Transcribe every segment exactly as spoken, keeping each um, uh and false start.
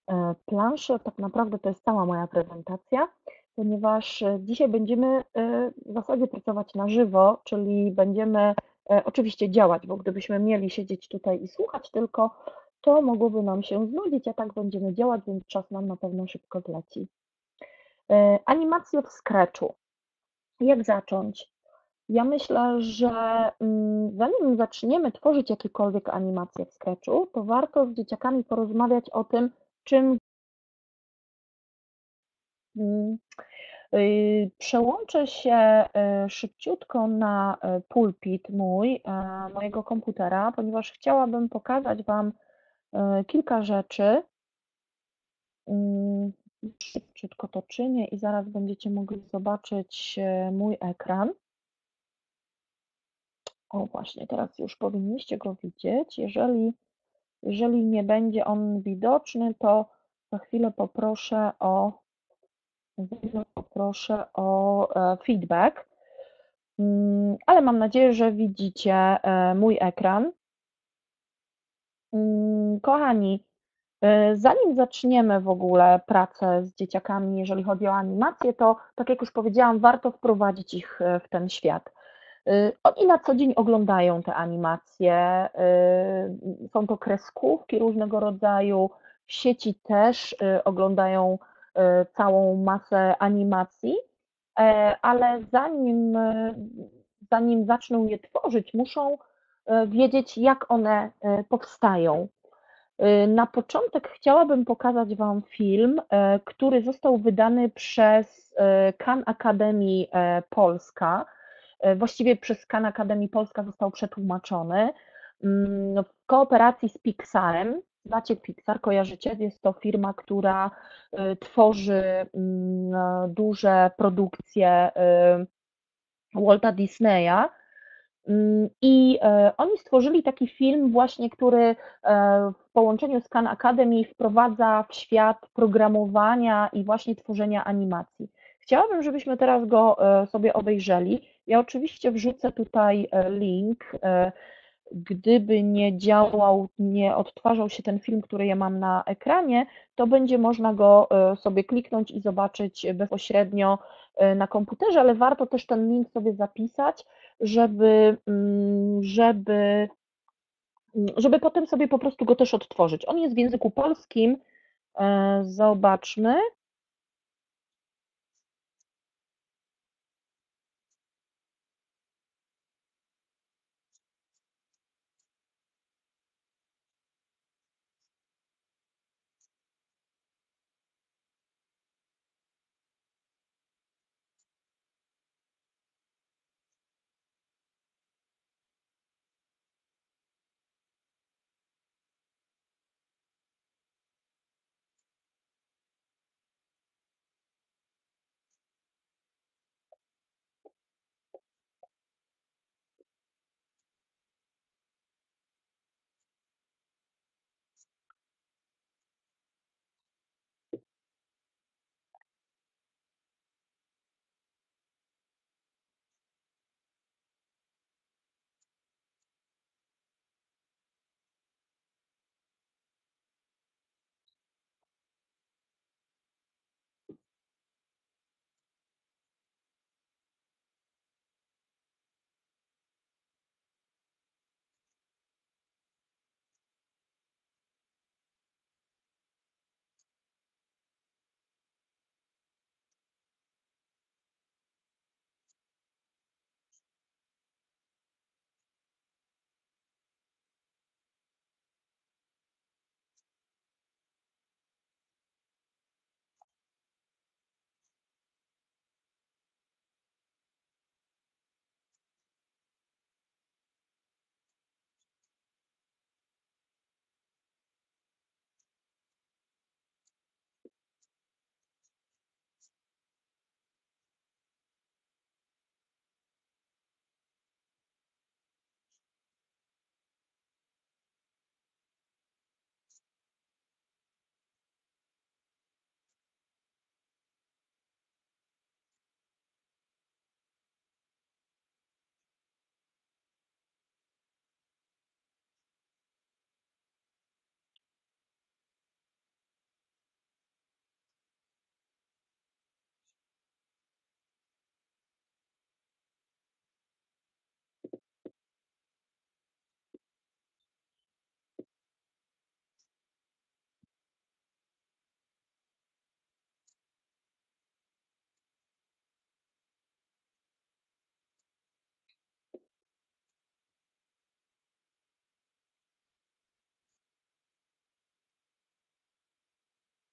e, planszy. Tak naprawdę to jest cała moja prezentacja, ponieważ e, dzisiaj będziemy e, w zasadzie pracować na żywo, czyli będziemy e, oczywiście działać, bo gdybyśmy mieli siedzieć tutaj i słuchać tylko, to mogłoby nam się znudzić, a tak będziemy działać, więc czas nam na pewno szybko zleci. E, Animacje w Scratchu. Jak zacząć? Ja myślę, że mm, zanim zaczniemy tworzyć jakiekolwiek animacje w Sketchu, to warto z dzieciakami porozmawiać o tym, czym mm, y, przełączę się y, szybciutko na y, pulpit mój, y, mojego komputera, ponieważ chciałabym pokazać Wam y, kilka rzeczy. Mm, Szybciutko to czynię i zaraz będziecie mogli zobaczyć y, mój ekran. O, właśnie, teraz już powinniście go widzieć. Jeżeli Jeżeli nie będzie on widoczny, to za chwilę poproszę o, za chwilę poproszę o e, feedback. Mm, Ale mam nadzieję, że widzicie e, mój ekran. Mm, Kochani, e, zanim zaczniemy w ogóle pracę z dzieciakami, jeżeli chodzi o animację, to tak jak już powiedziałam, warto wprowadzić ich e, w ten świat. Y, Oni na co dzień oglądają te animacje. y, Są to kreskówki różnego rodzaju. W sieci też y, oglądają y, całą masę animacji, e, ale zanim, y, zanim zaczną je tworzyć, muszą y, wiedzieć, jak one y, powstają. Y, Na początek chciałabym pokazać Wam film, y, który został wydany przez y, Khan Academy e, Polska. E, Właściwie przez Khan Academy Polska został przetłumaczony mm, w kooperacji z Pixarem. Znacie Pixar, kojarzycie? Jest to firma, która y, tworzy mm, duże produkcje y, Walta Disneya. Mm, I e, oni stworzyli taki film właśnie, który e, w połączeniu z Khan Academy wprowadza w świat programowania i właśnie tworzenia animacji. Chciałabym, żebyśmy teraz go e, sobie obejrzeli. Ja oczywiście wrzucę tutaj e, link. e, Gdyby nie działał, nie odtwarzał się ten film, który ja mam na ekranie, to będzie można go e, sobie kliknąć i zobaczyć bezpośrednio e, na komputerze, ale warto też ten link sobie zapisać, żeby, mm, żeby, mm, żeby potem sobie po prostu go też odtworzyć. On jest w języku polskim. E, Zobaczmy.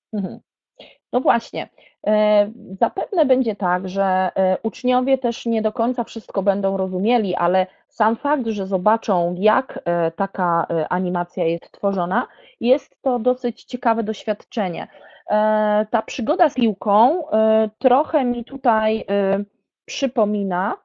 Mhm. No właśnie. E, Zapewne będzie tak, że e, uczniowie też nie do końca wszystko będą rozumieli, ale sam fakt, że zobaczą, jak e, taka e, animacja jest tworzona, jest to dosyć ciekawe doświadczenie. E, Ta przygoda z piłką e, trochę mi tutaj e, przypomina,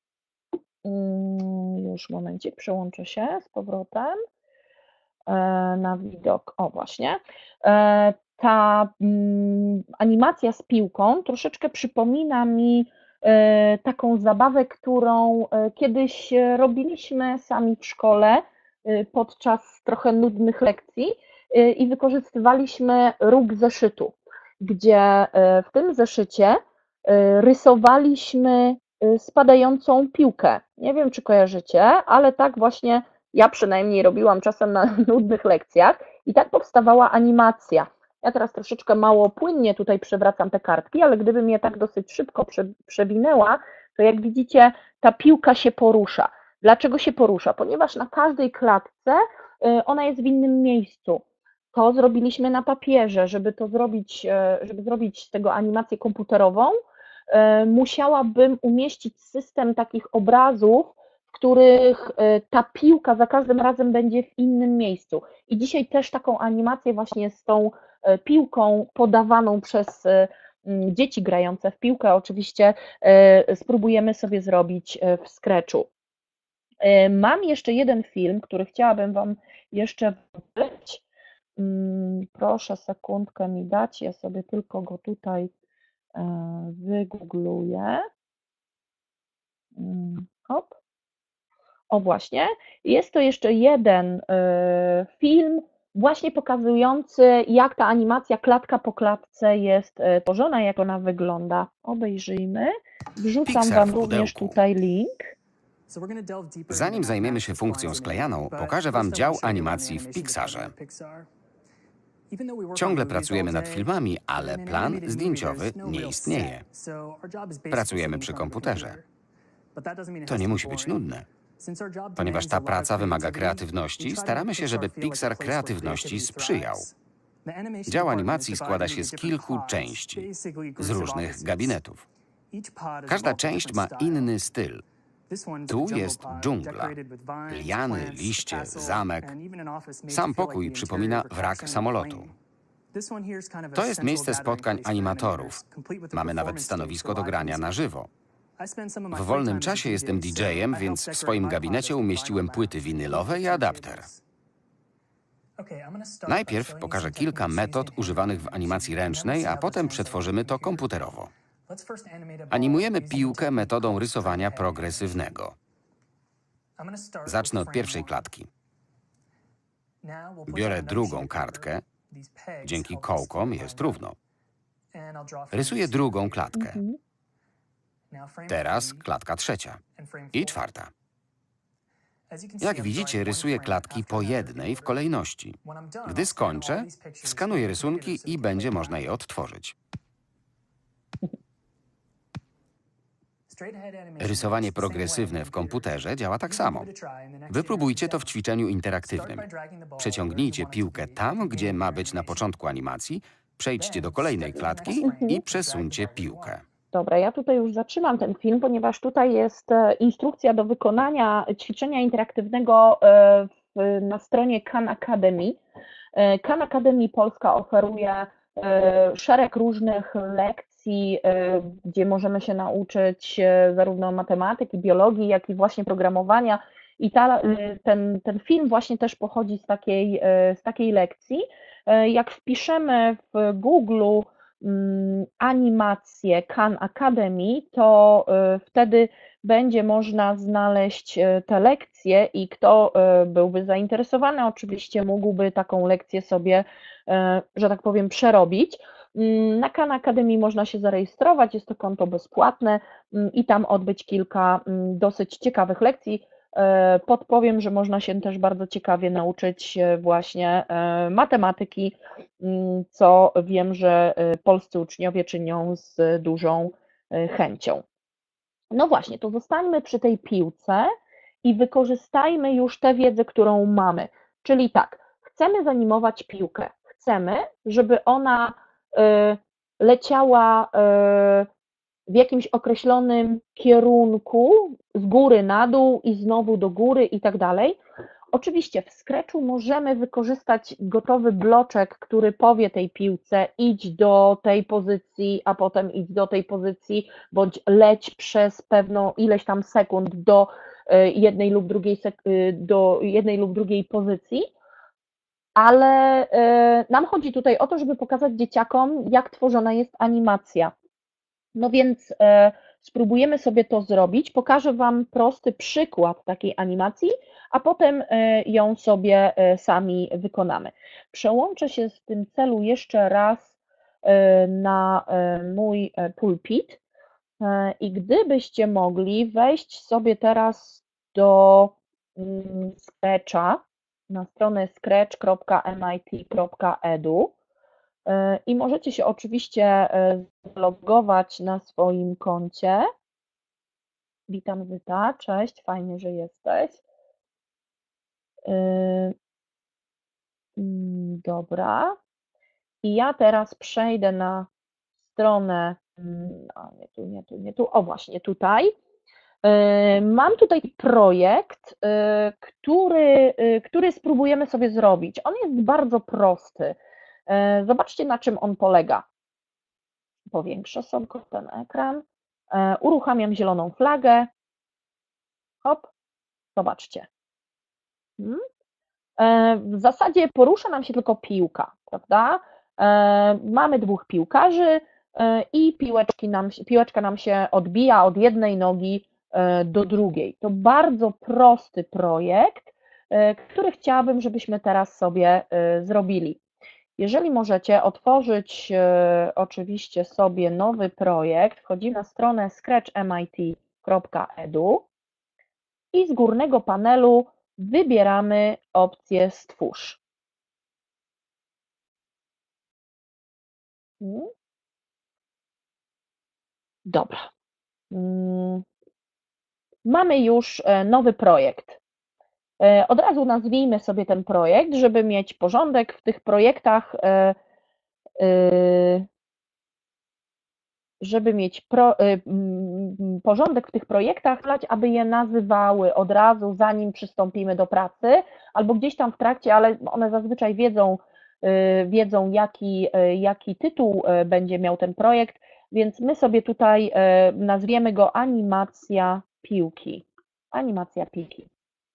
mm, już momencik, przełączę się z powrotem e, na widok. O, właśnie. E, Ta mm, animacja z piłką troszeczkę przypomina mi e, taką zabawę, którą e, kiedyś e, robiliśmy sami w szkole e, podczas trochę nudnych lekcji e, i wykorzystywaliśmy róg zeszytu, gdzie e, w tym zeszycie e, rysowaliśmy e, spadającą piłkę. Nie wiem, czy kojarzycie, ale tak właśnie ja przynajmniej robiłam czasem na nudnych lekcjach i tak powstawała animacja. Ja teraz troszeczkę mało płynnie tutaj przewracam te kartki, ale gdybym je tak dosyć szybko prze, przewinęła, to jak widzicie, ta piłka się porusza. Dlaczego się porusza? Ponieważ na każdej klatce y, ona jest w innym miejscu. To zrobiliśmy na papierze, żeby to zrobić, y, żeby zrobić z tego animację komputerową, y, musiałabym umieścić system takich obrazów, w których ta piłka za każdym razem będzie w innym miejscu. I dzisiaj też taką animację właśnie z tą piłką podawaną przez dzieci grające w piłkę oczywiście spróbujemy sobie zrobić w Scratchu. Mam jeszcze jeden film, który chciałabym Wam jeszcze wrzucić. Proszę sekundkę mi dać, ja sobie tylko go tutaj wygoogluję. Hop. O właśnie, jest to jeszcze jeden y, film właśnie pokazujący, jak ta animacja klatka po klatce jest y, tworzona, jak ona wygląda. Obejrzyjmy. Wrzucam Pixar Wam w również pudełku. tutaj link. Zanim zajmiemy się funkcją sklejaną, pokażę Wam dział animacji w Pixarze. Ciągle pracujemy nad filmami, ale plan zdjęciowy nie istnieje. Pracujemy przy komputerze. To nie musi być nudne. Ponieważ ta praca wymaga kreatywności, staramy się, żeby Pixar kreatywności sprzyjał. Dział animacji składa się z kilku części, z różnych gabinetów. Każda część ma inny styl. Tu jest dżungla, liany, liście, zamek. Sam pokój przypomina wrak samolotu. To jest miejsce spotkań animatorów. Mamy nawet stanowisko do grania na żywo. W wolnym czasie jestem didżejem, więc w swoim gabinecie umieściłem płyty winylowe i adapter. Najpierw pokażę kilka metod używanych w animacji ręcznej, a potem przetworzymy to komputerowo. Animujemy piłkę metodą rysowania progresywnego. Zacznę od pierwszej klatki. Biorę drugą kartkę. Dzięki kołkom jest równo. Rysuję drugą klatkę. Teraz klatka trzecia i czwarta. Jak widzicie, rysuję klatki po jednej w kolejności. Gdy skończę, wskanuję rysunki i będzie można je odtworzyć. Rysowanie progresywne w komputerze działa tak samo. Wypróbujcie to w ćwiczeniu interaktywnym. Przeciągnijcie piłkę tam, gdzie ma być na początku animacji, przejdźcie do kolejnej klatki i przesuńcie piłkę. Dobra, ja tutaj już zatrzymam ten film, ponieważ tutaj jest instrukcja do wykonania ćwiczenia interaktywnego w, na stronie Khan Academy. Khan Academy Polska oferuje szereg różnych lekcji, gdzie możemy się nauczyć zarówno matematyki, biologii, jak i właśnie programowania. I ta, ten, ten film właśnie też pochodzi z takiej, z takiej lekcji. Jak wpiszemy w Google animację Khan Academy, to wtedy będzie można znaleźć te lekcje i kto byłby zainteresowany, oczywiście mógłby taką lekcję sobie, że tak powiem, przerobić. Na Khan Academy można się zarejestrować, jest to konto bezpłatne i tam odbyć kilka dosyć ciekawych lekcji. Podpowiem, że można się też bardzo ciekawie nauczyć właśnie matematyki, co wiem, że polscy uczniowie czynią z dużą chęcią. No właśnie, to zostańmy przy tej piłce i wykorzystajmy już tę wiedzę, którą mamy. Czyli tak, chcemy zanimować piłkę, chcemy, żeby ona leciała w jakimś określonym kierunku, z góry na dół i znowu do góry i tak dalej. Oczywiście w Scratchu możemy wykorzystać gotowy bloczek, który powie tej piłce idź do tej pozycji, a potem idź do tej pozycji, bądź leć przez pewną ileś tam sekund do jednej lub drugiej, do jednej lub drugiej pozycji, ale nam chodzi tutaj o to, żeby pokazać dzieciakom, jak tworzona jest animacja. No więc spróbujemy sobie to zrobić. Pokażę Wam prosty przykład takiej animacji, a potem ją sobie sami wykonamy. Przełączę się w tym celu jeszcze raz na mój pulpit i gdybyście mogli wejść sobie teraz do Scratcha, na stronę scratch kropka m i t kropka e d u i możecie się oczywiście zalogować na swoim koncie. Witam Zyta, cześć, fajnie, że jesteś. Dobra. I ja teraz przejdę na stronę, a nie tu, nie tu, nie tu, o właśnie tutaj. Mam tutaj projekt, który, który spróbujemy sobie zrobić. On jest bardzo prosty. Zobaczcie, na czym on polega. Powiększę sobie ten ekran. Uruchamiam zieloną flagę. Hop, zobaczcie. W zasadzie porusza nam się tylko piłka, prawda? Mamy dwóch piłkarzy i piłeczki nam, piłeczka nam się odbija od jednej nogi do drugiej. To bardzo prosty projekt, który chciałabym, żebyśmy teraz sobie zrobili. Jeżeli możecie otworzyć oczywiście sobie nowy projekt, wchodzimy na stronę scratch m i t kropka e d u i z górnego panelu wybieramy opcję Stwórz. Dobra. Mamy już nowy projekt. Od razu nazwijmy sobie ten projekt, żeby mieć porządek w tych projektach, żeby mieć pro, porządek w tych projektach, aby je nazywały od razu, zanim przystąpimy do pracy, albo gdzieś tam w trakcie, ale one zazwyczaj wiedzą, wiedzą jaki, jaki tytuł będzie miał ten projekt, więc my sobie tutaj nazwiemy go animacja piłki. Animacja piłki.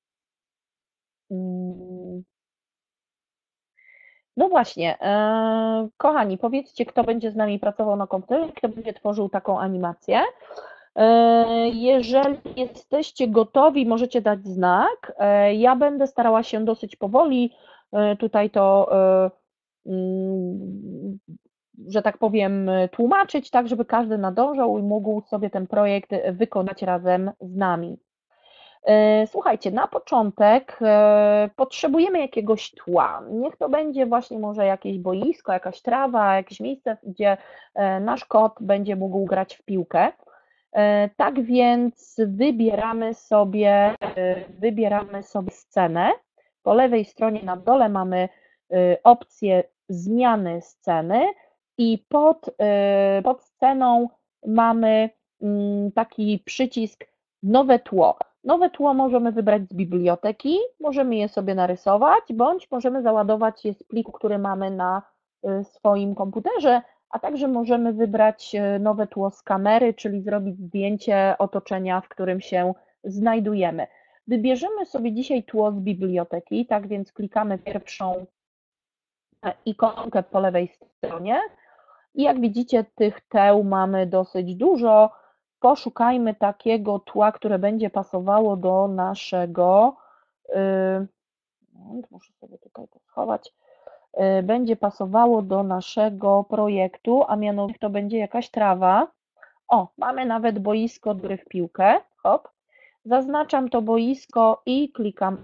No właśnie, e, kochani, powiedzcie, kto będzie z nami pracował na komputerze, kto będzie tworzył taką animację. E, jeżeli jesteście gotowi, możecie dać znak. E, ja będę starała się dosyć powoli e, tutaj to, e, mm, że tak powiem, tłumaczyć, tak żeby każdy nadążał i mógł sobie ten projekt wykonać razem z nami. Słuchajcie, na początek potrzebujemy jakiegoś tła. Niech to będzie właśnie może jakieś boisko, jakaś trawa, jakieś miejsce, gdzie nasz kot będzie mógł grać w piłkę. Tak więc wybieramy sobie, wybieramy sobie scenę. Po lewej stronie na dole mamy opcję zmiany sceny i pod, pod sceną mamy taki przycisk nowe tło. Nowe tło możemy wybrać z biblioteki, możemy je sobie narysować, bądź możemy załadować je z pliku, który mamy na swoim komputerze, a także możemy wybrać nowe tło z kamery, czyli zrobić zdjęcie otoczenia, w którym się znajdujemy. Wybierzemy sobie dzisiaj tło z biblioteki, tak więc klikamy pierwszą ikonkę po lewej stronie i jak widzicie, tych teł mamy dosyć dużo. Poszukajmy takiego tła, które będzie pasowało do naszego, yy, muszę sobie tutaj to schować, yy, będzie pasowało do naszego projektu, a mianowicie to będzie jakaś trawa. O, mamy nawet boisko do gry w piłkę. Hop. Zaznaczam to boisko i klikam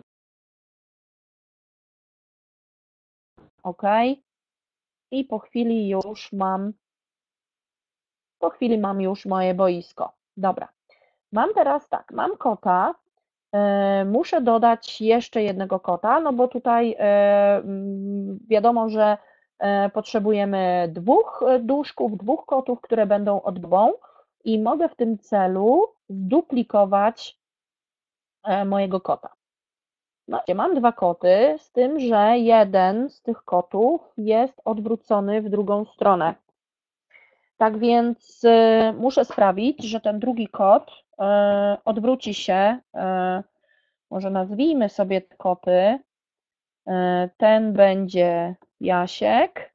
OK. I po chwili już mam Po chwili mam już moje boisko. Dobra. Mam teraz tak, mam kota, muszę dodać jeszcze jednego kota, no bo tutaj wiadomo, że Potrzebujemy dwóch duszków, dwóch kotów, które będą oddobą i mogę w tym celu zduplikować mojego kota. No, mam dwa koty, z tym, że jeden z tych kotów jest odwrócony w drugą stronę. Tak więc muszę sprawić, że ten drugi kot odwróci się, może nazwijmy sobie te koty, ten będzie Jasiek,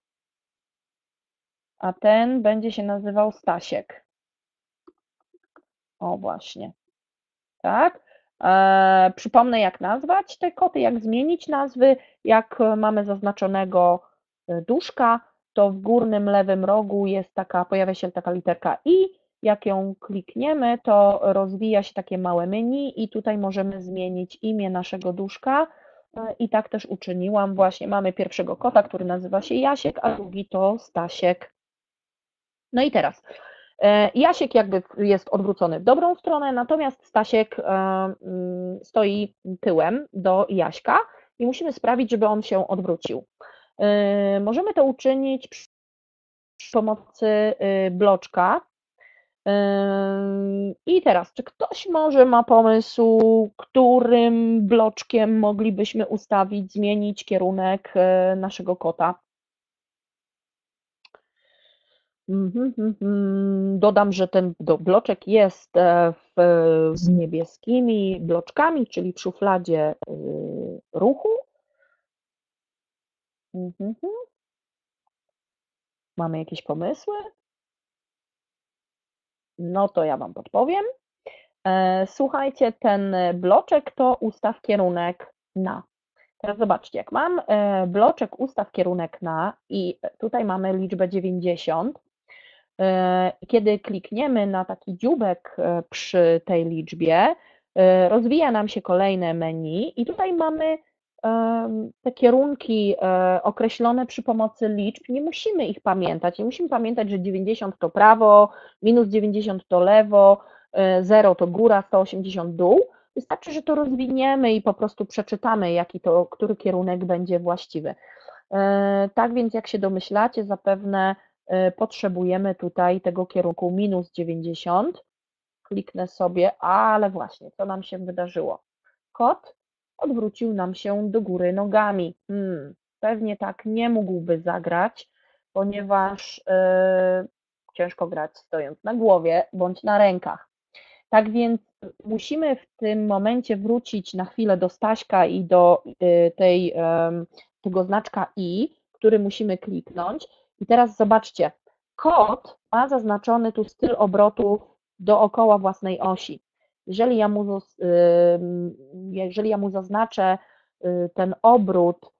a ten będzie się nazywał Stasiek. O właśnie, tak. E, przypomnę, jak nazwać te koty, jak zmienić nazwy. Jak mamy zaznaczonego duszka, to w górnym lewym rogu jest taka, pojawia się taka literka I. Jak ją klikniemy, to rozwija się takie małe menu i tutaj możemy zmienić imię naszego duszka. I tak też uczyniłam. Właśnie mamy pierwszego kota, który nazywa się Jasiek, a drugi to Stasiek. No i teraz Jasiek jakby jest odwrócony w dobrą stronę, natomiast Stasiek stoi tyłem do Jaśka i musimy sprawić, żeby on się odwrócił. Możemy to uczynić przy pomocy bloczka. I teraz, czy ktoś może ma pomysł, którym bloczkiem moglibyśmy ustawić, zmienić kierunek naszego kota? Dodam, że ten bloczek jest w, z niebieskimi bloczkami, czyli w szufladzie ruchu. Mamy jakieś pomysły? No to ja Wam podpowiem. Słuchajcie, ten bloczek to ustaw kierunek na. Teraz zobaczcie, jak mam bloczek ustaw kierunek na i tutaj mamy liczbę dziewięćdziesiąt, kiedy klikniemy na taki dzióbek przy tej liczbie, rozwija nam się kolejne menu i tutaj mamy te kierunki określone przy pomocy liczb. Nie musimy ich pamiętać, nie musimy pamiętać, że dziewięćdziesiąt to prawo, minus dziewięćdziesiąt to lewo, zero to góra, sto osiemdziesiąt dół. Wystarczy, że to rozwiniemy i po prostu przeczytamy, jaki to, który kierunek będzie właściwy. Tak więc, jak się domyślacie, zapewne potrzebujemy tutaj tego kierunku minus dziewięćdziesiąt. Kliknę sobie, ale właśnie, co nam się wydarzyło? Kot odwrócił nam się do góry nogami. Hmm, pewnie tak nie mógłby zagrać, ponieważ yy, ciężko grać stojąc na głowie bądź na rękach. Tak więc musimy w tym momencie wrócić na chwilę do Staśka i do tej, tego znaczka I, który musimy kliknąć. I teraz zobaczcie, kot ma zaznaczony tu styl obrotu dookoła własnej osi. Jeżeli ja mu, jeżeli ja mu zaznaczę ten obrót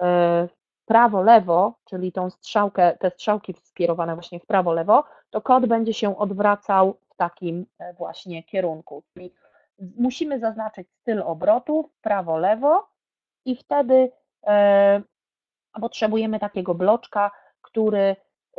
prawo-lewo, czyli tą strzałkę, te strzałki skierowane właśnie w prawo-lewo, to kot będzie się odwracał w takim właśnie kierunku. Czyli musimy zaznaczyć styl obrotu prawo-lewo i wtedy e, potrzebujemy takiego bloczka, który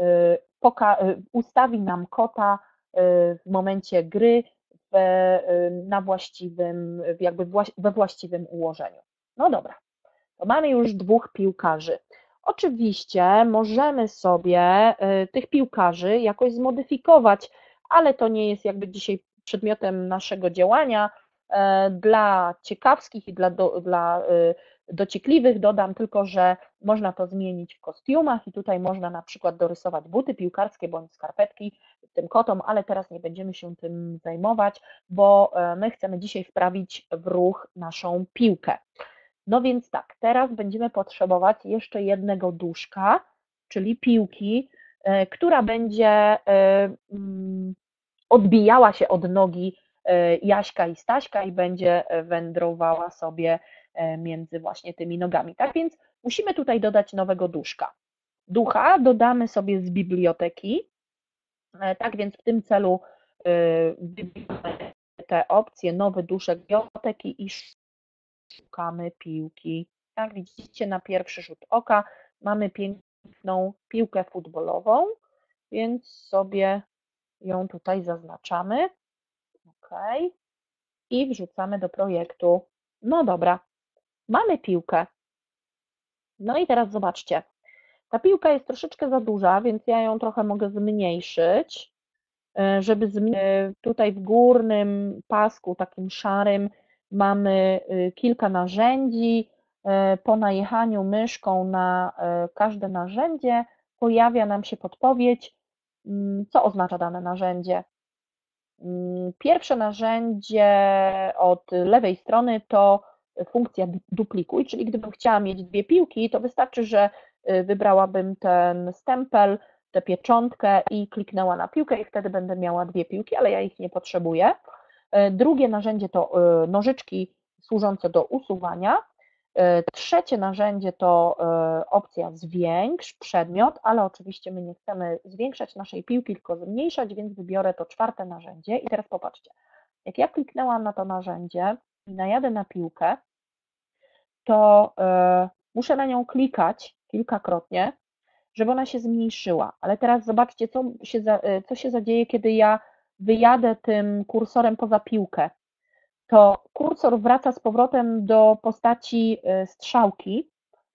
e, ustawi nam kota e, w momencie gry w, na właściwym, jakby we właściwym ułożeniu. No dobra, to mamy już dwóch piłkarzy. Oczywiście możemy sobie tych piłkarzy jakoś zmodyfikować, ale to nie jest jakby dzisiaj przedmiotem naszego działania. Dla ciekawskich i dla, do, dla dociekliwych dodam tylko, że można to zmienić w kostiumach i tutaj można na przykład dorysować buty piłkarskie bądź skarpetki tym kotom, ale teraz nie będziemy się tym zajmować, bo my chcemy dzisiaj wprawić w ruch naszą piłkę. No więc tak, teraz będziemy potrzebować jeszcze jednego duszka, czyli piłki, która będzie odbijała się od nogi Jaśka i Staśka i będzie wędrowała sobie między właśnie tymi nogami. Tak więc musimy tutaj dodać nowego duszka. Ducha dodamy sobie z biblioteki, tak więc w tym celu wybieramy te opcje, nowy duszek biblioteki i szukamy piłki. Jak widzicie, na pierwszy rzut oka mamy piękną piłkę futbolową, więc sobie ją tutaj zaznaczamy. OK. I wrzucamy do projektu. No dobra, mamy piłkę. No i teraz zobaczcie. Ta piłka jest troszeczkę za duża, więc ja ją trochę mogę zmniejszyć, żeby zmi- tutaj w górnym pasku takim szarym mamy kilka narzędzi. Po najechaniu myszką na każde narzędzie pojawia nam się podpowiedź, co oznacza dane narzędzie. Pierwsze narzędzie od lewej strony to funkcja duplikuj, czyli gdybym chciała mieć dwie piłki, to wystarczy, że wybrałabym ten stempel, tę pieczątkę i kliknęła na piłkę i wtedy będę miała dwie piłki, ale ja ich nie potrzebuję. Drugie narzędzie to nożyczki służące do usuwania. Trzecie narzędzie to opcja zwiększ przedmiot, ale oczywiście my nie chcemy zwiększać naszej piłki, tylko zmniejszać, więc wybiorę to czwarte narzędzie. I teraz popatrzcie, jak ja kliknęłam na to narzędzie i najadę na piłkę, to muszę na nią klikać kilkakrotnie, żeby ona się zmniejszyła. Ale teraz zobaczcie, co się, za, co się zadzieje, kiedy ja wyjadę tym kursorem poza piłkę. To kursor wraca z powrotem do postaci strzałki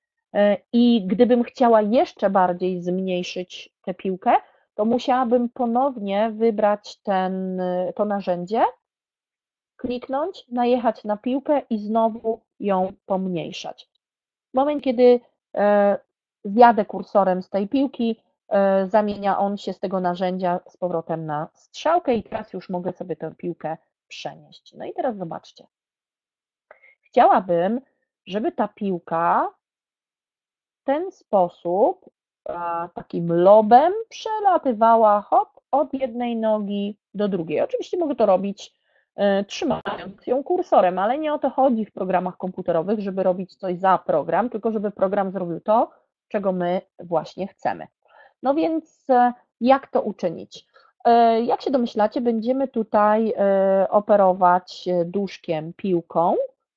i gdybym chciała jeszcze bardziej zmniejszyć tę piłkę, to musiałabym ponownie wybrać ten, to narzędzie, kliknąć, najechać na piłkę i znowu ją pomniejszać. W momencie, kiedy zjadę kursorem z tej piłki, zamienia on się z tego narzędzia z powrotem na strzałkę i teraz już mogę sobie tę piłkę przenieść. No i teraz zobaczcie. Chciałabym, żeby ta piłka w ten sposób takim lobem przelatywała hop, od jednej nogi do drugiej. Oczywiście mogę to robić trzymając ją kursorem, ale nie o to chodzi w programach komputerowych, żeby robić coś za program, tylko żeby program zrobił to, czego my właśnie chcemy. No więc jak to uczynić? Jak się domyślacie, będziemy tutaj operować duszkiem, piłką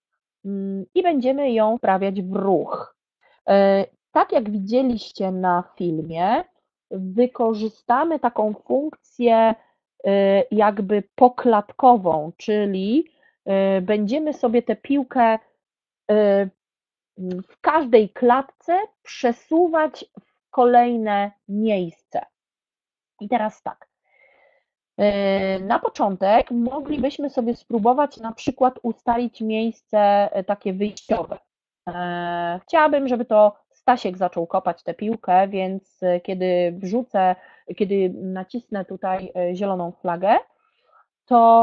i będziemy ją wprawiać w ruch. Tak jak widzieliście na filmie, wykorzystamy taką funkcję jakby poklatkową, czyli będziemy sobie tę piłkę w każdej klatce przesuwać w kolejne miejsce. I teraz tak, na początek moglibyśmy sobie spróbować na przykład ustalić miejsce takie wyjściowe. Chciałabym, żeby to Stasiek zaczął kopać tę piłkę, więc kiedy wrzucę, kiedy nacisnę tutaj zieloną flagę, to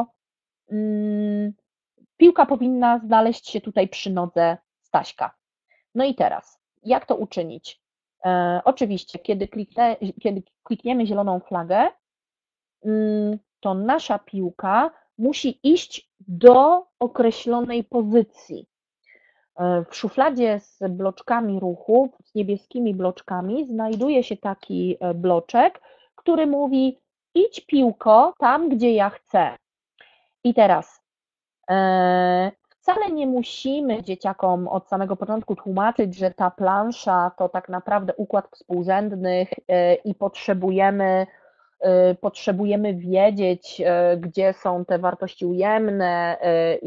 piłka powinna znaleźć się tutaj przy nodze Staśka. No i teraz, jak to uczynić? Oczywiście, kiedy, kliknę, kiedy klikniemy zieloną flagę, to nasza piłka musi iść do określonej pozycji. W szufladzie z bloczkami ruchu, z niebieskimi bloczkami, znajduje się taki bloczek, który mówi: idź piłko tam, gdzie ja chcę. I teraz e, wcale nie musimy dzieciakom od samego początku tłumaczyć, że ta plansza to tak naprawdę układ współrzędnych e, i potrzebujemy potrzebujemy wiedzieć, gdzie są te wartości ujemne,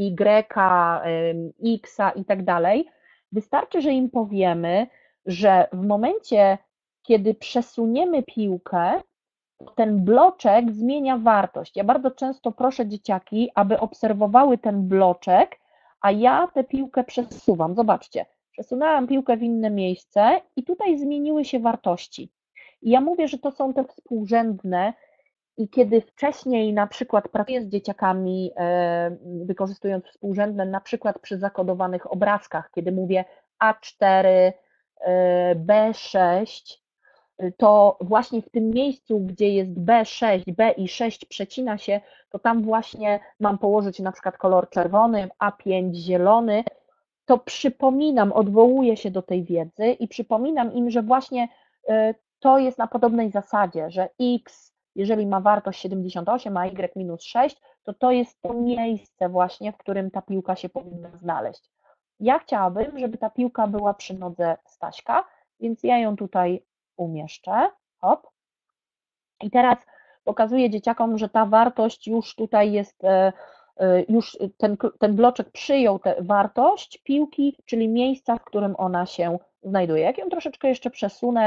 y, x i tak dalej. Wystarczy, że im powiemy, że w momencie, kiedy przesuniemy piłkę, ten bloczek zmienia wartość. Ja bardzo często proszę dzieciaki, aby obserwowały ten bloczek, a ja tę piłkę przesuwam. Zobaczcie, przesunęłam piłkę w inne miejsce i tutaj zmieniły się wartości. I ja mówię, że to są te współrzędne i kiedy wcześniej na przykład pracuję z dzieciakami, wykorzystując współrzędne, na przykład przy zakodowanych obrazkach, kiedy mówię A cztery, B sześć, to właśnie w tym miejscu, gdzie jest B sześć, B i sześć przecina się, to tam właśnie mam położyć na przykład kolor czerwony, A pięć zielony, to przypominam, odwołuję się do tej wiedzy i przypominam im, że właśnie to jest na podobnej zasadzie, że X, jeżeli ma wartość siedemdziesiąt osiem, a Y minus sześć, to to jest to miejsce właśnie, w którym ta piłka się powinna znaleźć. Ja chciałabym, żeby ta piłka była przy nodze Staśka, więc ja ją tutaj umieszczę. Hop. I teraz pokazuję dzieciakom, że ta wartość już tutaj jest, już ten, ten bloczek przyjął tę wartość piłki, czyli miejsca, w którym ona się znajduje. Jak ją troszeczkę jeszcze przesunę,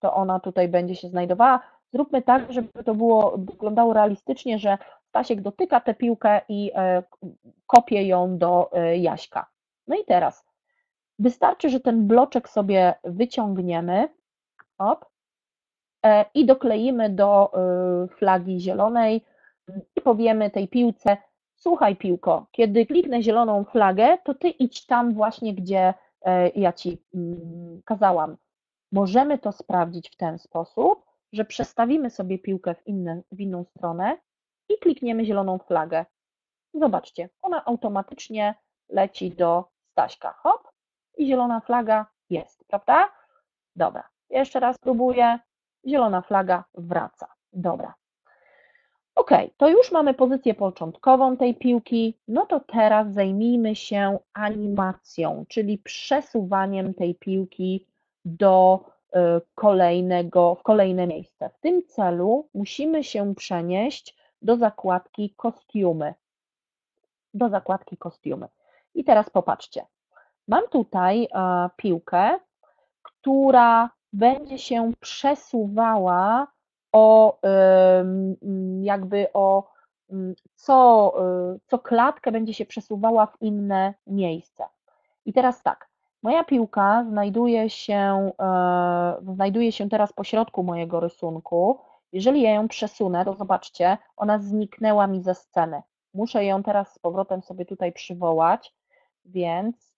to ona tutaj będzie się znajdowała. Zróbmy tak, żeby to było, wyglądało realistycznie, że Stasiek dotyka tę piłkę i kopie ją do Jaśka. No i teraz wystarczy, że ten bloczek sobie wyciągniemy, op, i dokleimy do flagi zielonej i powiemy tej piłce: słuchaj piłko, kiedy kliknę zieloną flagę, to ty idź tam właśnie, gdzie ja ci kazałam. Możemy to sprawdzić w ten sposób, że przestawimy sobie piłkę w, inne, w inną stronę i klikniemy zieloną flagę. Zobaczcie, ona automatycznie leci do Staśka. Hop, i zielona flaga jest, prawda? Dobra, jeszcze raz próbuję. Zielona flaga wraca. Dobra. Ok, to już mamy pozycję początkową tej piłki. No to teraz zajmijmy się animacją, czyli przesuwaniem tej piłki do kolejnego, w kolejne miejsce. W tym celu musimy się przenieść do zakładki kostiumy. Do zakładki kostiumy. I teraz popatrzcie. Mam tutaj piłkę, która będzie się przesuwała o jakby o co, co klatkę będzie się przesuwała w inne miejsce. I teraz tak, moja piłka znajduje się, znajduje się teraz po środku mojego rysunku. Jeżeli ja ją przesunę, to zobaczcie, ona zniknęła mi ze sceny. Muszę ją teraz z powrotem sobie tutaj przywołać, więc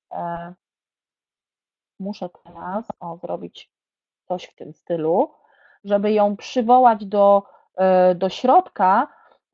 muszę teraz o, zrobić coś w tym stylu, żeby ją przywołać do, do środka.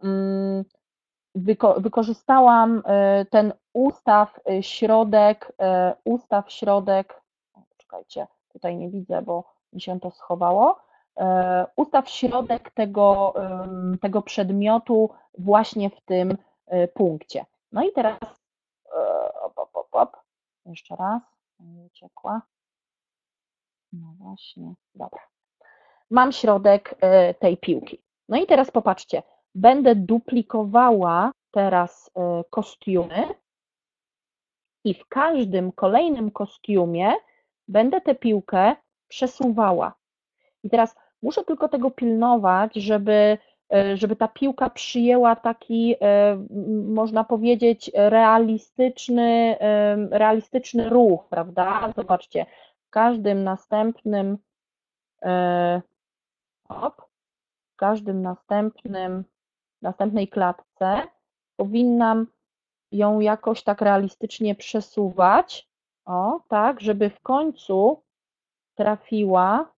Wyko wykorzystałam ten ustaw środek, ustaw środek, czekajcie, tutaj nie widzę, bo mi się to schowało, ustaw środek tego, tego przedmiotu właśnie w tym punkcie. No i teraz, op, op, op, op. Jeszcze raz, nie uciekła. No właśnie, dobra. Mam środek tej piłki. No i teraz popatrzcie, będę duplikowała teraz kostiumy i w każdym kolejnym kostiumie będę tę piłkę przesuwała. I teraz muszę tylko tego pilnować, żeby, żeby ta piłka przyjęła taki, można powiedzieć, realistyczny, realistyczny ruch, prawda? Zobaczcie, w każdym następnym Op, w każdym następnym, następnej klatce powinnam ją jakoś tak realistycznie przesuwać, o, tak, żeby w końcu trafiła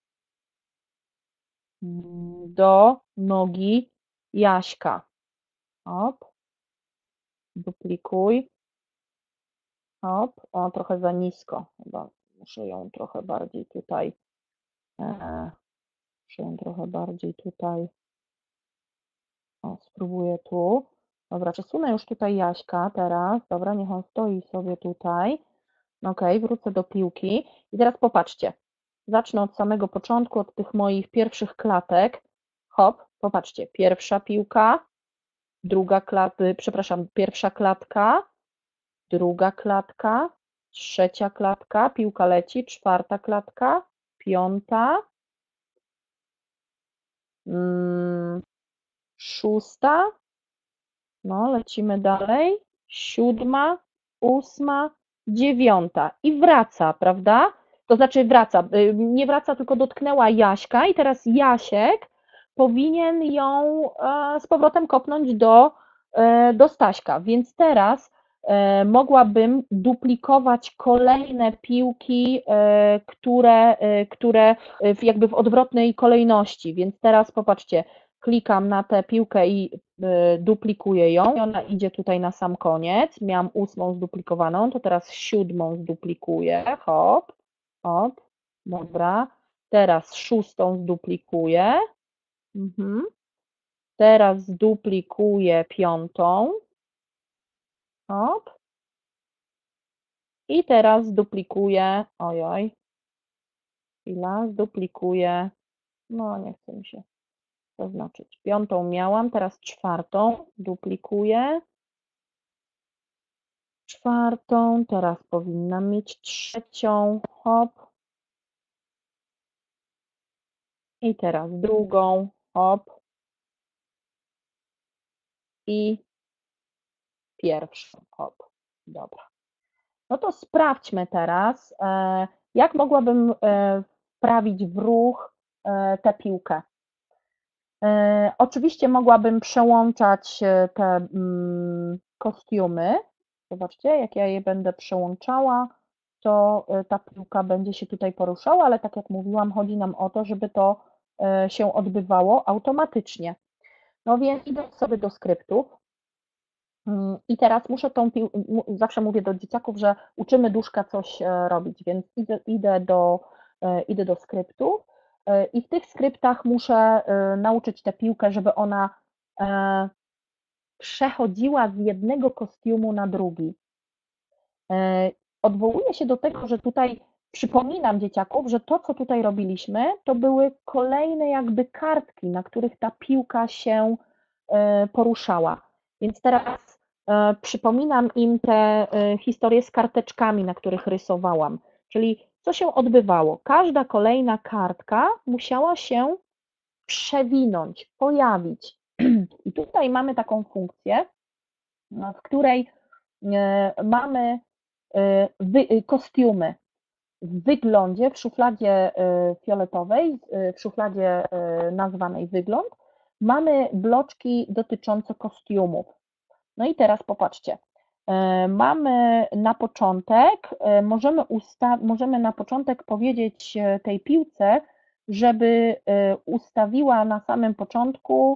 do nogi Jaśka. Op, duplikuj. Op, o, trochę za nisko, chyba muszę ją trochę bardziej tutaj, e, muszę ją trochę bardziej tutaj, o, spróbuję tu. Dobra, przesunę już tutaj Jaśka teraz. Dobra, niech on stoi sobie tutaj. Ok, wrócę do piłki. I teraz popatrzcie. Zacznę od samego początku, od tych moich pierwszych klatek. Hop, popatrzcie. Pierwsza piłka, druga klatka, przepraszam, pierwsza klatka, druga klatka, trzecia klatka, piłka leci, czwarta klatka, piąta, mm, szósta, no lecimy dalej, siódma, ósma, dziewiąta i wraca, prawda? To znaczy wraca, nie wraca, tylko dotknęła Jaśka i teraz Jasiek powinien ją z powrotem kopnąć do, do Staśka, więc teraz mogłabym duplikować kolejne piłki, które, które jakby w odwrotnej kolejności, więc teraz popatrzcie, klikam na tę piłkę i duplikuję ją i ona idzie tutaj na sam koniec. Miałam ósmą zduplikowaną, to teraz siódmą zduplikuję. Hop, hop, dobra. Teraz szóstą zduplikuję. Mhm. Teraz zduplikuję piątą. Hop. I teraz zduplikuję, ojoj, chwila, zduplikuję, no nie chce mi się zaznaczyć. Piątą miałam, teraz czwartą duplikuję. Czwartą, teraz powinnam mieć trzecią, hop. I teraz drugą, hop. I pierwszą, hop. Dobra. No to sprawdźmy teraz, e, jak mogłabym e, wprawić w ruch e, tę piłkę. E, Oczywiście mogłabym przełączać e, te mm, kostiumy. Zobaczcie, jak ja je będę przełączała, to e, ta piłka będzie się tutaj poruszała, ale tak jak mówiłam, chodzi nam o to, żeby to e, się odbywało automatycznie. No więc idę sobie do skryptów. Mm, I teraz muszę tą piłkę, zawsze mówię do dzieciaków, że uczymy duszka coś e, robić, więc idę, idę, do, e, idę do skryptów e, i w tych skryptach muszę e, nauczyć tę piłkę, żeby ona e, przechodziła z jednego kostiumu na drugi. E, Odwołuję się do tego, że tutaj przypominam dzieciaków, że to, co tutaj robiliśmy, to były kolejne jakby kartki, na których ta piłka się e, poruszała. Więc teraz e, przypominam im te e, historie z karteczkami, na których rysowałam. Czyli co się odbywało? Każda kolejna kartka musiała się przewinąć, pojawić. I tutaj mamy taką funkcję, w której e, mamy e, wy, kostiumy w wyglądzie, w szufladzie e, fioletowej, e, w szufladzie e, nazwanej wygląd, mamy bloczki dotyczące kostiumów. No i teraz popatrzcie. E, Mamy na początek, e, możemy, usta- możemy na początek powiedzieć e, tej piłce, żeby e, ustawiła na samym początku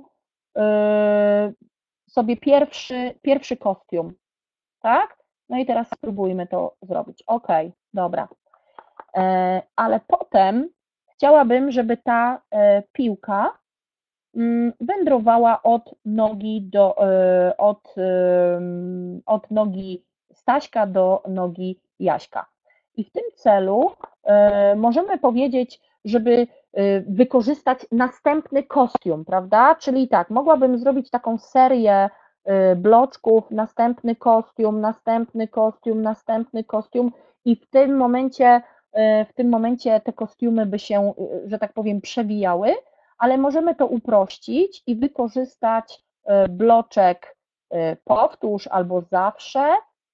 e, sobie pierwszy, pierwszy kostium, tak? No i teraz spróbujmy to zrobić. Ok, dobra. E, Ale potem chciałabym, żeby ta e, piłka mm, wędrowała od nogi do, e, od, em, od nogi Staśka do nogi Jaśka. I w tym celu e, możemy powiedzieć, żeby e, wykorzystać następny kostium, prawda? Czyli tak, mogłabym zrobić taką serię e, bloczków, następny kostium, następny kostium, następny kostium i w tym momencie, e, w tym momencie te kostiumy by się, e, że tak powiem, przewijały, ale możemy to uprościć i wykorzystać e, bloczek e, powtórz albo zawsze,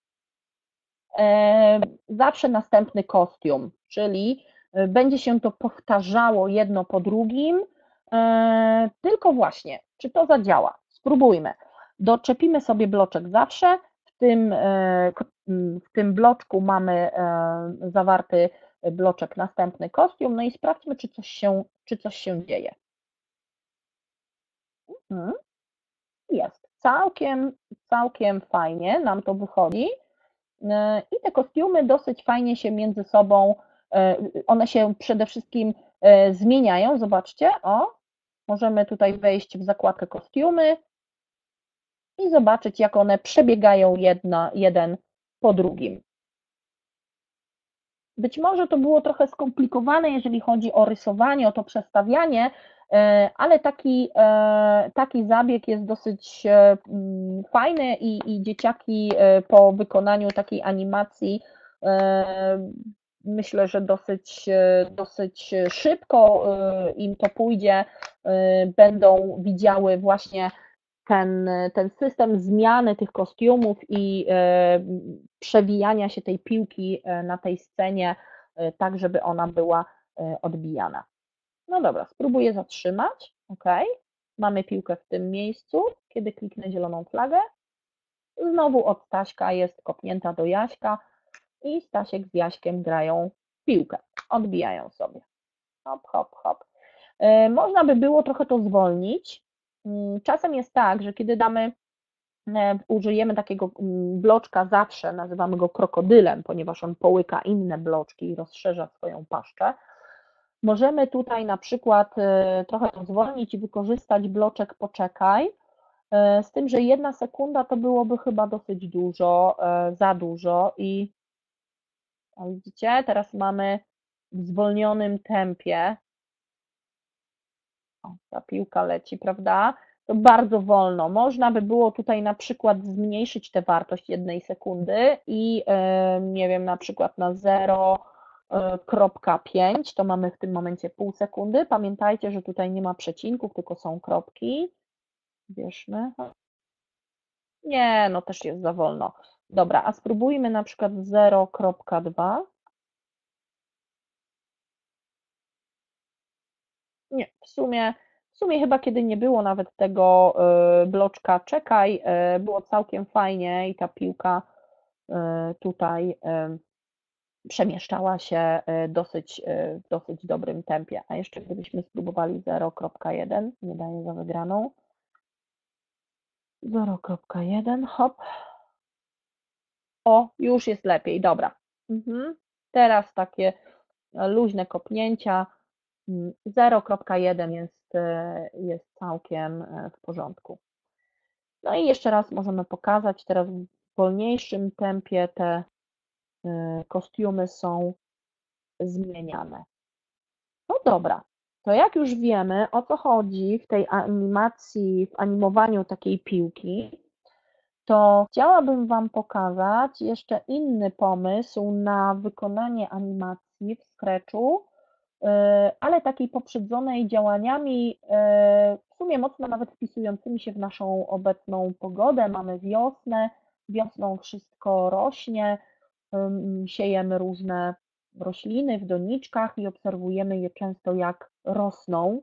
e, zawsze następny kostium, czyli e, będzie się to powtarzało jedno po drugim, e, tylko właśnie, czy to zadziała? Spróbujmy. Doczepimy sobie bloczek zawsze, w tym, e, w tym bloczku mamy e, zawarty bloczek następny kostium, no i sprawdźmy, czy coś się, czy coś się dzieje. Mhm. Jest. Całkiem, całkiem fajnie nam to wychodzi. I te kostiumy dosyć fajnie się między sobą, one się przede wszystkim zmieniają. Zobaczcie, o, możemy tutaj wejść w zakładkę kostiumy i zobaczyć, jak one przebiegają jedna, jeden po drugim. Być może to było trochę skomplikowane, jeżeli chodzi o rysowanie, o to przestawianie, ale taki, taki zabieg jest dosyć fajny i, i dzieciaki po wykonaniu takiej animacji myślę, że dosyć, dosyć szybko im to pójdzie, będą widziały właśnie ten, ten system zmiany tych kostiumów i przewijania się tej piłki na tej scenie, tak żeby ona była odbijana. No dobra, spróbuję zatrzymać. Ok, mamy piłkę w tym miejscu. Kiedy kliknę zieloną flagę, znowu od Staśka jest kopnięta do Jaśka i Stasiek z Jaśkiem grają w piłkę. Odbijają sobie. Hop, hop, hop. Można by było trochę to zwolnić. Czasem jest tak, że kiedy damy, użyjemy takiego bloczka zawsze, nazywamy go krokodylem, ponieważ on połyka inne bloczki i rozszerza swoją paszczę. Możemy tutaj na przykład trochę to zwolnić i wykorzystać bloczek poczekaj, z tym, że jedna sekunda to byłoby chyba dosyć dużo, za dużo i widzicie, teraz mamy w zwolnionym tempie, o, ta piłka leci, prawda? To bardzo wolno. Można by było tutaj na przykład zmniejszyć tę wartość jednej sekundy i nie wiem, na przykład na zero e, kropka pięć, to mamy w tym momencie pół sekundy. Pamiętajcie, że tutaj nie ma przecinków, tylko są kropki. Bierzmy. Nie, no też jest za wolno. Dobra, a spróbujmy na przykład zero kropka dwa. Nie, w sumie, w sumie chyba kiedy nie było nawet tego y, bloczka czekaj, y, było całkiem fajnie i ta piłka y, tutaj y, przemieszczała się y, dosyć, y, w dosyć dobrym tempie. A jeszcze gdybyśmy spróbowali zero kropka jeden, nie daję za wygraną. zero kropka jeden, hop. O, już jest lepiej, dobra. Mhm. Teraz takie luźne kopnięcia. zero kropka jeden jest, e, jest całkiem e, w porządku. No i jeszcze raz możemy pokazać, teraz w wolniejszym tempie te e, kostiumy są zmieniane. No dobra, to jak już wiemy, o co chodzi w tej animacji, w animowaniu takiej piłki, to chciałabym Wam pokazać jeszcze inny pomysł na wykonanie animacji w Scratchu, e, ale takiej poprzedzonej działaniami, e, w sumie mocno nawet wpisującymi się w naszą obecną pogodę. Mamy wiosnę, wiosną wszystko rośnie, ym, siejemy różne rośliny w doniczkach i obserwujemy je często jak rosną.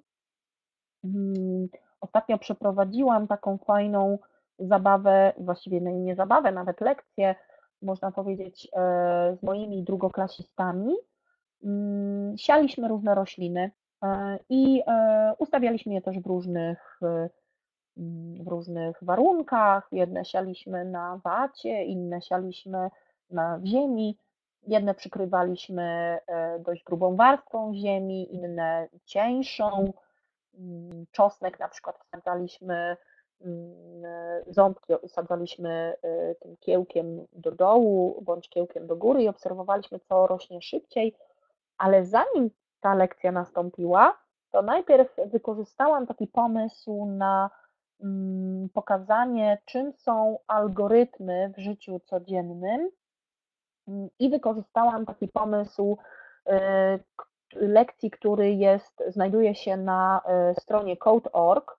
Mm, Ostatnio przeprowadziłam taką fajną zabawę, właściwie no nie zabawę, nawet lekcję, można powiedzieć, e, z moimi drugoklasistami. Mm, Sialiśmy różne rośliny e, i e, ustawialiśmy je też w różnych, e, mm, w różnych warunkach. Jedne sialiśmy na wacie, inne sialiśmy na w ziemi. Jedne przykrywaliśmy e, dość grubą warstwą ziemi, inne cieńszą. Mm, Czosnek na przykład wsadzaliśmy, mm, ząbki wsadzaliśmy y, tym kiełkiem do dołu bądź kiełkiem do góry i obserwowaliśmy, co rośnie szybciej, ale zanim ta lekcja nastąpiła, to najpierw wykorzystałam taki pomysł na mm, pokazanie, czym są algorytmy w życiu codziennym mm, i wykorzystałam taki pomysł y, lekcji, który jest, znajduje się na y, stronie code kropka org.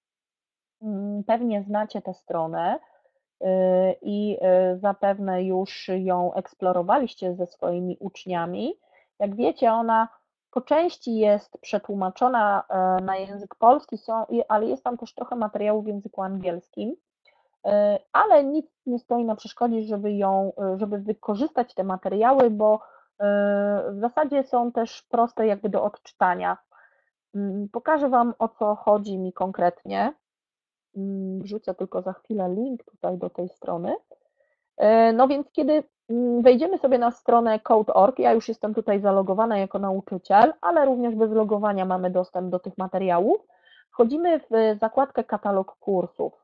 Mm, Pewnie znacie tę stronę y, i y, zapewne już ją eksplorowaliście ze swoimi uczniami. Jak wiecie, ona po części jest przetłumaczona y, na język polski, są, ale jest tam też trochę materiału w języku angielskim, y, ale nic nie stoi na przeszkodzie, żeby ją, y, żeby wykorzystać te materiały, bo y, w zasadzie są też proste jakby do odczytania. Mm, Pokażę Wam, o co chodzi mi konkretnie. Mm, Wrzucę tylko za chwilę link tutaj do tej strony. E, No więc kiedy mm, wejdziemy sobie na stronę code kropka org, ja już jestem tutaj zalogowana jako nauczyciel, ale również bez logowania mamy dostęp do tych materiałów. Wchodzimy w zakładkę katalog kursów.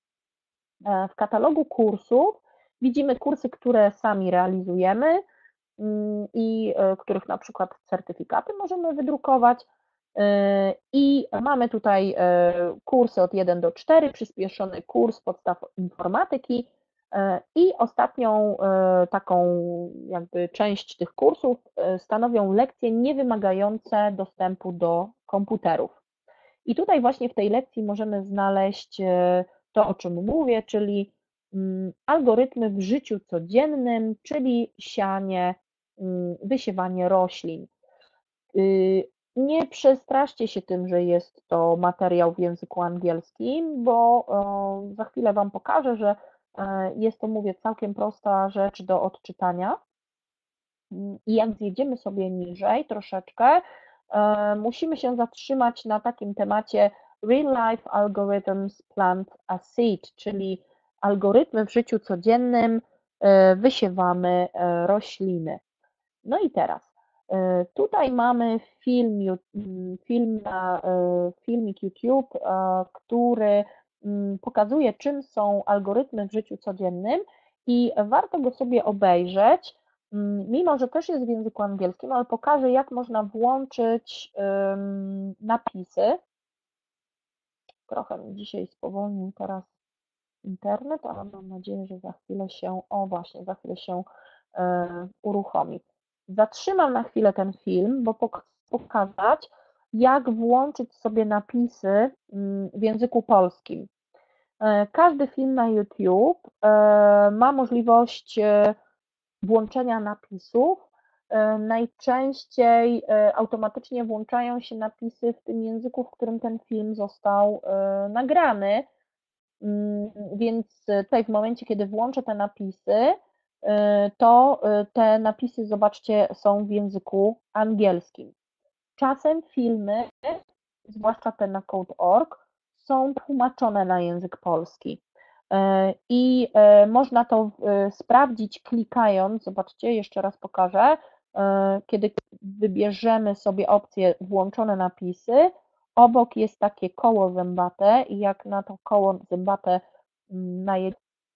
E, W katalogu kursów widzimy kursy, które sami realizujemy mm, i e, których na przykład certyfikaty możemy wydrukować. E, I mamy tutaj e, kursy od jeden do czterech, przyspieszony kurs podstaw informatyki e, i ostatnią e, taką jakby część tych kursów e, stanowią lekcje niewymagające dostępu do komputerów. I tutaj właśnie w tej lekcji możemy znaleźć e, to, o czym mówię, czyli mm, algorytmy w życiu codziennym, czyli sianie, mm, wysiewanie roślin. Y, Nie przestraszcie się tym, że jest to materiał w języku angielskim, bo e, za chwilę Wam pokażę, że e, jest to, mówię, całkiem prosta rzecz do odczytania. Mm, I jak zjedziemy sobie niżej troszeczkę, e, musimy się zatrzymać na takim temacie Real Life Algorithms Plant a Seed, czyli algorytmy w życiu codziennym, e, wysiewamy e, rośliny. No i teraz, e, tutaj mamy film, Ju- mm, film na, e, filmik YouTube, e, który mm, pokazuje, czym są algorytmy w życiu codziennym i warto go sobie obejrzeć, mm, mimo że też jest w języku angielskim, ale pokażę, jak można włączyć ym, napisy. Trochę mi dzisiaj spowolnił teraz internet, ale mam nadzieję, że za chwilę się, o właśnie, za chwilę się e, uruchomi. Zatrzymam na chwilę ten film, bo pok pokazać, jak włączyć sobie napisy mm, w języku polskim. E, Każdy film na YouTube e, ma możliwość e, włączenia napisów. E, Najczęściej e, automatycznie włączają się napisy w tym języku, w którym ten film został e, nagrany. Mm, Więc tutaj w momencie, kiedy włączę te napisy, y, to y, te napisy, zobaczcie, są w języku angielskim. Czasem filmy, zwłaszcza te na code kropka org, są tłumaczone na język polski. Y, I y, można to y, sprawdzić klikając, zobaczcie, jeszcze raz pokażę, y, kiedy wybierzemy sobie opcję włączone napisy, obok jest takie koło zębate i jak na to koło zębate najedziemy,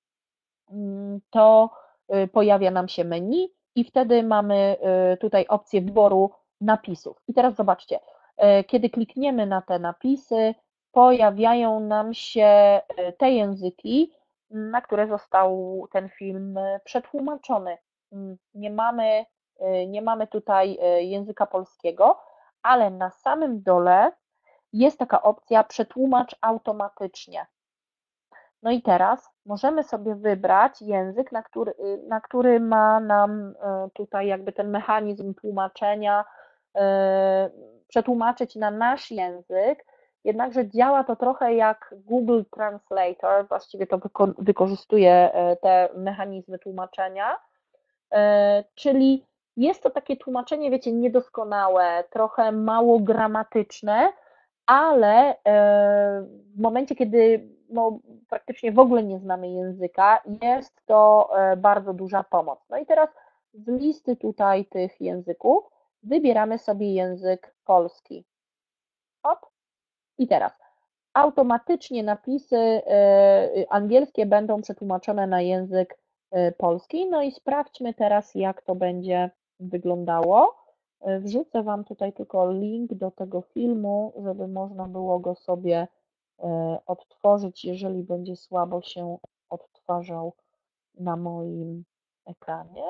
to y, pojawia nam się menu i wtedy mamy y, tutaj opcję wyboru napisów. I teraz zobaczcie, y, kiedy klikniemy na te napisy, pojawiają nam się y, te języki, na które został ten film y, przetłumaczony. Mm, Nie mamy, y, nie mamy tutaj y, języka polskiego, ale na samym dole jest taka opcja przetłumacz automatycznie. No i teraz możemy sobie wybrać język, na który, na który ma nam e, tutaj jakby ten mechanizm tłumaczenia e, przetłumaczyć na nasz język, jednakże działa to trochę jak Google Translator, właściwie to wyko- wykorzystuje e, te mechanizmy tłumaczenia, e, czyli jest to takie tłumaczenie, wiecie, niedoskonałe, trochę mało gramatyczne, ale e, w momencie, kiedy no, praktycznie w ogóle nie znamy języka, jest to e, bardzo duża pomoc. No i teraz z listy tutaj tych języków wybieramy sobie język polski. Hop. I teraz automatycznie napisy e, angielskie będą przetłumaczone na język e, polski. No i sprawdźmy teraz, jak to będzie wyglądało. E, Wrzucę Wam tutaj tylko link do tego filmu, żeby można było go sobie e, odtworzyć, jeżeli będzie słabo się odtwarzał na moim ekranie.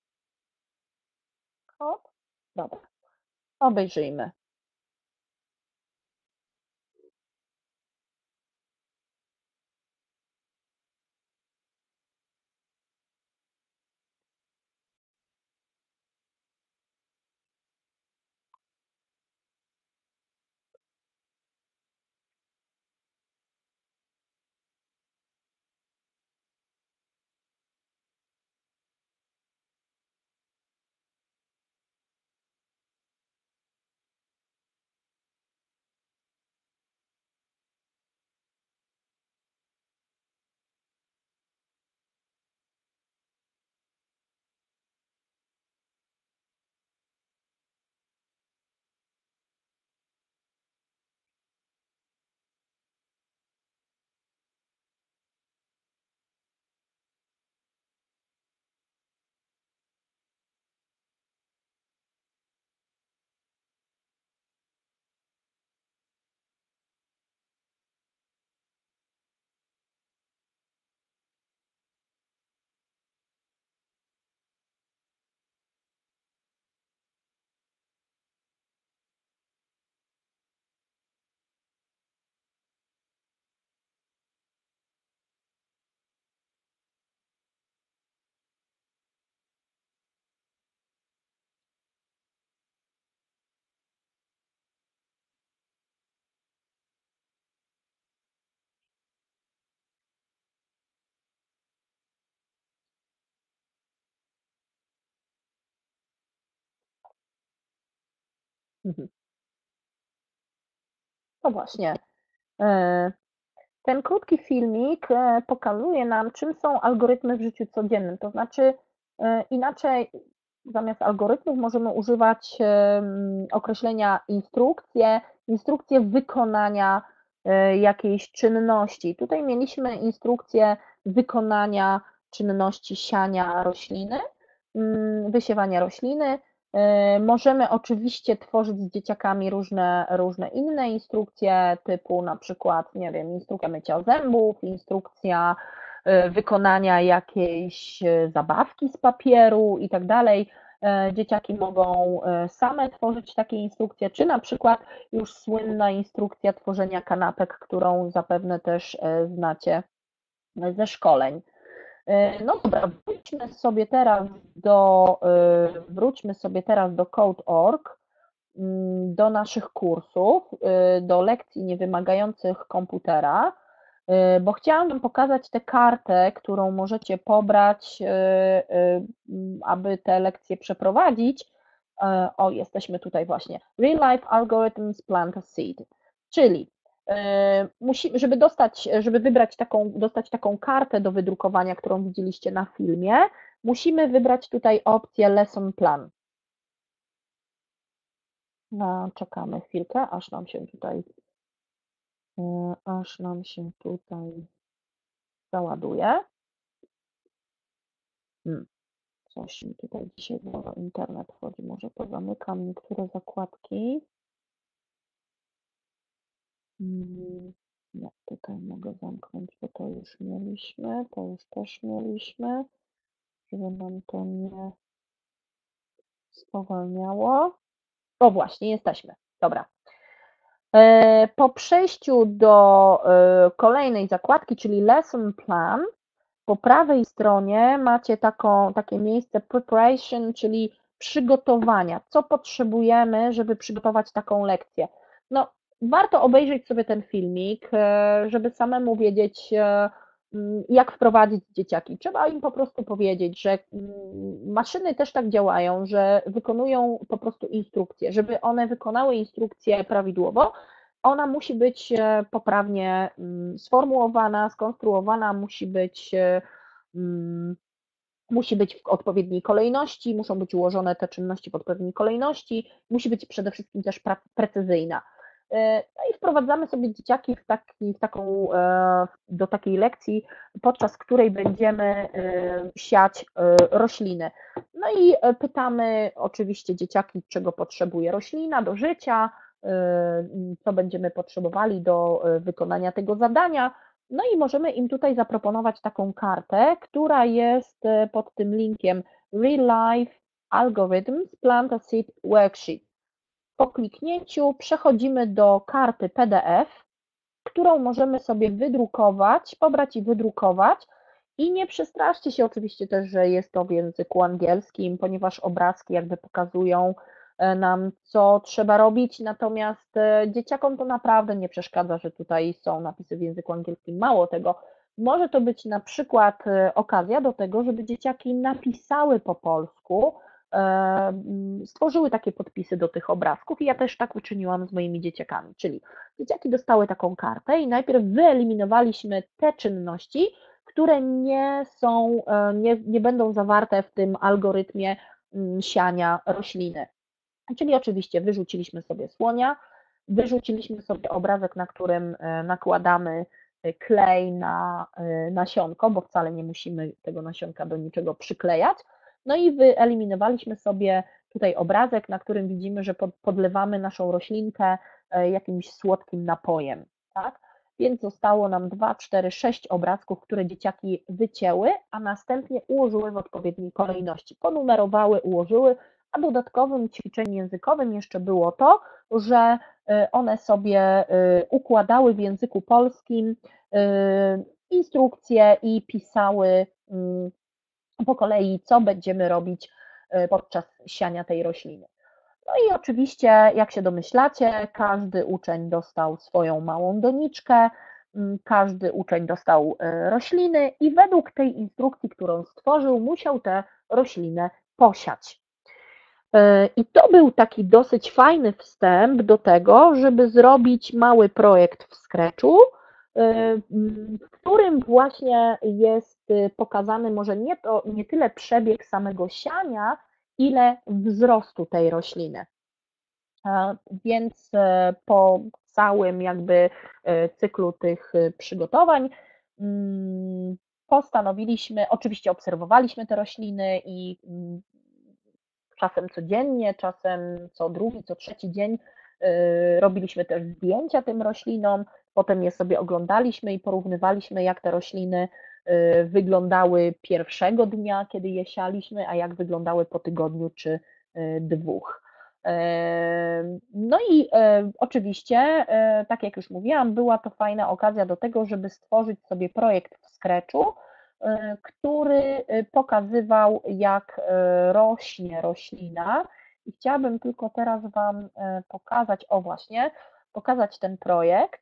Hop. Dobra, obejrzyjmy. No właśnie. E, Ten krótki filmik e, pokazuje nam, czym są algorytmy w życiu codziennym. To znaczy, e, inaczej zamiast algorytmów możemy używać em, określenia instrukcje, instrukcje wykonania e, jakiejś czynności. Tutaj mieliśmy instrukcję wykonania czynności siania rośliny, mm, wysiewania rośliny. E, Możemy oczywiście tworzyć z dzieciakami różne, różne inne instrukcje, typu na przykład, nie wiem, instrukcja mycia zębów, instrukcja e, wykonania jakiejś e, zabawki z papieru i tak dalej. Dzieciaki mogą same tworzyć takie instrukcje, czy na przykład już słynna instrukcja tworzenia kanapek, którą zapewne też znacie ze szkoleń. No dobra, wróćmy sobie teraz do, wróćmy sobie teraz do code kropka org, do naszych kursów, do lekcji niewymagających komputera, bo chciałam Wam pokazać tę kartę, którą możecie pobrać, aby te lekcje przeprowadzić. O, jesteśmy tutaj właśnie. Real Life Algorithms Plant a Seed, czyli musimy, żeby dostać, żeby wybrać taką, dostać taką kartę do wydrukowania, którą widzieliście na filmie, musimy wybrać tutaj opcję Lesson Plan. No, czekamy chwilkę, aż nam się tutaj, aż nam się tutaj załaduje. Hmm. Coś mi tutaj dzisiaj znowu internet wchodzi, może pozamykam niektóre zakładki. Nie, tutaj mogę zamknąć, bo to już mieliśmy, to już też mieliśmy, żeby nam to nie spowalniało. O właśnie, jesteśmy, dobra. Po przejściu do kolejnej zakładki, czyli Lesson Plan, po prawej stronie macie taką, takie miejsce Preparation, czyli przygotowania. Co potrzebujemy, żeby przygotować taką lekcję? No, warto obejrzeć sobie ten filmik, żeby samemu wiedzieć, jak wprowadzić dzieciaki. Trzeba im po prostu powiedzieć, że maszyny też tak działają, że wykonują po prostu instrukcje. Żeby one wykonały instrukcję prawidłowo, ona musi być poprawnie sformułowana, skonstruowana, musi być, musi być w odpowiedniej kolejności, muszą być ułożone te czynności w odpowiedniej kolejności, musi być przede wszystkim też precyzyjna. No i wprowadzamy sobie dzieciaki w taki, w taką, do takiej lekcji, podczas której będziemy siać rośliny. No i pytamy oczywiście dzieciaki, czego potrzebuje roślina do życia, co będziemy potrzebowali do wykonania tego zadania. No i możemy im tutaj zaproponować taką kartę, która jest pod tym linkiem Real Life Algorithms Plant a Seed Worksheet. Po kliknięciu przechodzimy do karty P D F, którą możemy sobie wydrukować, pobrać i wydrukować. I nie przestraszcie się oczywiście też, że jest to w języku angielskim, ponieważ obrazki jakby pokazują nam, co trzeba robić, natomiast dzieciakom to naprawdę nie przeszkadza, że tutaj są napisy w języku angielskim. Mało tego, może to być na przykład okazja do tego, żeby dzieciaki napisały po polsku, stworzyły takie podpisy do tych obrazków i ja też tak uczyniłam z moimi dzieciakami, czyli dzieciaki dostały taką kartę i najpierw wyeliminowaliśmy te czynności, które nie są, nie, nie będą zawarte w tym algorytmie siania rośliny. Czyli oczywiście wyrzuciliśmy sobie słonia, wyrzuciliśmy sobie obrazek, na którym nakładamy klej na nasionko, bo wcale nie musimy tego nasionka do niczego przyklejać. No i wyeliminowaliśmy sobie tutaj obrazek, na którym widzimy, że podlewamy naszą roślinkę jakimś słodkim napojem, tak? Więc zostało nam dwa, cztery, sześć obrazków, które dzieciaki wycięły, a następnie ułożyły w odpowiedniej kolejności. Ponumerowały, ułożyły, a dodatkowym ćwiczeniem językowym jeszcze było to, że one sobie układały w języku polskim instrukcje i pisały po kolei, co będziemy robić podczas siania tej rośliny. No i oczywiście, jak się domyślacie, każdy uczeń dostał swoją małą doniczkę, każdy uczeń dostał rośliny i według tej instrukcji, którą stworzył, musiał tę roślinę posiać. I to był taki dosyć fajny wstęp do tego, żeby zrobić mały projekt w Scratchu, w którym właśnie jest pokazany może nie, to, nie tyle przebieg samego siania, ile wzrostu tej rośliny. Więc po całym jakby cyklu tych przygotowań postanowiliśmy, oczywiście obserwowaliśmy te rośliny i czasem codziennie, czasem co drugi, co trzeci dzień robiliśmy też zdjęcia tym roślinom, potem je sobie oglądaliśmy i porównywaliśmy, jak te rośliny wyglądały pierwszego dnia, kiedy je sialiśmy, a jak wyglądały po tygodniu czy dwóch. No i oczywiście, tak jak już mówiłam, była to fajna okazja do tego, żeby stworzyć sobie projekt w Scratchu, który pokazywał, jak rośnie roślina. I chciałabym tylko teraz Wam pokazać, o właśnie, pokazać ten projekt.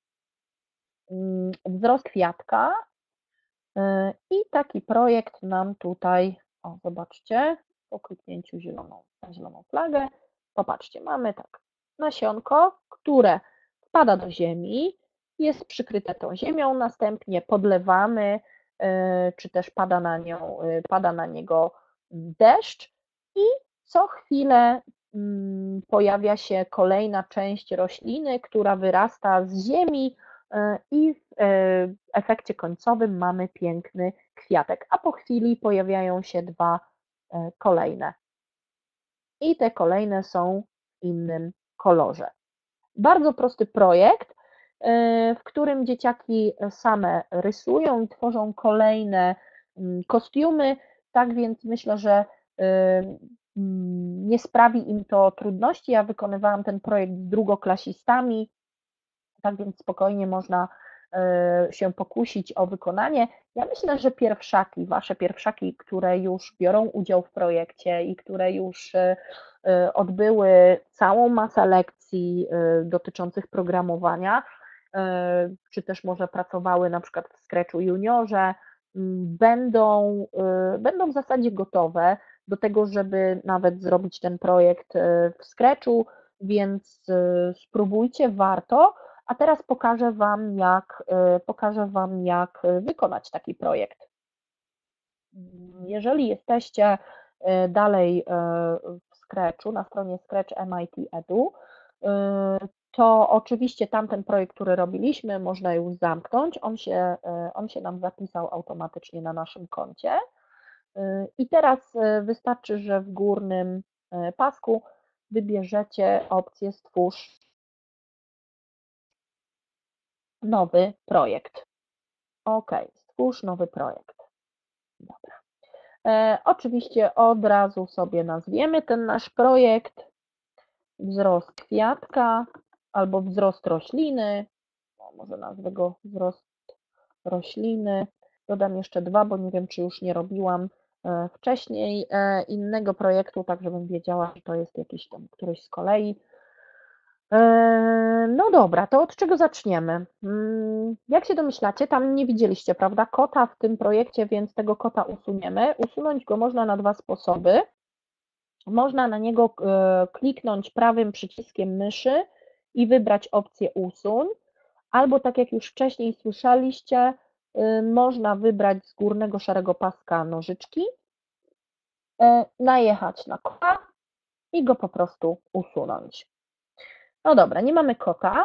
Wzrost kwiatka. I taki projekt nam tutaj, o zobaczcie, po kliknięciu zieloną, na zieloną flagę, popatrzcie, mamy tak nasionko, które wpada do ziemi, jest przykryte tą ziemią, następnie podlewamy, czy też pada na, nią, pada na niego deszcz i co chwilę pojawia się kolejna część rośliny, która wyrasta z ziemi i w efekcie końcowym mamy piękny kwiatek, a po chwili pojawiają się dwa kolejne. I te kolejne są w innym kolorze. Bardzo prosty projekt, w którym dzieciaki same rysują i tworzą kolejne kostiumy, tak więc myślę, że nie sprawi im to trudności. Ja wykonywałam ten projekt z drugoklasistami, tak więc spokojnie można się pokusić o wykonanie. Ja myślę, że pierwszaki, wasze pierwszaki, które już biorą udział w projekcie i które już odbyły całą masę lekcji dotyczących programowania, czy też może pracowały na przykład w Scratchu Juniorze, będą, będą w zasadzie gotowe do tego, żeby nawet zrobić ten projekt w Scratchu, więc spróbujcie, warto. A teraz pokażę Wam, jak, pokażę Wam, jak wykonać taki projekt. Jeżeli jesteście dalej w Scratchu, na stronie Scratch M I T Edu, to oczywiście tamten projekt, który robiliśmy, można już zamknąć. On się, on się nam zapisał automatycznie na naszym koncie. I teraz wystarczy, że w górnym pasku wybierzecie opcję Stwórz nowy projekt. OK, stwórz nowy projekt. Dobra. E, oczywiście od razu sobie nazwiemy ten nasz projekt wzrost kwiatka albo wzrost rośliny. No, może nazwę go wzrost rośliny. Dodam jeszcze dwa, bo nie wiem, czy już nie robiłam e, wcześniej e, innego projektu, tak żebym wiedziała, że to jest jakiś tam któryś z kolei. No dobra, to od czego zaczniemy? Jak się domyślacie, tam nie widzieliście, prawda, kota w tym projekcie, więc tego kota usuniemy. Usunąć go można na dwa sposoby. Można na niego kliknąć prawym przyciskiem myszy i wybrać opcję usuń, albo tak jak już wcześniej słyszeliście, można wybrać z górnego szarego paska nożyczki, najechać na kota i go po prostu usunąć. No dobra, nie mamy kota.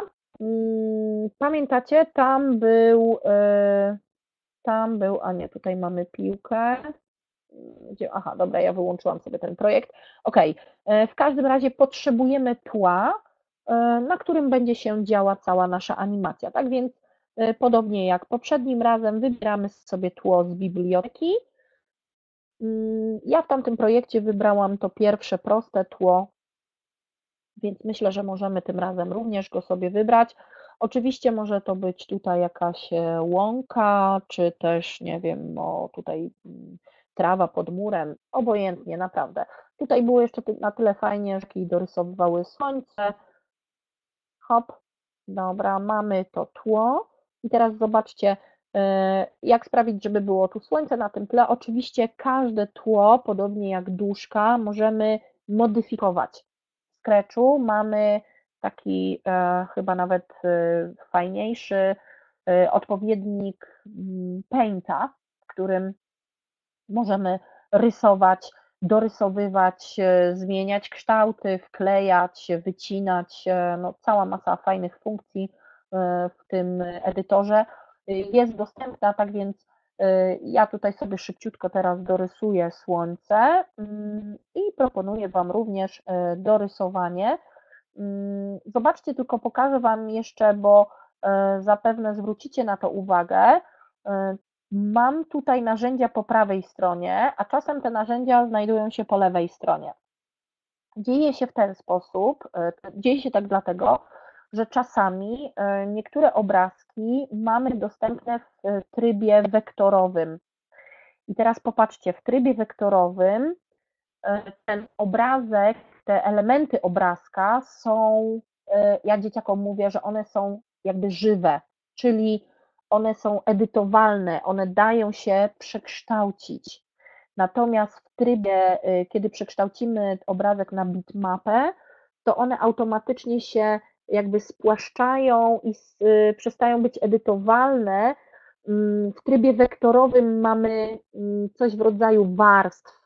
Pamiętacie, tam był, tam był, a nie, tutaj mamy piłkę. Gdzie, aha, dobra, ja wyłączyłam sobie ten projekt. OK, w każdym razie potrzebujemy tła, na którym będzie się działa cała nasza animacja. Tak więc podobnie jak poprzednim razem wybieramy sobie tło z biblioteki. Ja w tamtym projekcie wybrałam to pierwsze proste tło, więc myślę, że możemy tym razem również go sobie wybrać. Oczywiście może to być tutaj jakaś łąka, czy też, nie wiem, o tutaj trawa pod murem, obojętnie, naprawdę. Tutaj było jeszcze na tyle fajnie, że dorysowywały słońce. Hop, dobra, mamy to tło. I teraz zobaczcie, jak sprawić, żeby było tu słońce na tym tle. Oczywiście każde tło, podobnie jak duszka, możemy modyfikować. W Scratchu mamy taki e, chyba nawet e, fajniejszy e, odpowiednik Painta, w którym możemy rysować, dorysowywać, e, zmieniać kształty, wklejać, wycinać, e, no, cała masa fajnych funkcji e, w tym edytorze jest dostępna, tak więc ja tutaj sobie szybciutko teraz dorysuję słońce i proponuję Wam również dorysowanie. Zobaczcie, tylko pokażę Wam jeszcze, bo zapewne zwrócicie na to uwagę. mam tutaj narzędzia po prawej stronie, a czasem te narzędzia znajdują się po lewej stronie. Dzieje się w ten sposób, dzieje się tak dlatego, że czasami niektóre obrazki mamy dostępne w trybie wektorowym. I teraz popatrzcie, w trybie wektorowym ten obrazek, te elementy obrazka są, ja dzieciakom mówię, że one są jakby żywe, czyli one są edytowalne, one dają się przekształcić. Natomiast w trybie, kiedy przekształcimy obrazek na bitmapę, to one automatycznie się jakby spłaszczają i przestają być edytowalne. W trybie wektorowym mamy coś w rodzaju warstw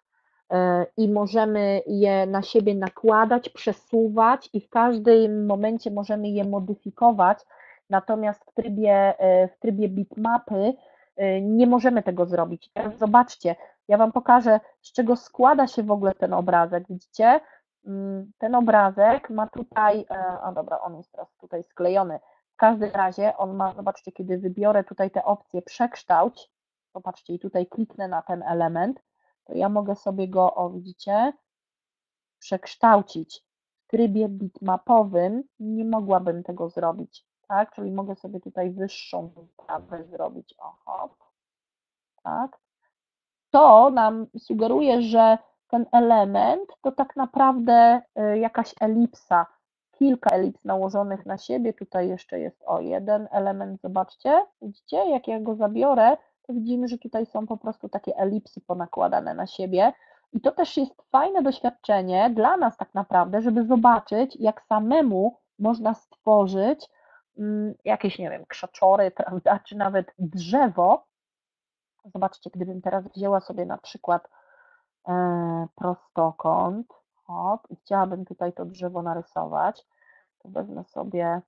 i możemy je na siebie nakładać, przesuwać i w każdym momencie możemy je modyfikować. Natomiast w trybie, w trybie bitmapy nie możemy tego zrobić. Teraz zobaczcie, ja Wam pokażę, z czego składa się w ogóle ten obrazek. Widzicie? Ten obrazek ma tutaj, a dobra, on jest teraz tutaj sklejony. W każdym razie on ma, zobaczcie, kiedy wybiorę tutaj te opcje przekształć, popatrzcie, i tutaj kliknę na ten element, to ja mogę sobie go, o widzicie, przekształcić. W trybie bitmapowym nie mogłabym tego zrobić, tak? Czyli mogę sobie tutaj wyższą wyprawę zrobić, oho, tak? To nam sugeruje, że ten element to tak naprawdę jakaś elipsa, kilka elips nałożonych na siebie, tutaj jeszcze jest o jeden element, zobaczcie, widzicie, jak ja go zabiorę, to widzimy, że tutaj są po prostu takie elipsy ponakładane na siebie i to też jest fajne doświadczenie dla nas tak naprawdę, żeby zobaczyć, jak samemu można stworzyć jakieś, nie wiem, krzaczory, prawda, czy nawet drzewo. Zobaczcie, gdybym teraz wzięła sobie na przykład prostokąt, hop, i chciałabym tutaj to drzewo narysować, to wezmę sobie,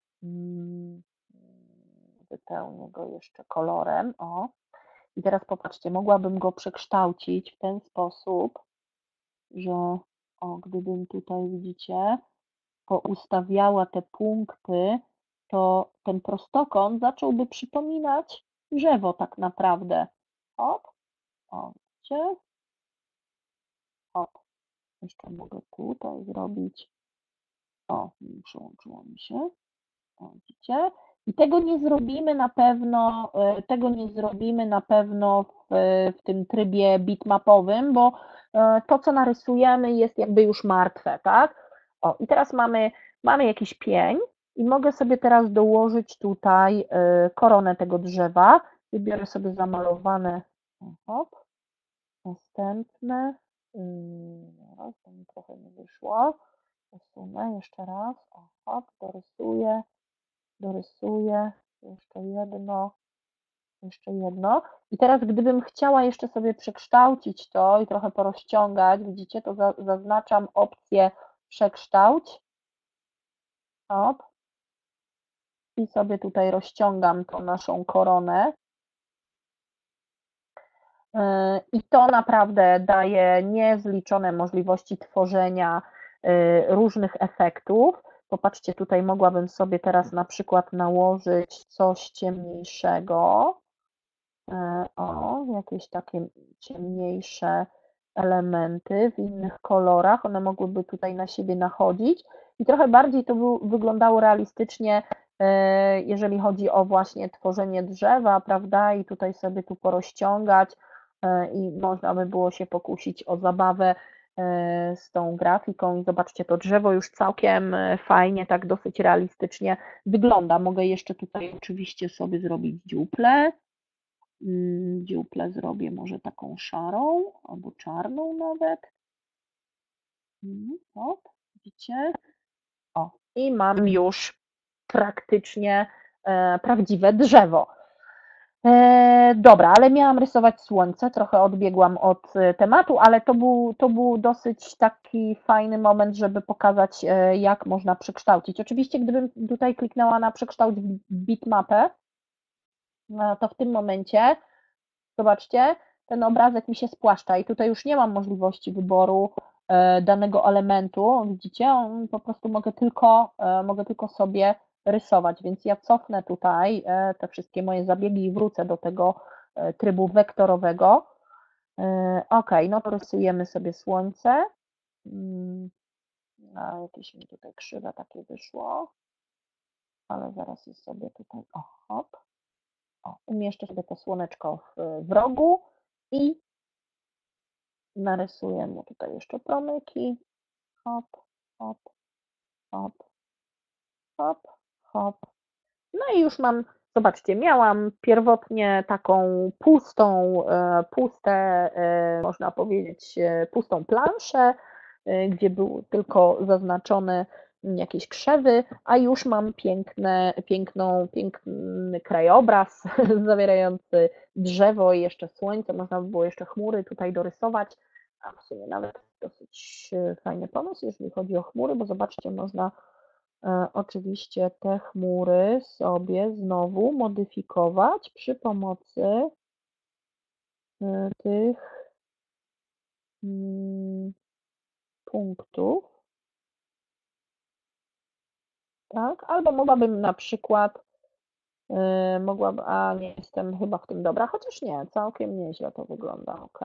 wypełnię go jeszcze kolorem, o. I teraz popatrzcie, mogłabym go przekształcić w ten sposób, że o, gdybym tutaj, widzicie, poustawiała te punkty, to ten prostokąt zacząłby przypominać drzewo tak naprawdę. Hop, o, widzicie? Hop, jeszcze mogę tutaj zrobić, o, przełączyło mi się, o, widzicie? I tego nie zrobimy na pewno, tego nie zrobimy na pewno w, w tym trybie bitmapowym, bo to, co narysujemy, jest jakby już martwe, tak? O, i teraz mamy, mamy jakiś pień i mogę sobie teraz dołożyć tutaj koronę tego drzewa. Wybiorę sobie zamalowane, hop, następne, raz, to mi trochę nie wyszło, usunę jeszcze raz, o, hop, dorysuję, dorysuję, jeszcze jedno, jeszcze jedno. I teraz gdybym chciała jeszcze sobie przekształcić to i trochę porozciągać, widzicie, to za, zaznaczam opcję przekształć, hop, i sobie tutaj rozciągam tą naszą koronę. I to naprawdę daje niezliczone możliwości tworzenia różnych efektów. Popatrzcie, tutaj mogłabym sobie teraz na przykład nałożyć coś ciemniejszego. O, jakieś takie ciemniejsze elementy w innych kolorach. One mogłyby tutaj na siebie nachodzić i trochę bardziej to by wyglądało realistycznie, jeżeli chodzi o właśnie tworzenie drzewa, prawda? I tutaj sobie tu porozciągać i można by było się pokusić o zabawę z tą grafiką i zobaczcie, to drzewo już całkiem fajnie, tak dosyć realistycznie wygląda. Mogę jeszcze tutaj oczywiście sobie zrobić dziuplę. Dziuplę zrobię może taką szarą albo czarną nawet. Hop, widzicie? O, i mam już praktycznie e, prawdziwe drzewo. E, dobra, ale miałam rysować słońce, trochę odbiegłam od tematu, ale to był, to był dosyć taki fajny moment, żeby pokazać, e, jak można przekształcić. Oczywiście, gdybym tutaj kliknęła na przekształć bitmapę, no, to w tym momencie, zobaczcie, ten obrazek mi się spłaszcza i tutaj już nie mam możliwości wyboru e, danego elementu, widzicie, on po prostu mogę tylko, e, mogę tylko sobie rysować, więc ja cofnę tutaj te wszystkie moje zabiegi i wrócę do tego e, trybu wektorowego. E, Ok, no to rysujemy sobie słońce. Mm, A jakieś mi tutaj krzywe takie wyszło, ale zaraz je sobie tutaj, o, hop, o, umieszczę sobie to słoneczko w, w rogu i narysuję mu tutaj jeszcze promyki. Hop, hop, hop, hop, hop. No i już mam, zobaczcie, miałam pierwotnie taką pustą, e, puste, e, można powiedzieć, e, pustą planszę, e, gdzie były tylko zaznaczone jakieś krzewy, a już mam piękne, piękną, piękny krajobraz zawierający drzewo i jeszcze słońce. Można by było jeszcze chmury tutaj dorysować, a w sumie nawet dosyć e, fajny pomysł, jeżeli chodzi o chmury, bo zobaczcie, można E, oczywiście te chmury sobie znowu modyfikować przy pomocy e, tych mm, punktów, tak? Albo mogłabym na przykład, e, mogłabym, a nie jestem chyba w tym dobra, chociaż nie, całkiem nieźle to wygląda, ok.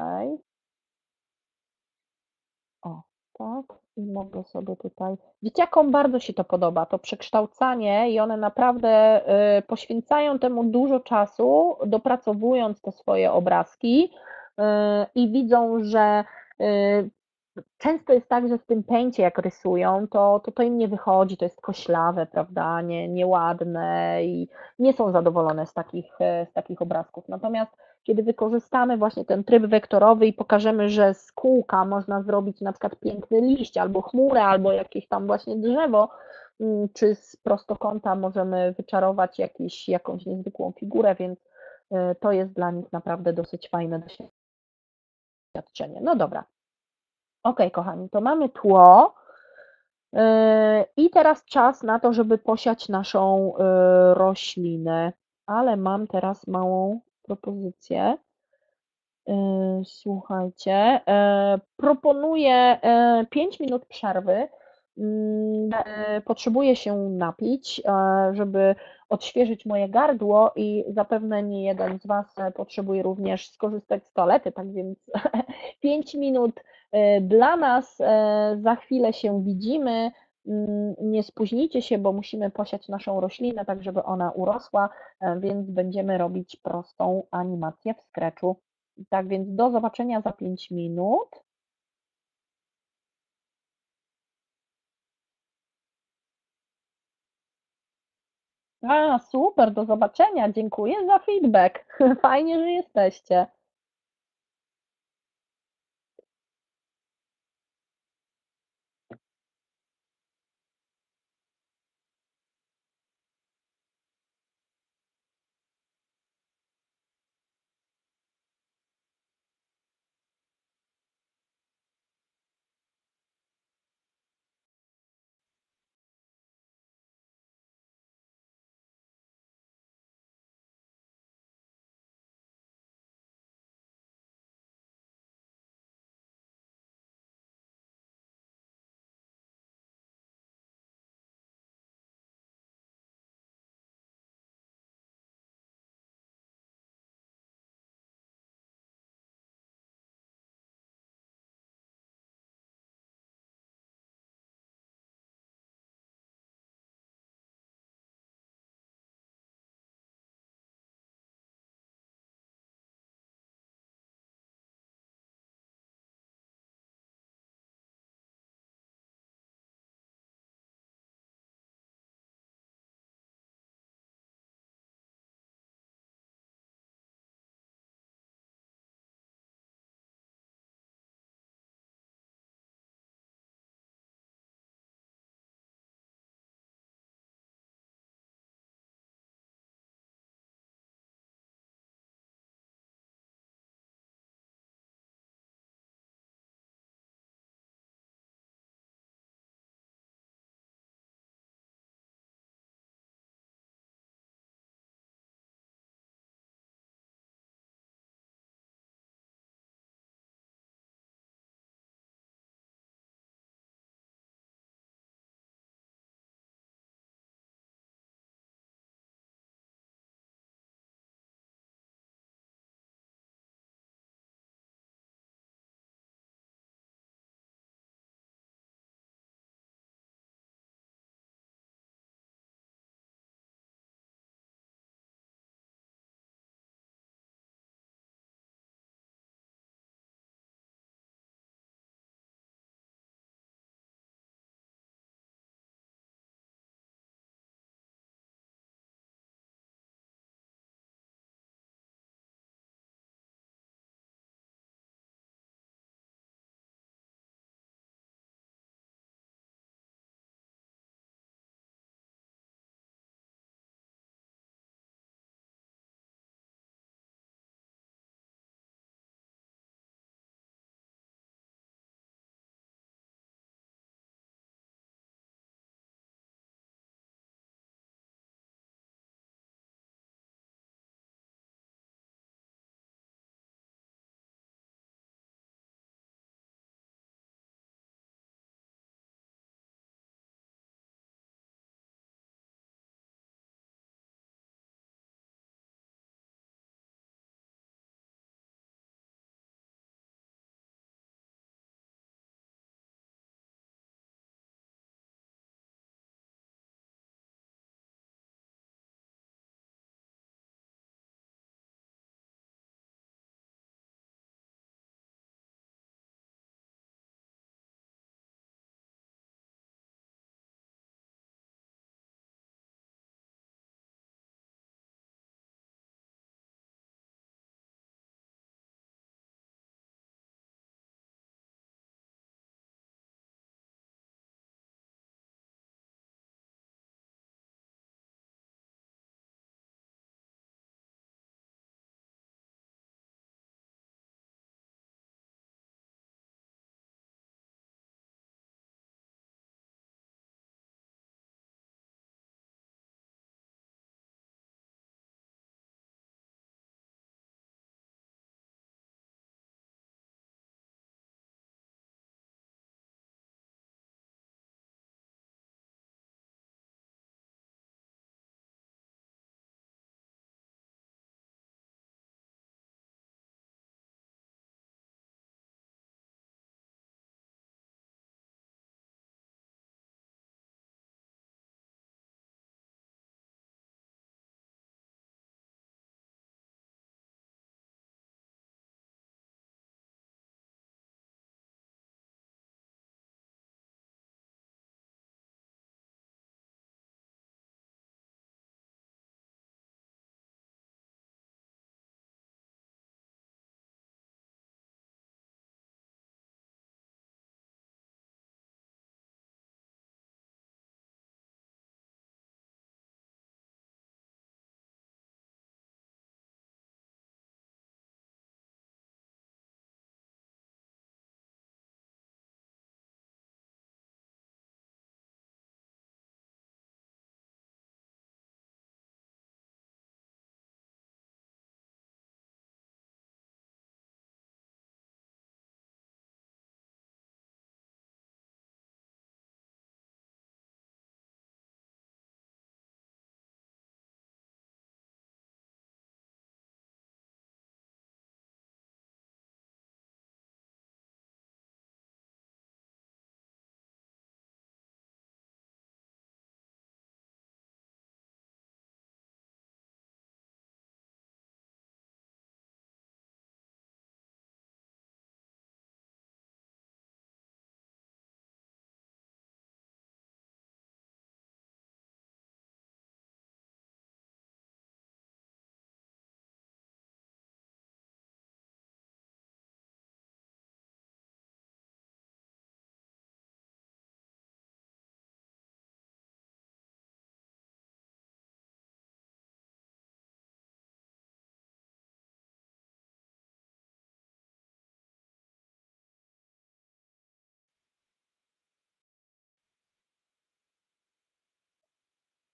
O, tak. I mogę sobie tutaj. Dzieciakom bardzo się to podoba, to przekształcanie, i one naprawdę y, poświęcają temu dużo czasu, dopracowując te swoje obrazki y, i widzą, że y, często jest tak, że w tym pęcie jak rysują, to, to to im nie wychodzi, to jest koślawe, prawda, nie, nieładne i nie są zadowolone z takich, e, z takich obrazków. Natomiast kiedy wykorzystamy właśnie ten tryb wektorowy i pokażemy, że z kółka można zrobić na przykład piękny liść, albo chmurę, albo jakieś tam właśnie drzewo, mm, czy z prostokąta możemy wyczarować jakiś, jakąś niezwykłą figurę, więc e, to jest dla nich naprawdę dosyć fajne doświadczenie. No dobra. Ok, kochani, to mamy tło yy, i teraz czas na to, żeby posiać naszą yy, roślinę, ale mam teraz małą propozycję. Yy, Słuchajcie, yy, proponuję yy, pięć minut przerwy. Mm, e, Potrzebuję się napić, e, żeby odświeżyć moje gardło i zapewne nie jeden z Was e, potrzebuje również skorzystać z toalety, tak więc pięć minut e, dla nas, e, za chwilę się widzimy. Mm, Nie spóźnijcie się, bo musimy posiać naszą roślinę, tak żeby ona urosła, e, więc będziemy robić prostą animację w Scratchu. Tak więc do zobaczenia za pięć minut. A, super, do zobaczenia. Dziękuję za feedback. Fajnie, że jesteście.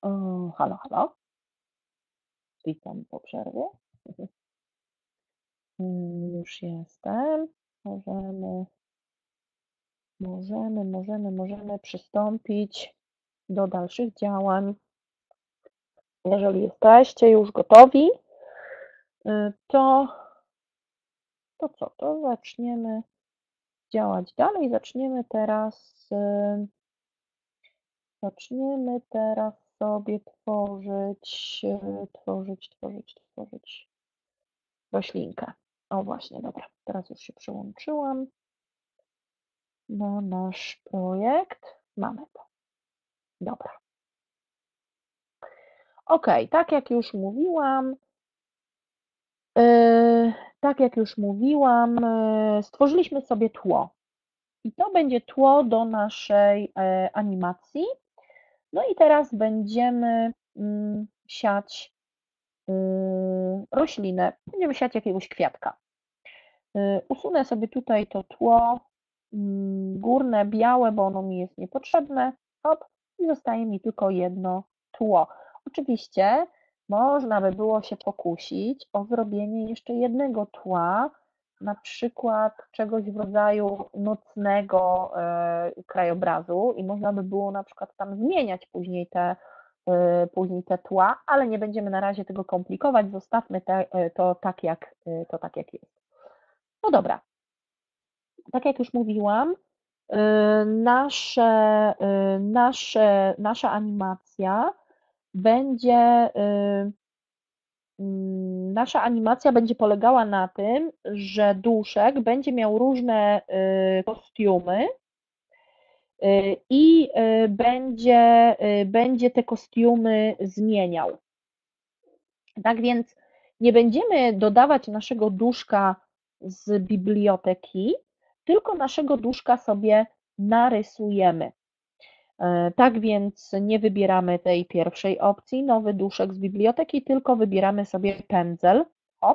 O, halo, halo. Witam po przerwie. Mm, Już jestem. Możemy, możemy, możemy, możemy przystąpić do dalszych działań. Jeżeli jesteście już gotowi, y, to, to co? To zaczniemy działać dalej. Zaczniemy teraz, y, zaczniemy teraz sobie tworzyć, y, tworzyć, tworzyć, tworzyć roślinkę. O właśnie, dobra. Teraz już się przyłączyłam na nasz projekt. Mamy to. Dobra. Ok, tak jak już mówiłam, yy, tak jak już mówiłam, yy, stworzyliśmy sobie tło. I to będzie tło do naszej yy, animacji. No i teraz będziemy yy, siać yy, roślinę. Będziemy siać jakiegoś kwiatka. Yy, usunę sobie tutaj to tło yy, górne, białe, bo ono mi jest niepotrzebne. Hop, i zostaje mi tylko jedno tło. Oczywiście można by było się pokusić o zrobienie jeszcze jednego tła, na przykład czegoś w rodzaju nocnego e, krajobrazu i można by było na przykład tam zmieniać później te, e, później te tła, ale nie będziemy na razie tego komplikować, zostawmy te, e, to, tak jak, e, to tak jak jest. No dobra, tak jak już mówiłam, y, nasze, y, nasze, nasza animacja będzie, y, mm, nasza animacja będzie polegała na tym, że duszek będzie miał różne y, kostiumy y, i y, będzie, y, będzie te kostiumy zmieniał. Tak więc nie będziemy dodawać naszego duszka z biblioteki, tylko naszego duszka sobie narysujemy. Tak więc nie wybieramy tej pierwszej opcji, nowy duszek z biblioteki, tylko wybieramy sobie pędzel. Hop.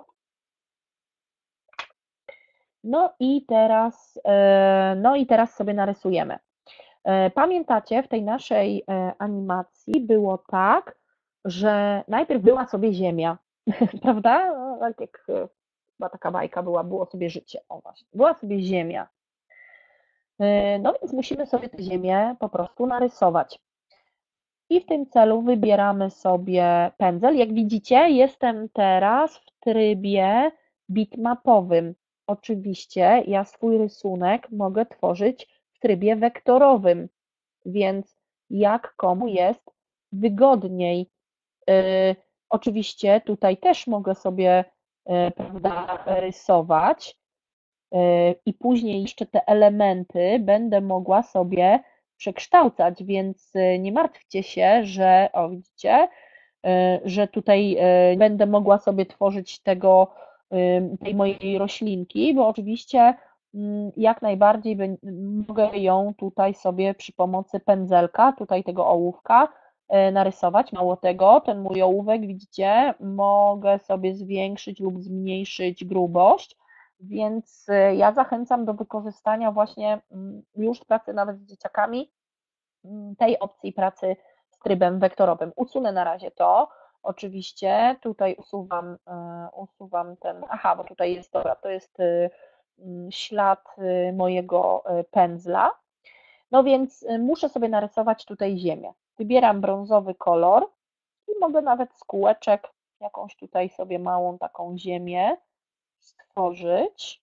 No i teraz, no i teraz sobie narysujemy. Pamiętacie, w tej naszej animacji było tak, że najpierw była sobie ziemia, prawda? No, tak jak chyba taka bajka była, było sobie życie. O właśnie, była sobie ziemia. No więc musimy sobie tę ziemię po prostu narysować. I w tym celu wybieramy sobie pędzel. Jak widzicie, jestem teraz w trybie bitmapowym. Oczywiście ja swój rysunek mogę tworzyć w trybie wektorowym, więc jak komu jest wygodniej. Yy, oczywiście tutaj też mogę sobie yy, prawda, rysować yy, i później jeszcze te elementy będę mogła sobie przekształcać, więc yy, nie martwcie się, że o widzicie, yy, że tutaj yy, będę mogła sobie tworzyć tego, yy, tej mojej roślinki, bo oczywiście yy, jak najbardziej bę- mogę ją tutaj sobie przy pomocy pędzelka, tutaj tego ołówka, yy, narysować. Mało tego, ten mój ołówek, widzicie, mogę sobie zwiększyć lub zmniejszyć grubość, więc y, ja zachęcam do wykorzystania właśnie mm, już w pracy nawet z dzieciakami mm, tej opcji pracy z trybem wektorowym. Usunę na razie to. Oczywiście tutaj usuwam, y, usuwam ten, aha, bo tutaj jest, dobra, to jest y, mm, ślad y, mojego y, pędzla. No więc y, muszę sobie narysować tutaj ziemię. Wybieram brązowy kolor i mogę nawet z kółeczek jakąś tutaj sobie małą taką ziemię stworzyć.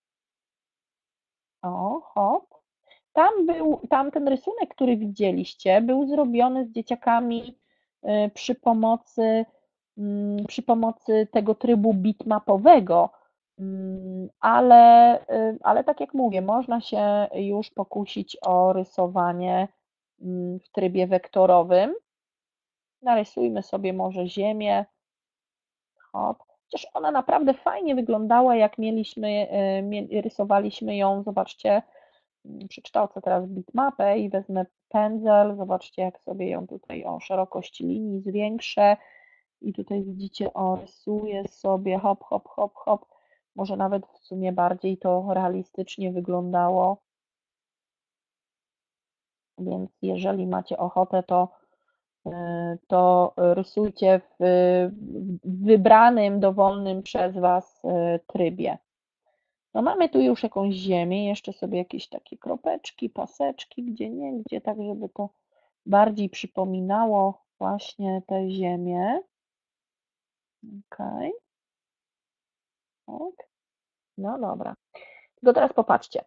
O, hop. Tam był, tam ten rysunek, który widzieliście, był zrobiony z dzieciakami y, przy pomocy, mm, przy pomocy tego trybu bitmapowego, Mm, ale, y, ale tak jak mówię, można się już pokusić o rysowanie mm, w trybie wektorowym. Narysujmy sobie może ziemię. Hop. Chociaż ona naprawdę fajnie wyglądała, jak mieliśmy, y, mie- rysowaliśmy ją, zobaczcie, przekształcę teraz bitmapę i wezmę pędzel, zobaczcie jak sobie ją tutaj o szerokość linii zwiększę i tutaj widzicie, o rysuję sobie hop, hop, hop, hop, może nawet w sumie bardziej to realistycznie wyglądało, więc jeżeli macie ochotę, to to rysujcie w wybranym, dowolnym przez Was trybie. No mamy tu już jakąś ziemię, jeszcze sobie jakieś takie kropeczki, paseczki, gdzie nie, gdzie tak, żeby to bardziej przypominało właśnie tę ziemię. Okej. Tak. No dobra. Tylko teraz popatrzcie.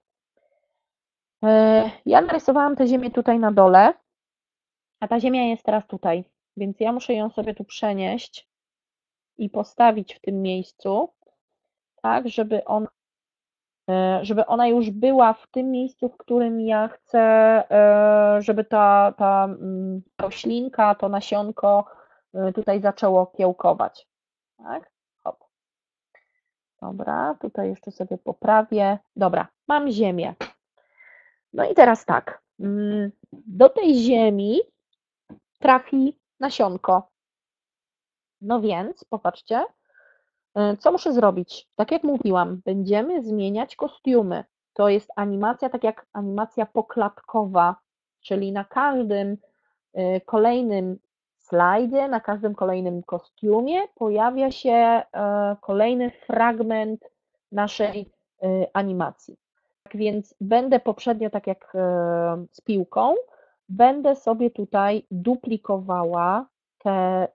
Ja narysowałam tę ziemię tutaj na dole, a ta ziemia jest teraz tutaj, więc ja muszę ją sobie tu przenieść i postawić w tym miejscu, tak, żeby on, żeby ona już była w tym miejscu, w którym ja chcę, żeby ta, ta roślinka, to nasionko tutaj zaczęło kiełkować. Tak? Hop. Dobra, tutaj jeszcze sobie poprawię. Dobra, mam ziemię. No i teraz tak, do tej ziemi trafi nasionko. No więc, popatrzcie, co muszę zrobić? Tak jak mówiłam, będziemy zmieniać kostiumy. To jest animacja, tak jak animacja poklatkowa, czyli na każdym kolejnym slajdzie, na każdym kolejnym kostiumie pojawia się kolejny fragment naszej animacji. Tak więc będę poprzednio, tak jak z piłką, będę sobie tutaj duplikowała te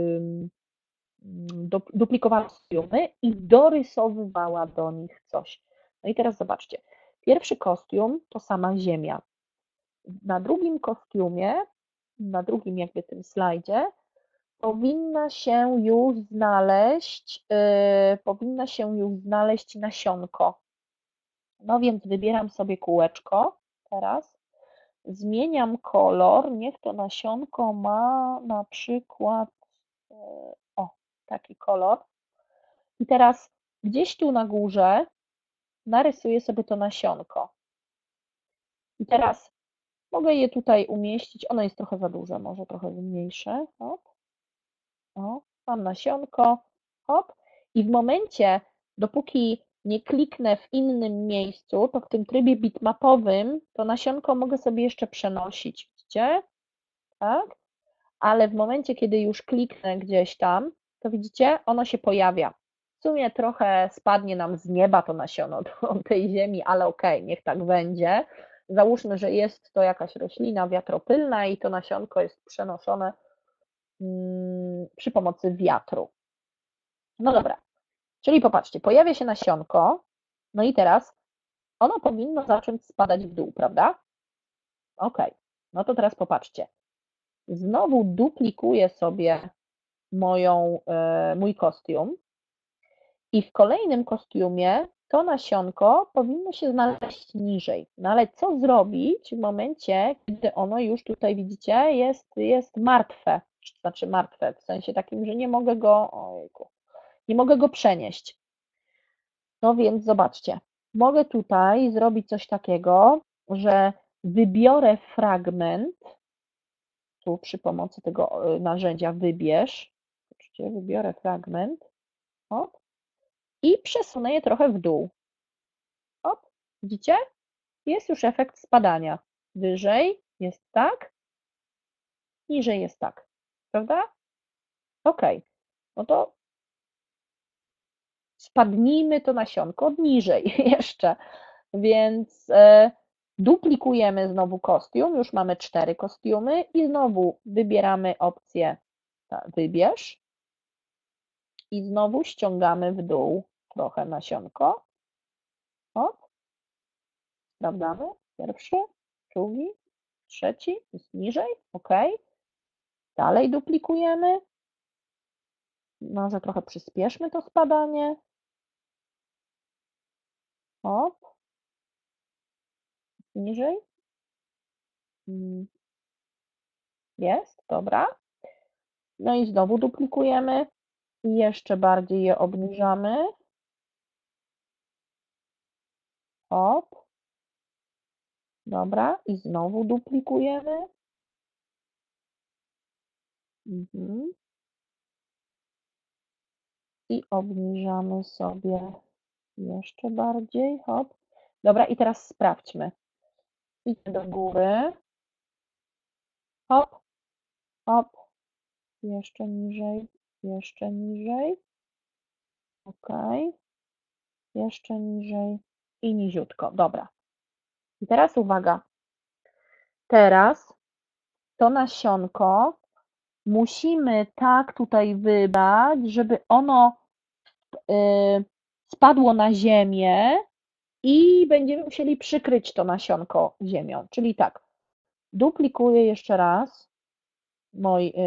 duplikowała kostiumy i dorysowywała do nich coś. No i teraz zobaczcie. Pierwszy kostium to sama ziemia. Na drugim kostiumie, na drugim jakby tym slajdzie, powinna się już znaleźć, yy, powinna się już znaleźć nasionko. No więc wybieram sobie kółeczko teraz, zmieniam kolor, niech to nasionko ma na przykład, yy, o, taki kolor. I teraz gdzieś tu na górze narysuję sobie to nasionko. I teraz mogę je tutaj umieścić, ono jest trochę za duże, może trochę mniejsze. Hop. O, mam nasionko, hop. I w momencie, dopóki nie kliknę w innym miejscu, to w tym trybie bitmapowym to nasionko mogę sobie jeszcze przenosić, widzicie? Tak? Ale w momencie, kiedy już kliknę gdzieś tam, to widzicie, ono się pojawia. W sumie trochę spadnie nam z nieba to nasiono do tej ziemi, ale okej, okay, niech tak będzie. Załóżmy, że jest to jakaś roślina wiatropylna i to nasionko jest przenoszone przy pomocy wiatru. No dobra, czyli popatrzcie, pojawia się nasionko, no i teraz ono powinno zacząć spadać w dół, prawda? Ok, no to teraz popatrzcie. Znowu duplikuję sobie moją, mój kostium i w kolejnym kostiumie to nasionko powinno się znaleźć niżej. No ale co zrobić w momencie, kiedy ono już tutaj, widzicie, jest, jest martwe, znaczy martwe, w sensie takim, że nie mogę go, ojejku, nie mogę go przenieść. No więc zobaczcie, mogę tutaj zrobić coś takiego, że wybiorę fragment, tu przy pomocy tego narzędzia wybierz, oczywiście wybiorę fragment, hop, i przesunę je trochę w dół. Hop, widzicie? Jest już efekt spadania. Wyżej jest tak, niżej jest tak, prawda? Ok, no to spadnijmy to nasionko niżej jeszcze, więc duplikujemy znowu kostium, już mamy cztery kostiumy i znowu wybieramy opcję wybierz i znowu ściągamy w dół trochę nasionko. Hop. Sprawdzamy. Pierwszy, drugi, trzeci, jest niżej, ok. Dalej duplikujemy. Może trochę przyspieszmy to spadanie. Hop. Niżej. Jest, dobra. No i znowu duplikujemy i jeszcze bardziej je obniżamy. Hop. Dobra, i znowu duplikujemy. Mhm. I obniżamy sobie jeszcze bardziej. Hop. Dobra, i teraz sprawdźmy. Idę do góry. Hop. hop, jeszcze niżej, jeszcze niżej, ok, jeszcze niżej i niziutko, dobra. I teraz uwaga, teraz to nasionko musimy tak tutaj wybrać, żeby ono y, spadło na ziemię i będziemy musieli przykryć to nasionko ziemią. Czyli tak, duplikuję jeszcze raz mój, y,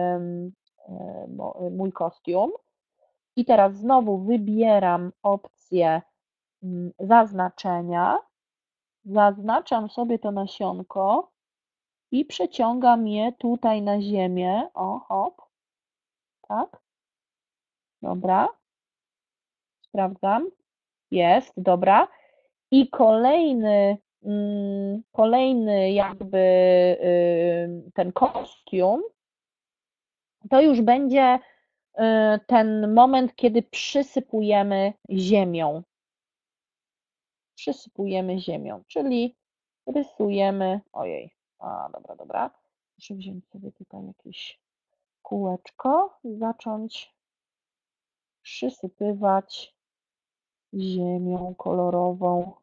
y, mój kostium i teraz znowu wybieram opcję mm, zaznaczenia, zaznaczam sobie to nasionko i przeciągam je tutaj na ziemię. O, hop, tak, dobra, sprawdzam, jest, dobra. I kolejny, mm, kolejny jakby y, ten kostium, to już będzie y, ten moment, kiedy przysypujemy ziemią. Przysypujemy ziemią, czyli rysujemy, ojej, a dobra, dobra, muszę wziąć sobie tutaj jakieś kółeczko i zacząć przysypywać ziemią kolorową.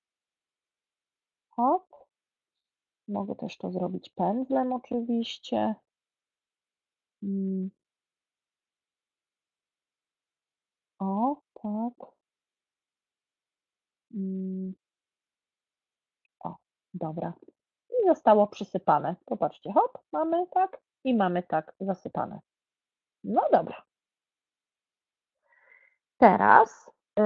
Hop. Mogę też to zrobić pędzlem oczywiście. Mm. O, tak. Mm. O, dobra. I zostało przysypane. Popatrzcie, hop, mamy tak i mamy tak zasypane. No dobra. Teraz yy,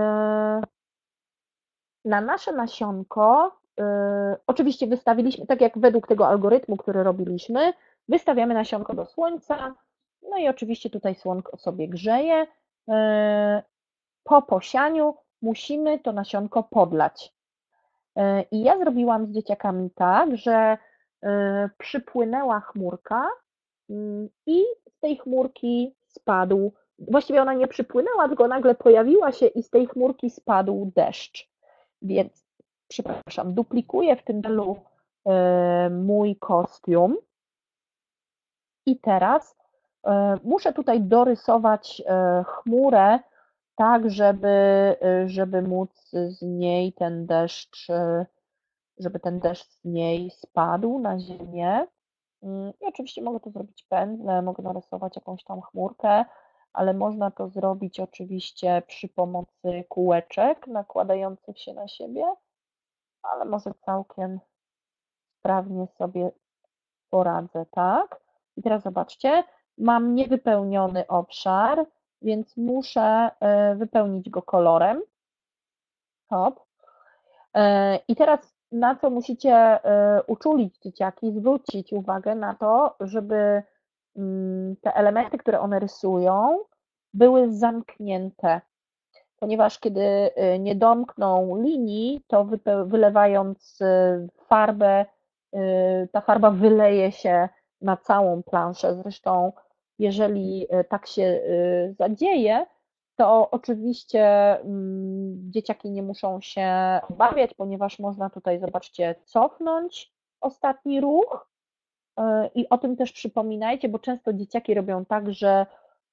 na nasze nasionko, yy, oczywiście wystawiliśmy, tak jak według tego algorytmu, który robiliśmy, wystawiamy nasionko do słońca, no i oczywiście tutaj słonko sobie grzeje. Yy, po posianiu musimy to nasionko podlać. Yy, I ja zrobiłam z dzieciakami tak, że yy, przypłynęła chmurka yy, i z tej chmurki spadł, właściwie ona nie przypłynęła, tylko nagle pojawiła się i z tej chmurki spadł deszcz. Więc, przepraszam, duplikuję w tym celu yy, mój kostium i teraz yy, muszę tutaj dorysować yy, chmurę tak, żeby, żeby móc z niej ten deszcz, żeby ten deszcz z niej spadł na ziemię. I oczywiście mogę to zrobić pędzlem, mogę narysować jakąś tam chmurkę, ale można to zrobić oczywiście przy pomocy kółeczek nakładających się na siebie, ale może całkiem sprawnie sobie poradzę, tak? I teraz zobaczcie, mam niewypełniony obszar, więc muszę wypełnić go kolorem. Hop. I teraz na co musicie uczulić dzieciaki, zwrócić uwagę na to, żeby te elementy, które one rysują, były zamknięte, ponieważ kiedy nie domkną linii, to wylewając farbę, ta farba wyleje się na całą planszę. Zresztą jeżeli tak się zadzieje, to oczywiście dzieciaki nie muszą się obawiać, ponieważ można tutaj, zobaczcie, cofnąć ostatni ruch i o tym też przypominajcie, bo często dzieciaki robią tak, że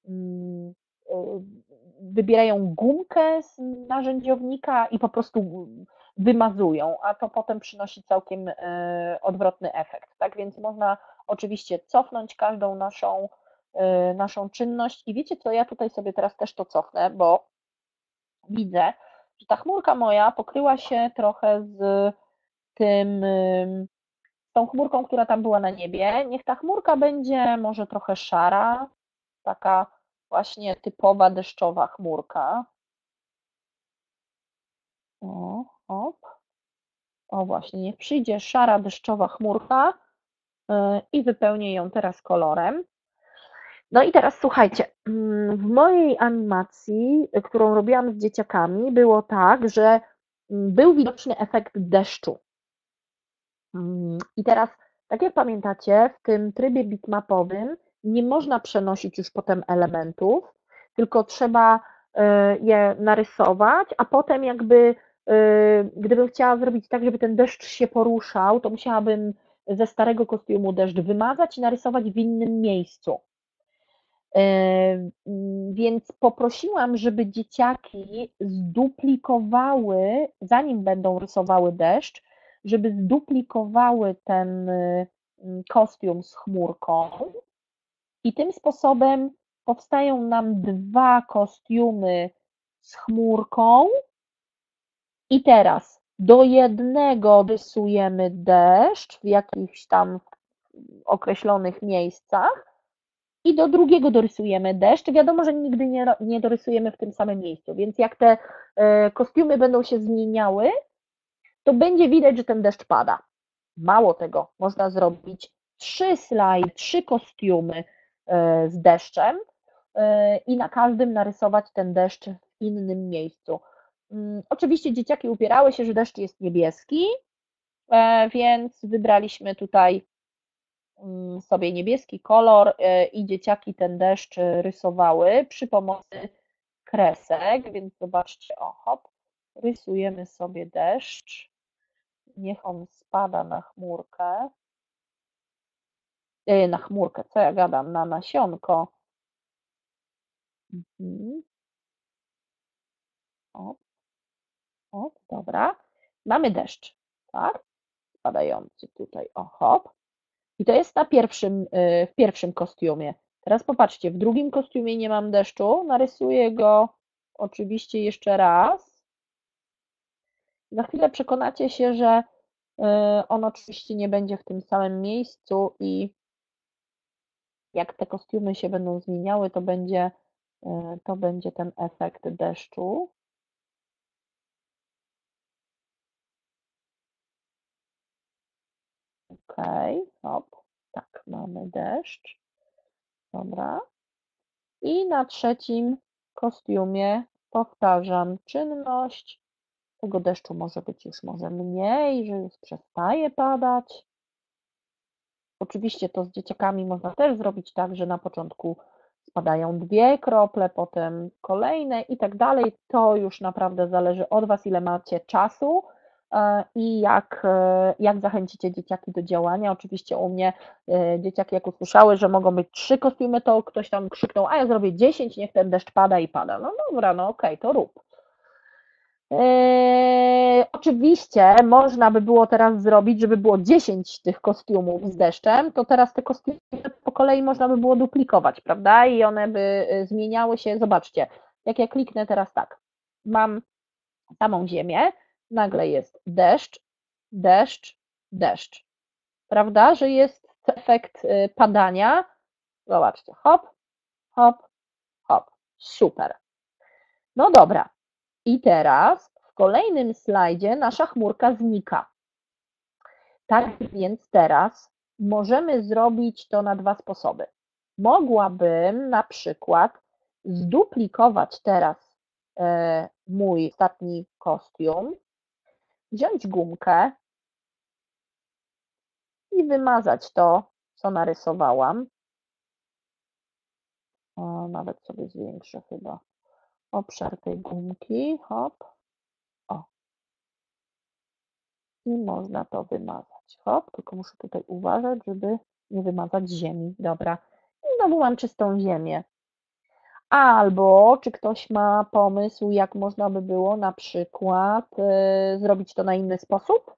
wybierają gumkę z narzędziownika i po prostu wymazują, a to potem przynosi całkiem odwrotny efekt. Tak więc można oczywiście cofnąć każdą naszą, naszą czynność i wiecie co, ja tutaj sobie teraz też to cofnę, bo widzę, że ta chmurka moja pokryła się trochę z tym, z tą chmurką, która tam była na niebie. Niech ta chmurka będzie może trochę szara, taka właśnie typowa deszczowa chmurka. O, hop. O właśnie, niech przyjdzie szara deszczowa chmurka i wypełnię ją teraz kolorem. No i teraz słuchajcie, w mojej animacji, którą robiłam z dzieciakami, było tak, że był widoczny efekt deszczu. I teraz, tak jak pamiętacie, w tym trybie bitmapowym nie można przenosić już potem elementów, tylko trzeba je narysować, a potem jakby, gdybym chciała zrobić tak, żeby ten deszcz się poruszał, to musiałabym ze starego kostiumu deszcz wymazać i narysować w innym miejscu. Yy, Więc poprosiłam, żeby dzieciaki zduplikowały, zanim będą rysowały deszcz, żeby zduplikowały ten yy, kostium z chmurką i tym sposobem powstają nam dwa kostiumy z chmurką i teraz do jednego rysujemy deszcz w jakichś tam określonych miejscach i do drugiego dorysujemy deszcz. Wiadomo, że nigdy nie, nie dorysujemy w tym samym miejscu, więc jak te e, kostiumy będą się zmieniały, to będzie widać, że ten deszcz pada. Mało tego, można zrobić trzy slajdy, trzy kostiumy e, z deszczem e, i na każdym narysować ten deszcz w innym miejscu. Mm, Oczywiście dzieciaki upierały się, że deszcz jest niebieski, e, więc wybraliśmy tutaj mm, sobie niebieski kolor e, i dzieciaki ten deszcz rysowały przy pomocy kresek, więc zobaczcie, o hop, rysujemy sobie deszcz, niech on spada na chmurkę, e, na chmurkę, co ja gadam, na nasionko. Mhm. O, o, dobra, mamy deszcz, tak, spadający tutaj, o hop. I to jest na pierwszym, y, w pierwszym kostiumie. Teraz popatrzcie, w drugim kostiumie nie mam deszczu, narysuję go oczywiście jeszcze raz. Za chwilę przekonacie się, że y, on oczywiście nie będzie w tym samym miejscu i jak te kostiumy się będą zmieniały, to będzie, y, to będzie ten efekt deszczu. Ok, hop, tak, mamy deszcz. Dobra. I na trzecim kostiumie powtarzam czynność. Tego deszczu może być już może mniej, że już przestaje padać. Oczywiście to z dzieciakami można też zrobić tak, że na początku spadają dwie krople, potem kolejne i tak dalej. To już naprawdę zależy od Was, ile macie czasu i jak, jak zachęcicie dzieciaki do działania. Oczywiście u mnie dzieciaki jak usłyszały, że mogą być trzy kostiumy, to ktoś tam krzyknął, a ja zrobię dziesięć, niech ten deszcz pada i pada. No dobra, no okej, to rób. Eee, oczywiście można by było teraz zrobić, żeby było dziesięć tych kostiumów z deszczem, to teraz te kostiumy po kolei można by było duplikować, prawda? I one by y, zmieniały się. Zobaczcie, jak ja kliknę teraz tak, mam samą ziemię, nagle jest deszcz, deszcz, deszcz, prawda? Że jest efekt y, padania. Zobaczcie, hop, hop, hop, super. No dobra, i teraz w kolejnym slajdzie nasza chmurka znika. Tak więc teraz możemy zrobić to na dwa sposoby. Mogłabym na przykład zduplikować teraz e, mój ostatni kostium, wziąć gumkę i wymazać to, co narysowałam. O, nawet sobie zwiększę chyba obszar tej gumki. Hop. O. I można to wymazać. Hop, tylko muszę tutaj uważać, żeby nie wymazać ziemi. Dobra. I znowu mam czystą ziemię. Albo czy ktoś ma pomysł, jak można by było na przykład yy, zrobić to na inny sposób?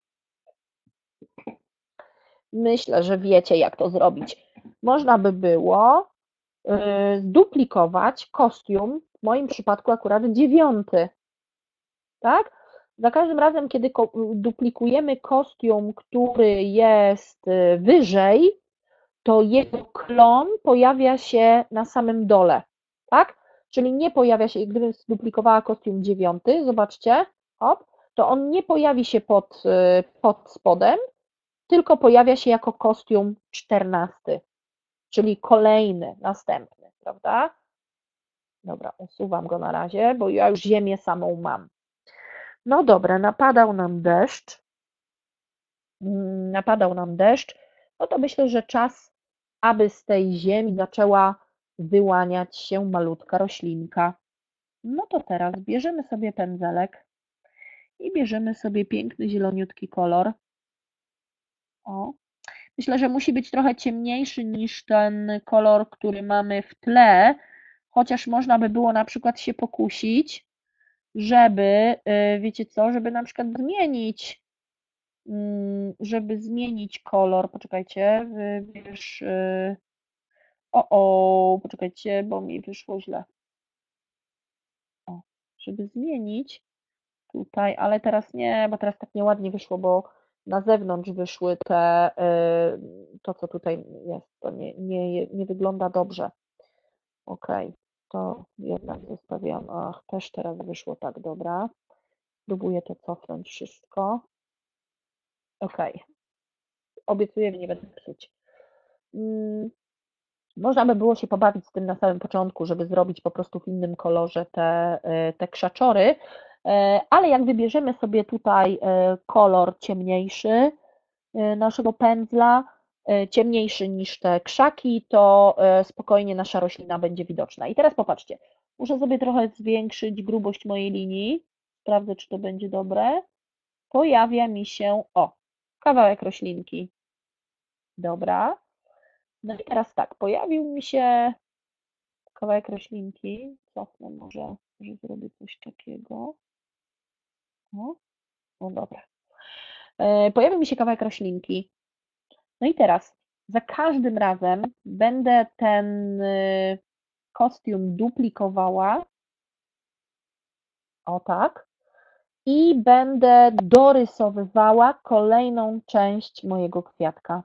Myślę, że wiecie, jak to zrobić. Można by było yy, zduplikować kostium, w moim przypadku akurat dziewiąty. Tak? Za każdym razem, kiedy duplikujemy kostium, który jest y, wyżej, to jego klon pojawia się na samym dole, tak? Czyli nie pojawia się, gdybym zduplikowała kostium dziewiąty, zobaczcie, hop, to on nie pojawi się pod, y, pod spodem, tylko pojawia się jako kostium czternasty, czyli kolejny, następny, prawda? Dobra, usuwam go na razie, bo ja już ziemię samą mam. No dobra, napadał nam deszcz, napadał nam deszcz, no to myślę, że czas, aby z tej ziemi zaczęła wyłaniać się malutka roślinka. No to teraz bierzemy sobie pędzelek i bierzemy sobie piękny zieloniutki kolor. O. Myślę, że musi być trochę ciemniejszy niż ten kolor, który mamy w tle, chociaż można by było na przykład się pokusić, żeby, y, wiecie co, żeby na przykład zmienić, mm, żeby zmienić kolor. Poczekajcie, wybierz, y, o, o, poczekajcie, bo mi wyszło źle. O, żeby zmienić tutaj, ale teraz nie, bo teraz tak nieładnie wyszło, bo na zewnątrz wyszły te, y, to co tutaj jest, to nie, nie, nie wygląda dobrze. Ok, to jednak zostawiam, ach, też teraz wyszło tak, dobra. Spróbuję to cofnąć wszystko. Ok, obiecuję, że nie będę psuć. Mm, Można by było się pobawić z tym na samym początku, żeby zrobić po prostu w innym kolorze te, y, te krzaczory, y, ale jak wybierzemy sobie tutaj y, kolor ciemniejszy naszego pędzla, ciemniejszy niż te krzaki, to spokojnie nasza roślina będzie widoczna. I teraz popatrzcie, muszę sobie trochę zwiększyć grubość mojej linii, sprawdzę, czy to będzie dobre. Pojawia mi się, o, kawałek roślinki. Dobra. No i teraz tak, pojawił mi się kawałek roślinki. Cofnę może, może zrobię coś takiego. O, no dobra. Pojawił mi się kawałek roślinki. No i teraz za każdym razem będę ten y, kostium duplikowała. O tak. I będę dorysowywała kolejną część mojego kwiatka.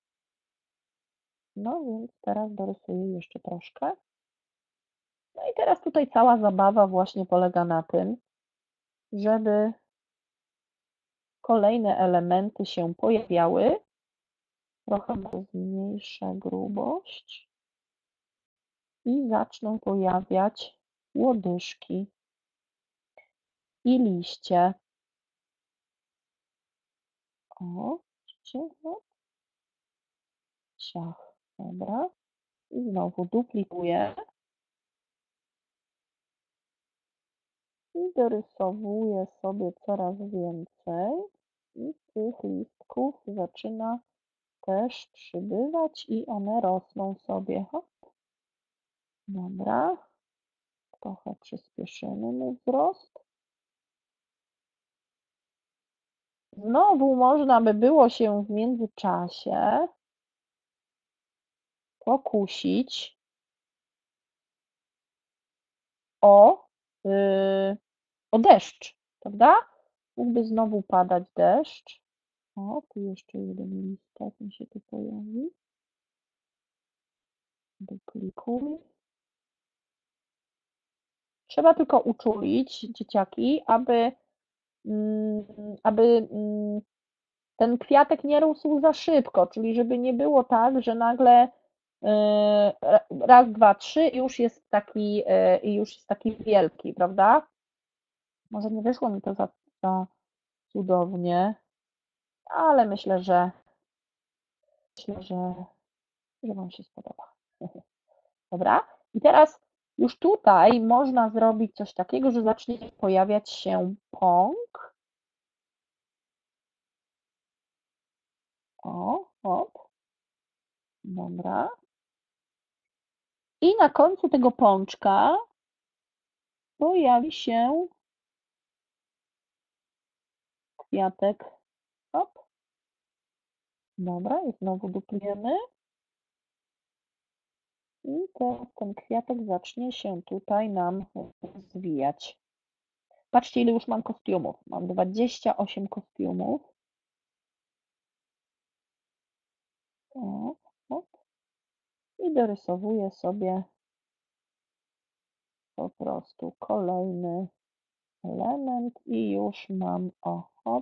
No więc teraz dorysuję jeszcze troszkę. No i teraz tutaj cała zabawa właśnie polega na tym, żeby kolejne elementy się pojawiały. Trochę zmniejszę grubość i zaczną pojawiać łodyżki i liście. O, cicho. Ciach, dobra. I znowu duplikuję. I dorysowuję sobie coraz więcej. I tych listków zaczyna też przybywać i one rosną sobie. Hop. Dobra. Trochę przyspieszymy mu wzrost. Znowu można by było się w międzyczasie pokusić o, yy, o deszcz, prawda? Mógłby znowu padać deszcz. O, tu jeszcze jeden listek mi się tu pojawi. Duplikuj. Trzeba tylko uczulić dzieciaki, aby, mm, aby mm, ten kwiatek nie rósł za szybko, czyli żeby nie było tak, że nagle yy, raz, dwa, trzy i już jest taki, yy, i już jest taki wielki, prawda? Może nie wyszło mi to za, za cudownie, ale myślę, że myślę, że, że Wam się spodoba. Dobra? I teraz już tutaj można zrobić coś takiego, że zacznie pojawiać się pąk. O, hop. Dobra. I na końcu tego pączka pojawi się kwiatek. Hop. Dobra, i znowu duplujemy. I teraz ten kwiatek zacznie się tutaj nam zwijać. Patrzcie, ile już mam kostiumów. Mam dwadzieścia osiem kostiumów. O, hop. I dorysowuję sobie po prostu kolejny element i już mam, o, hop.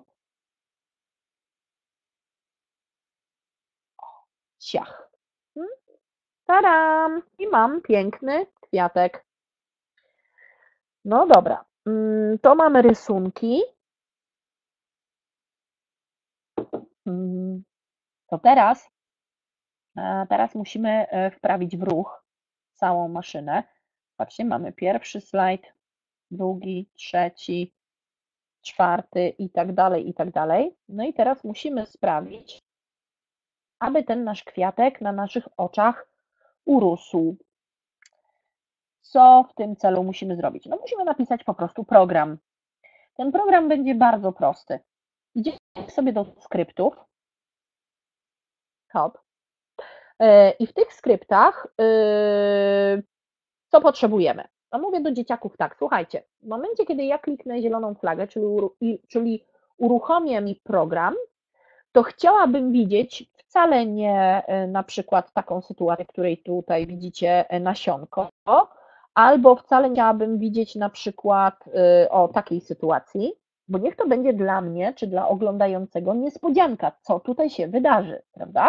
Ciach. Tadam! I mam piękny kwiatek. No dobra, to mamy rysunki. To teraz, teraz musimy wprawić w ruch całą maszynę. Patrzcie, mamy pierwszy slajd, drugi, trzeci, czwarty i tak dalej, i tak dalej. No i teraz musimy sprawić, aby ten nasz kwiatek na naszych oczach urósł. Co w tym celu musimy zrobić? No musimy napisać po prostu program. Ten program będzie bardzo prosty. Idziemy sobie do skryptów. Hop. I w tych skryptach yy, co potrzebujemy? No mówię do dzieciaków tak, słuchajcie, w momencie, kiedy ja kliknę zieloną flagę, czyli, czyli uruchomię mi program, to chciałabym widzieć wcale nie na przykład taką sytuację, w której tutaj widzicie nasionko, albo wcale nie chciałabym widzieć na przykład o takiej sytuacji, bo niech to będzie dla mnie, czy dla oglądającego niespodzianka, co tutaj się wydarzy, prawda?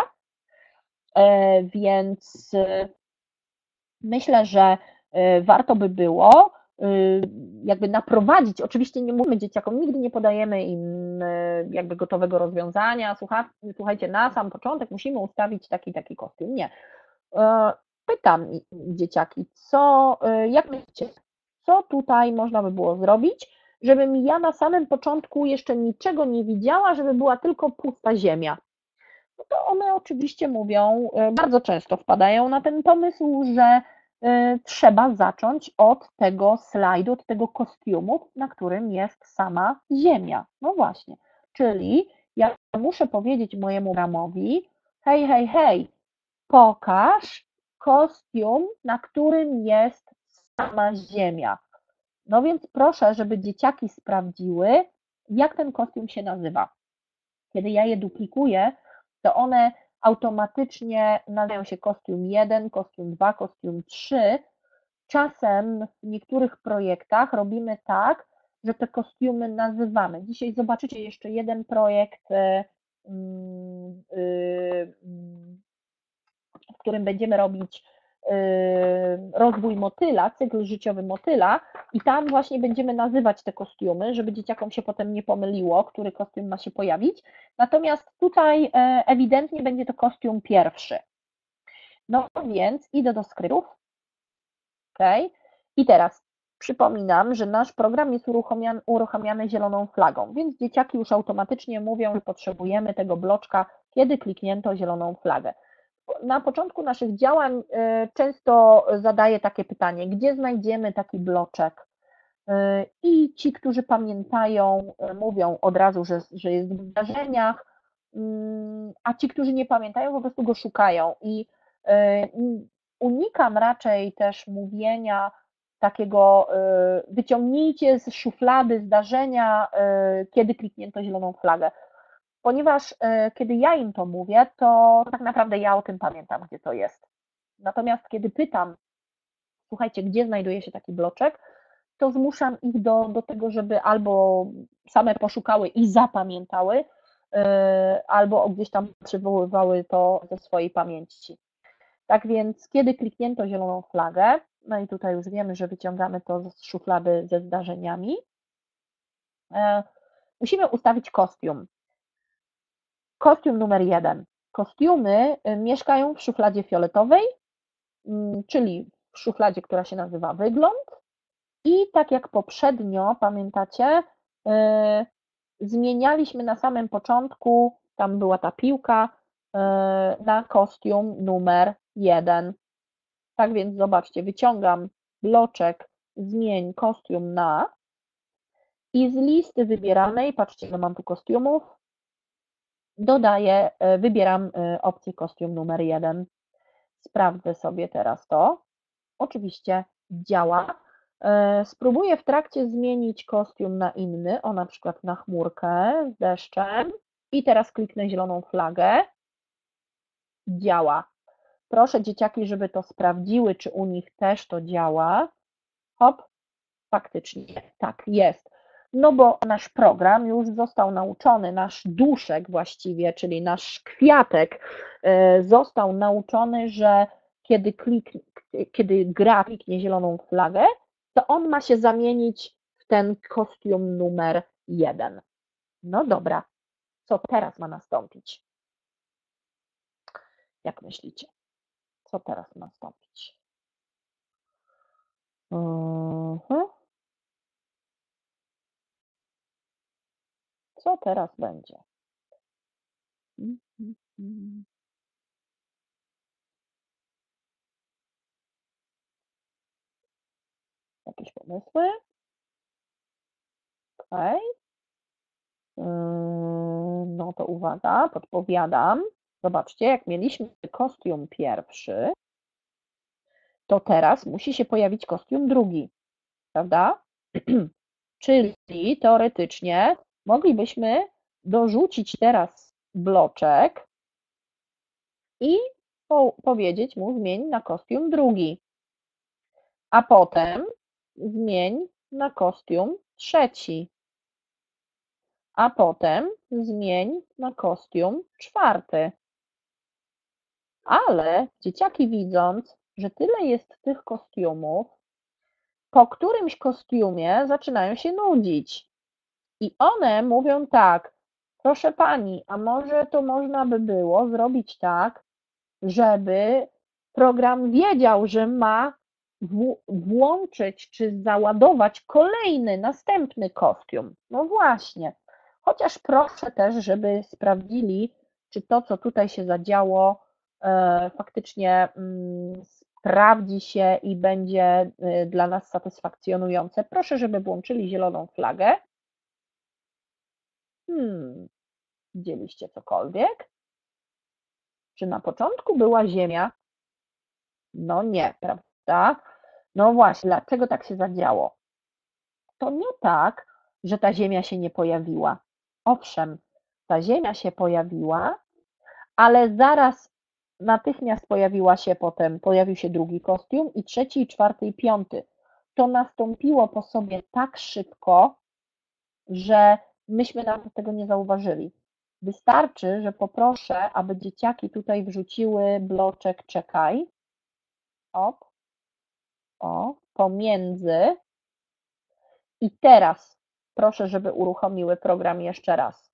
Więc myślę, że warto by było jakby naprowadzić, oczywiście nie mówimy dzieciakom, nigdy nie podajemy im jakby gotowego rozwiązania, słuchajcie, na sam początek musimy ustawić taki, taki kostium, nie. Pytam dzieciaki, co, jak myślicie, co tutaj można by było zrobić, żebym ja na samym początku jeszcze niczego nie widziała, żeby była tylko pusta ziemia. No to one oczywiście mówią, bardzo często wpadają na ten pomysł, że trzeba zacząć od tego slajdu, od tego kostiumu, na którym jest sama ziemia. No właśnie, czyli ja muszę powiedzieć mojemu ramowi, hej, hej, hej, pokaż kostium, na którym jest sama ziemia. No więc proszę, żeby dzieciaki sprawdziły, jak ten kostium się nazywa. Kiedy ja je duplikuję, to one automatycznie nazywają się kostium jeden, kostium dwa, kostium trzy. Czasem w niektórych projektach robimy tak, że te kostiumy nazywamy. Dzisiaj zobaczycie jeszcze jeden projekt, w którym będziemy robić rozwój motyla, cykl życiowy motyla i tam właśnie będziemy nazywać te kostiumy, żeby dzieciakom się potem nie pomyliło, który kostium ma się pojawić. Natomiast tutaj ewidentnie będzie to kostium pierwszy. No więc idę do skryptów. Okay. I teraz przypominam, że nasz program jest uruchamiany, uruchamiany zieloną flagą, więc dzieciaki już automatycznie mówią, że potrzebujemy tego bloczka, kiedy kliknięto zieloną flagę. Na początku naszych działań często zadaję takie pytanie, gdzie znajdziemy taki bloczek? I ci, którzy pamiętają, mówią od razu, że, że jest w wydarzeniach, a ci, którzy nie pamiętają, po prostu go szukają. I unikam raczej też mówienia takiego wyciągnijcie z szuflady zdarzenia, kiedy kliknięto zieloną flagę. Ponieważ kiedy ja im to mówię, to tak naprawdę ja o tym pamiętam, gdzie to jest. Natomiast kiedy pytam, słuchajcie, gdzie znajduje się taki bloczek, to zmuszam ich do, do tego, żeby albo same poszukały i zapamiętały, albo gdzieś tam przywoływały to ze swojej pamięci. Tak więc, kiedy kliknięto zieloną flagę, no i tutaj już wiemy, że wyciągamy to z szuflady ze zdarzeniami, musimy ustawić kostium. Kostium numer jeden. Kostiumy mieszkają w szufladzie fioletowej, czyli w szufladzie, która się nazywa wygląd. I tak jak poprzednio, pamiętacie, zmienialiśmy na samym początku, tam była ta piłka, na kostium numer jeden. Tak więc zobaczcie, wyciągam bloczek zmień kostium na i z listy wybieranej, patrzcie, ile mam tu kostiumów, dodaję, wybieram opcję kostium numer jeden. Sprawdzę sobie teraz to. Oczywiście działa. Spróbuję w trakcie zmienić kostium na inny, o na przykład na chmurkę z deszczem i teraz kliknę zieloną flagę. Działa. Proszę dzieciaki, żeby to sprawdziły, czy u nich też to działa. Hop, faktycznie tak jest. No bo nasz program już został nauczony, nasz duszek właściwie, czyli nasz kwiatek został nauczony, że kiedy, klik, kiedy gra kliknie zieloną flagę, to on ma się zamienić w ten kostium numer jeden. No dobra, co teraz ma nastąpić? Jak myślicie? Co teraz ma nastąpić? Uh-huh. Co teraz będzie? pomysły. Okej. Yy, No to uwaga, podpowiadam. Zobaczcie, jak mieliśmy kostium pierwszy, to teraz musi się pojawić kostium drugi, prawda? Czyli teoretycznie moglibyśmy dorzucić teraz bloczek i po powiedzieć mu zmień na kostium drugi, a potem zmień na kostium trzeci, a potem zmień na kostium czwarty. Ale dzieciaki, widząc, że tyle jest tych kostiumów, po którymś kostiumie zaczynają się nudzić. I one mówią tak: proszę pani, a może to można by było zrobić tak, żeby program wiedział, że ma włączyć czy załadować kolejny, następny kostium. No właśnie. Chociaż proszę też, żeby sprawdzili, czy to, co tutaj się zadziało, e, faktycznie mm, sprawdzi się i będzie y, dla nas satysfakcjonujące. Proszę, żeby włączyli zieloną flagę. Hmm, widzieliście cokolwiek? Czy na początku była Ziemia? No nie, prawda? No właśnie, dlaczego tak się zadziało? To nie tak, że ta Ziemia się nie pojawiła. Owszem, ta Ziemia się pojawiła, ale zaraz natychmiast pojawiła się potem, pojawił się drugi kostium i trzeci, i czwarty, i piąty. To nastąpiło po sobie tak szybko, że myśmy nawet tego nie zauważyli. Wystarczy, że poproszę, aby dzieciaki tutaj wrzuciły bloczek czekaj. Op, o, pomiędzy. I teraz proszę, żeby uruchomiły program jeszcze raz.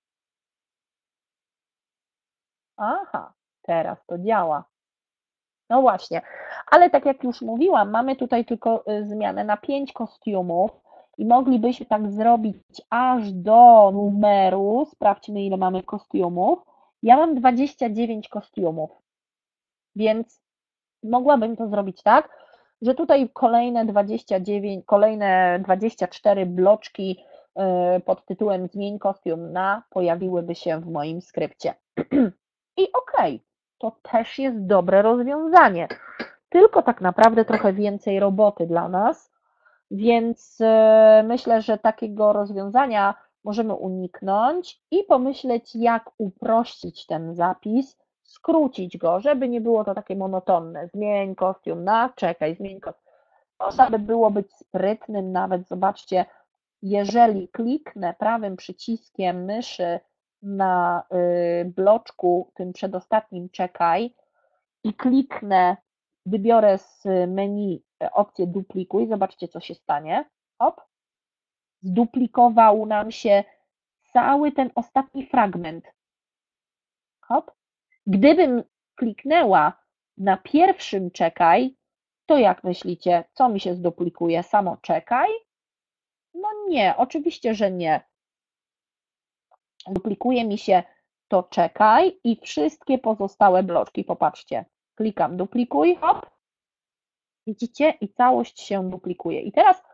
Aha, teraz to działa. No właśnie, ale tak jak już mówiłam, mamy tutaj tylko zmianę na pięć kostiumów i moglibyśmy tak zrobić aż do numeru. Sprawdźmy, ile mamy kostiumów. Ja mam dwadzieścia dziewięć kostiumów, więc mogłabym to zrobić tak, że tutaj kolejne dwadzieścia dziewięć, kolejne dwadzieścia cztery bloczki pod tytułem zmień kostium na pojawiłyby się w moim skrypcie. I okej, okay, to też jest dobre rozwiązanie, tylko tak naprawdę trochę więcej roboty dla nas, więc myślę, że takiego rozwiązania możemy uniknąć i pomyśleć, jak uprościć ten zapis, skrócić go, żeby nie było to takie monotonne. Zmień kostium na czekaj, zmień kostium. Można by było być sprytnym nawet, zobaczcie, jeżeli kliknę prawym przyciskiem myszy na bloczku, tym przedostatnim czekaj i kliknę, wybiorę z menu opcję duplikuj, zobaczcie, co się stanie. Hop, zduplikował nam się cały ten ostatni fragment. Hop. Gdybym kliknęła na pierwszym czekaj, to jak myślicie, co mi się zduplikuje? Samo czekaj? No nie, oczywiście, że nie. Duplikuje mi się to czekaj i wszystkie pozostałe bloczki. Popatrzcie, klikam duplikuj, hop, widzicie? I całość się duplikuje. I teraz,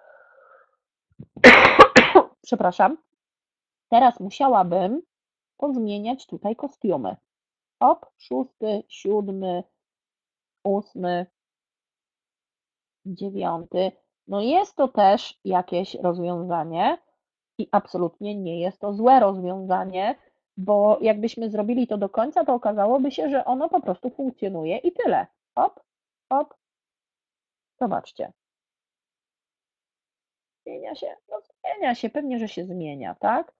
przepraszam, teraz musiałabym pozmieniać tutaj kostiumy. Hop, szósty, siódmy, ósmy, dziewiąty. No jest to też jakieś rozwiązanie i absolutnie nie jest to złe rozwiązanie, bo jakbyśmy zrobili to do końca, to okazałoby się, że ono po prostu funkcjonuje i tyle. Hop, hop. Zobaczcie. Zmienia się? No zmienia się, pewnie, że się zmienia, tak?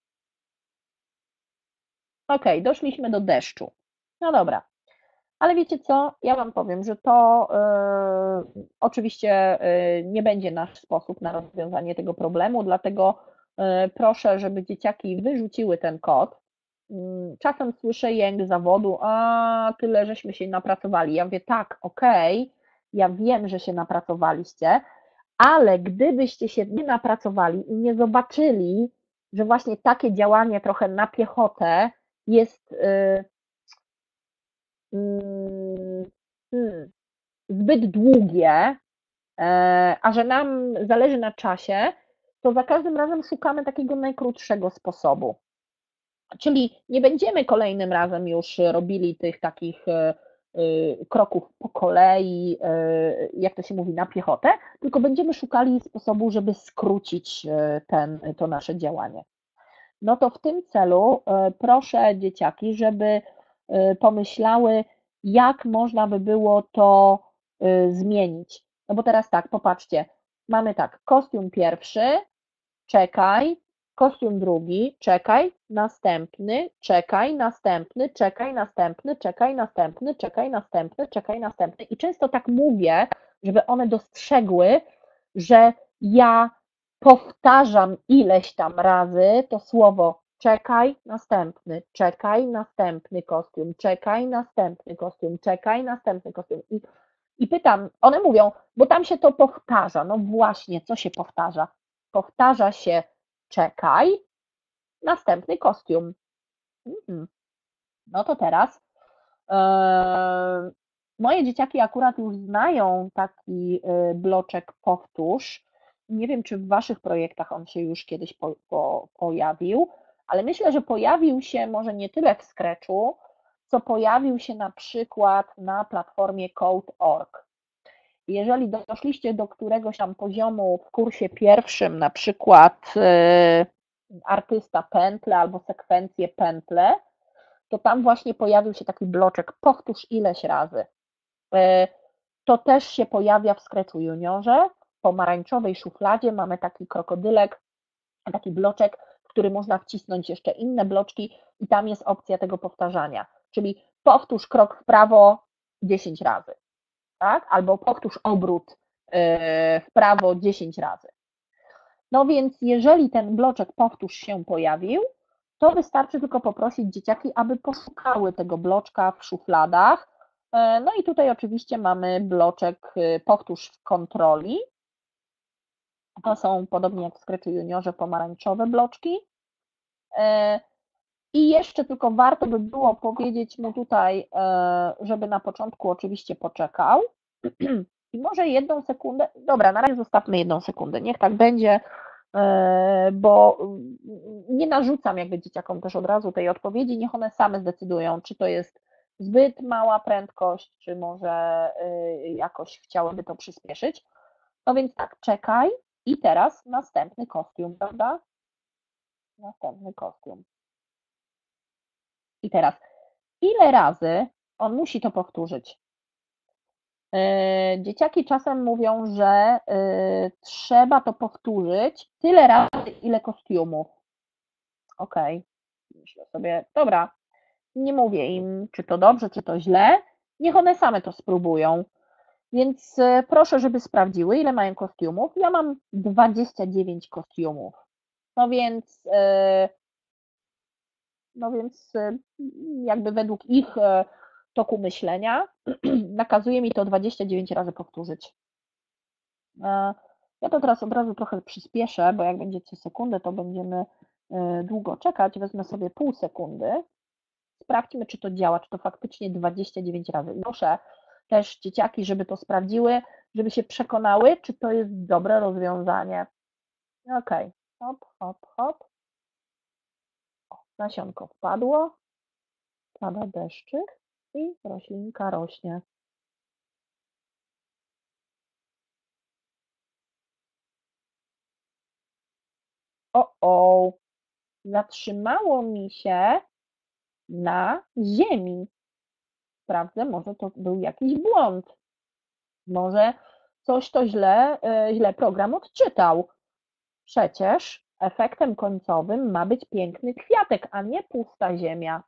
Ok, doszliśmy do deszczu. No dobra. Ale wiecie co? Ja Wam powiem, że to yy, oczywiście yy, nie będzie nasz sposób na rozwiązanie tego problemu, dlatego yy, proszę, żeby dzieciaki wyrzuciły ten kod. Yy, czasem słyszę jęk zawodu, a tyle żeśmy się napracowali. Ja mówię, tak, okej, okay, ja wiem, że się napracowaliście, ale gdybyście się nie napracowali i nie zobaczyli, że właśnie takie działanie trochę na piechotę jest yy, Hmm, zbyt długie, E, A że nam zależy na czasie, to za każdym razem szukamy takiego najkrótszego sposobu. Czyli nie będziemy kolejnym razem już robili tych takich e, e, kroków po kolei, e, jak to się mówi, na piechotę, tylko będziemy szukali sposobu, żeby skrócić e, ten, to nasze działanie. No to w tym celu e, proszę dzieciaki, żeby e, pomyślały, jak można by było to e, zmienić. No bo teraz tak, popatrzcie, mamy tak, kostium pierwszy, czekaj, kostium drugi, czekaj, następny, czekaj, następny, czekaj, następny, czekaj, następny, czekaj, następny, czekaj, następny. I często tak mówię, żeby one dostrzegły, że ja powtarzam ileś tam razy to słowo czekaj, następny, czekaj, następny kostium, czekaj, następny kostium, czekaj, następny kostium. I, i pytam, one mówią, bo tam się to powtarza. No właśnie, co się powtarza? Powtarza się czekaj, następny kostium. Mhm. No to teraz e, moje dzieciaki akurat już znają taki e, bloczek powtórz. Nie wiem, czy w Waszych projektach on się już kiedyś po, po, pojawił, ale myślę, że pojawił się może nie tyle w Scratchu, co pojawił się na przykład na platformie code kropka org. Jeżeli doszliście do któregoś tam poziomu w kursie pierwszym, na przykład e, artysta pętle albo sekwencje pętle, to tam właśnie pojawił się taki bloczek powtórz ileś razy. E, To też się pojawia w Scratchu Juniorze. W pomarańczowej szufladzie mamy taki krokodylek, taki bloczek, w który można wcisnąć jeszcze inne bloczki i tam jest opcja tego powtarzania. Czyli powtórz krok w prawo dziesięć razy, tak? Albo powtórz obrót w prawo dziesięć razy. No więc jeżeli ten bloczek powtórz się pojawił, to wystarczy tylko poprosić dzieciaki, aby poszukały tego bloczka w szufladach. No i tutaj oczywiście mamy bloczek powtórz w kontroli. To są podobnie jak w Scratchu Juniorze pomarańczowe bloczki. I jeszcze tylko warto by było powiedzieć mu tutaj, żeby na początku oczywiście poczekał. I może jedną sekundę, dobra, na razie zostawmy jedną sekundę, niech tak będzie, bo nie narzucam jakby dzieciakom też od razu tej odpowiedzi, niech one same zdecydują, czy to jest zbyt mała prędkość, czy może jakoś chciałyby to przyspieszyć. No więc tak, czekaj i teraz następny kostium, prawda? Następny kostium. I teraz, ile razy on musi to powtórzyć? Dzieciaki czasem mówią, że trzeba to powtórzyć tyle razy, ile kostiumów. Okej, okay. Myślę sobie, dobra, nie mówię im, czy to dobrze, czy to źle, niech one same to spróbują. Więc proszę, żeby sprawdziły, ile mają kostiumów. Ja mam dwadzieścia dziewięć kostiumów. No więc, no więc jakby według ich toku myślenia nakazuje mi to dwadzieścia dziewięć razy powtórzyć. Ja to teraz od razu trochę przyspieszę, bo jak będzie co sekundę, to będziemy długo czekać. Wezmę sobie pół sekundy. Sprawdźmy, czy to działa, czy to faktycznie dwadzieścia dziewięć razy. Proszę też dzieciaki, żeby to sprawdziły, żeby się przekonały, czy to jest dobre rozwiązanie. Ok, hop, hop, hop. O, nasionko wpadło, pada deszczyk i roślinka rośnie. O, o, zatrzymało mi się na ziemi. Sprawdzę, może to był jakiś błąd. Może coś to źle, źle program odczytał. Przecież efektem końcowym ma być piękny kwiatek, a nie pusta ziemia.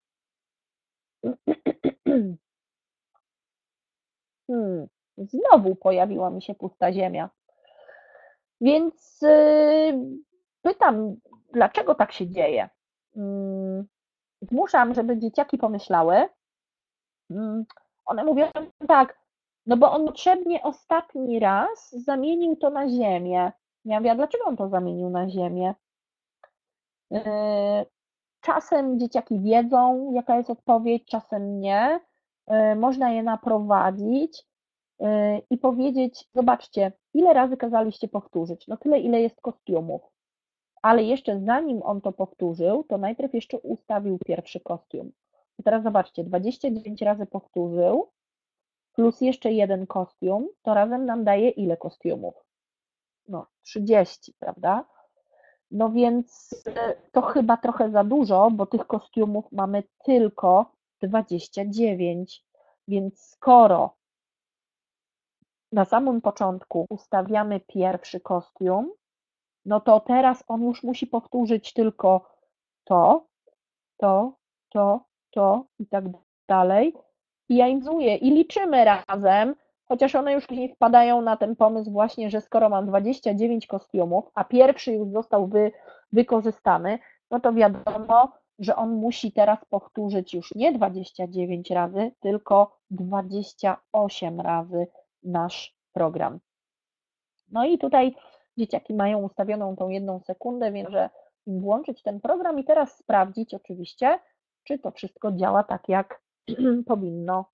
Hmm, znowu pojawiła mi się pusta ziemia. Więc yy, pytam, dlaczego tak się dzieje? Yy, zmuszam, żeby dzieciaki pomyślały. Yy, one mówią tak, no bo on potrzebnie ostatni raz zamienił to na ziemię. Ja mówię, a dlaczego on to zamienił na ziemię? Yy, czasem dzieciaki wiedzą, jaka jest odpowiedź, czasem nie. Yy, można je naprowadzić. i powiedzieć, zobaczcie, ile razy kazaliście powtórzyć? No tyle, ile jest kostiumów. Ale jeszcze zanim on to powtórzył, to najpierw jeszcze ustawił pierwszy kostium. I teraz zobaczcie, dwadzieścia dziewięć razy powtórzył, plus jeszcze jeden kostium, to razem nam daje ile kostiumów? No, trzydzieści, prawda? No więc to chyba trochę za dużo, bo tych kostiumów mamy tylko dwadzieścia dziewięć. Więc skoro na samym początku ustawiamy pierwszy kostium, no to teraz on już musi powtórzyć tylko to, to, to, to i tak dalej. I ja im zuję i liczymy razem, chociaż one już nie wpadają na ten pomysł właśnie, że skoro mam dwadzieścia dziewięć kostiumów, a pierwszy już został wy, wykorzystany, no to wiadomo, że on musi teraz powtórzyć już nie dwadzieścia dziewięć razy, tylko dwadzieścia osiem razy nasz program. No i tutaj dzieciaki mają ustawioną tą jedną sekundę, więc że im włączyć ten program i teraz sprawdzić oczywiście, czy to wszystko działa tak, jak powinno.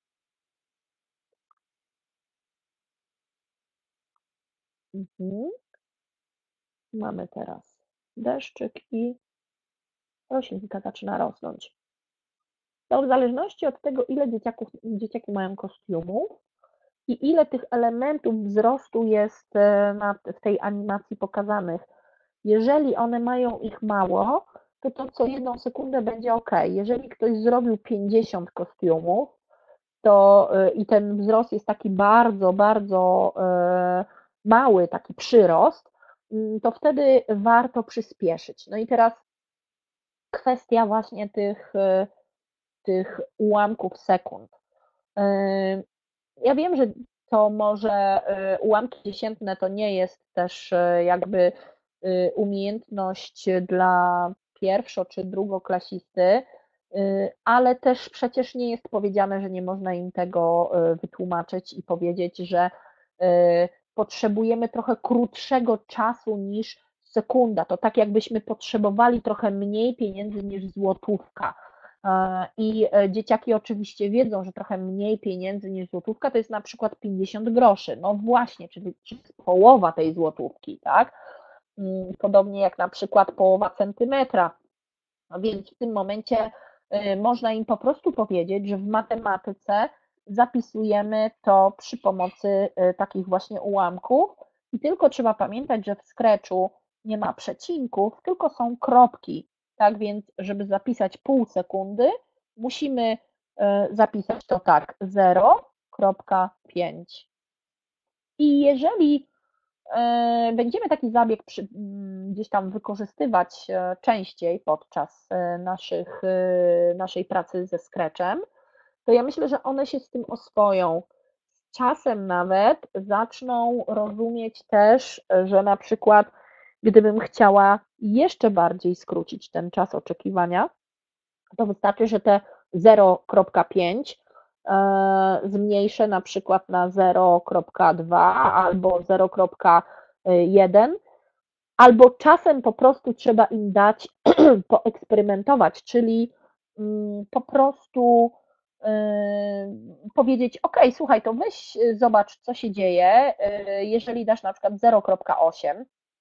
Mhm. Mamy teraz deszczyk i roślinka zaczyna rosnąć. To w zależności od tego, ile dzieciaków, dzieciaki mają kostiumów i ile tych elementów wzrostu jest na, w tej animacji pokazanych. Jeżeli one mają ich mało, to to co jedną sekundę będzie ok. Jeżeli ktoś zrobił pięćdziesiąt kostiumów, to i ten wzrost jest taki bardzo, bardzo mały, taki przyrost, to wtedy warto przyspieszyć. No i teraz kwestia właśnie tych, tych ułamków sekund. Ja wiem, że to może ułamki dziesiętne to nie jest też jakby umiejętność dla pierwszo- czy drugoklasisty, ale też przecież nie jest powiedziane, że nie można im tego wytłumaczyć i powiedzieć, że potrzebujemy trochę krótszego czasu niż sekunda. To tak jakbyśmy potrzebowali trochę mniej pieniędzy niż złotówka. I dzieciaki oczywiście wiedzą, że trochę mniej pieniędzy niż złotówka to jest na przykład pięćdziesiąt groszy. No właśnie, czyli, czyli połowa tej złotówki, tak? Podobnie jak na przykład połowa centymetra. No więc w tym momencie można im po prostu powiedzieć, że w matematyce zapisujemy to przy pomocy takich właśnie ułamków i tylko trzeba pamiętać, że w Scratchu nie ma przecinków, tylko są kropki. Tak więc, żeby zapisać pół sekundy, musimy zapisać to tak, zero przecinek pięć. I jeżeli będziemy taki zabieg przy, gdzieś tam wykorzystywać częściej podczas naszych, naszej pracy ze Scratchem, to ja myślę, że one się z tym oswoją. Z czasem nawet zaczną rozumieć też, że na przykład gdybym chciała jeszcze bardziej skrócić ten czas oczekiwania, to wystarczy, że te zero przecinek pięć zmniejszę na przykład na zero przecinek dwa albo zero przecinek jeden, albo czasem po prostu trzeba im dać poeksperymentować, czyli po prostu powiedzieć, ok, słuchaj, to weź zobacz, co się dzieje, jeżeli dasz na przykład zero przecinek osiem,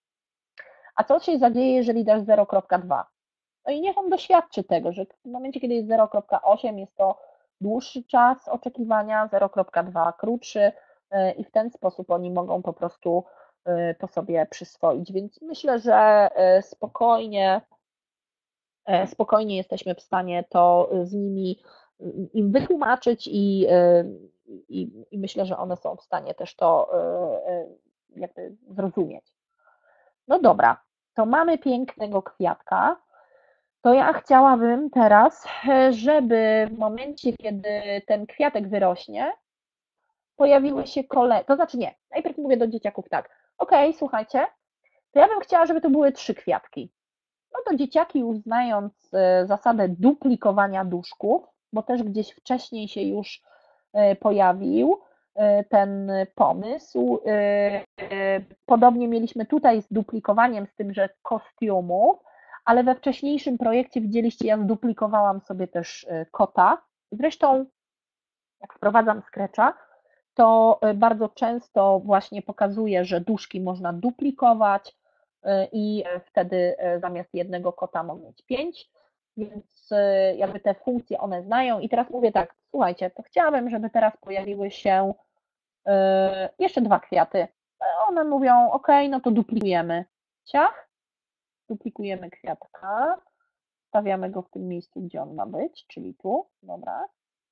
a co się zadzieje, jeżeli dasz zero przecinek dwa. No i niech on doświadczy tego, że w momencie, kiedy jest zero przecinek osiem, jest to dłuższy czas oczekiwania, zero przecinek dwa krótszy i w ten sposób oni mogą po prostu to sobie przyswoić. Więc myślę, że spokojnie, spokojnie jesteśmy w stanie to z nimi im wytłumaczyć i, i, i myślę, że one są w stanie też to jakby zrozumieć. No dobra, to mamy pięknego kwiatka. To ja chciałabym teraz, żeby w momencie, kiedy ten kwiatek wyrośnie, pojawiły się kolejne, to znaczy nie, najpierw mówię do dzieciaków tak, ok, słuchajcie, to ja bym chciała, żeby to były trzy kwiatki. No to dzieciaki już znając zasadę duplikowania duszków, bo też gdzieś wcześniej się już pojawił ten pomysł. Podobnie mieliśmy tutaj z duplikowaniem, z tym, że kostiumów, ale we wcześniejszym projekcie widzieliście, ja zduplikowałam sobie też kota. Zresztą jak wprowadzam Scratcha, to bardzo często właśnie pokazuje, że duszki można duplikować i wtedy zamiast jednego kota mogą mieć pięć, więc jakby te funkcje one znają. I teraz mówię tak, słuchajcie, to chciałabym, żeby teraz pojawiły się jeszcze dwa kwiaty. One mówią, ok, no to duplikujemy. Ciach, duplikujemy kwiatka, stawiamy go w tym miejscu, gdzie on ma być, czyli tu, dobra.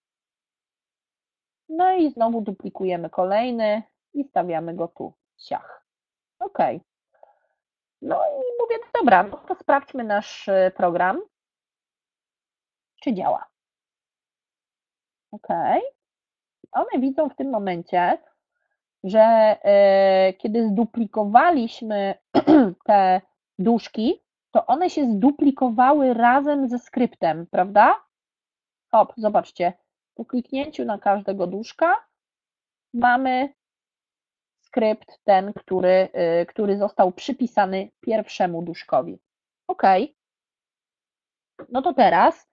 No i znowu duplikujemy kolejny i stawiamy go tu, ciach. Ok. No i mówię, dobra, no to sprawdźmy nasz program, czy działa. Ok. One widzą w tym momencie, że y, kiedy zduplikowaliśmy te duszki, to one się zduplikowały razem ze skryptem, prawda? Hop, zobaczcie, po kliknięciu na każdego duszka mamy skrypt ten, który, y, który został przypisany pierwszemu duszkowi. Ok. No to teraz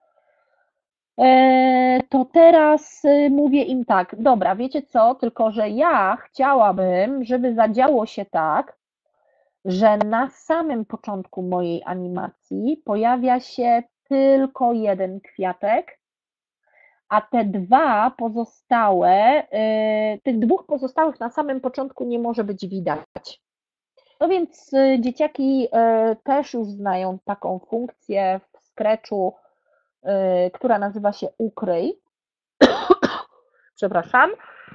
to teraz mówię im tak, dobra, wiecie co, tylko że ja chciałabym, żeby zadziało się tak, że na samym początku mojej animacji pojawia się tylko jeden kwiatek, a te dwa pozostałe, tych dwóch pozostałych na samym początku nie może być widać. No więc dzieciaki też już znają taką funkcję w Scratchu, która nazywa się ukryj. Przepraszam.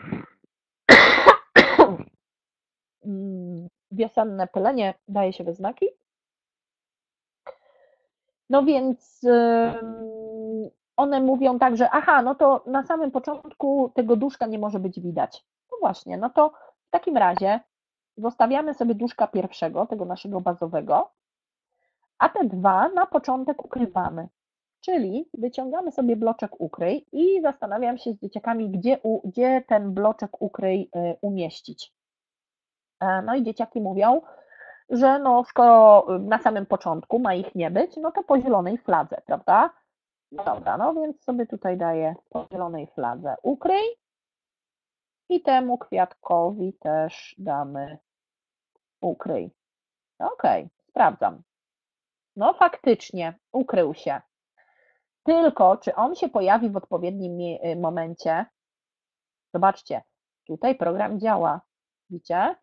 Wiosenne pylenie daje się we znaki. No więc one mówią tak, że aha, no to na samym początku tego duszka nie może być widać. No właśnie, no to w takim razie zostawiamy sobie duszka pierwszego, tego naszego bazowego, a te dwa na początek ukrywamy. Czyli wyciągamy sobie bloczek ukryj i zastanawiam się z dzieciakami, gdzie, u, gdzie ten bloczek ukryj umieścić. No i dzieciaki mówią, że no skoro na samym początku ma ich nie być, no to po zielonej fladze, prawda? No dobra, no więc sobie tutaj daję po zielonej fladze ukryj i temu kwiatkowi też damy ukryj. Ok, sprawdzam. No faktycznie ukrył się. Tylko czy on się pojawi w odpowiednim momencie? Zobaczcie, tutaj program działa. Widzicie?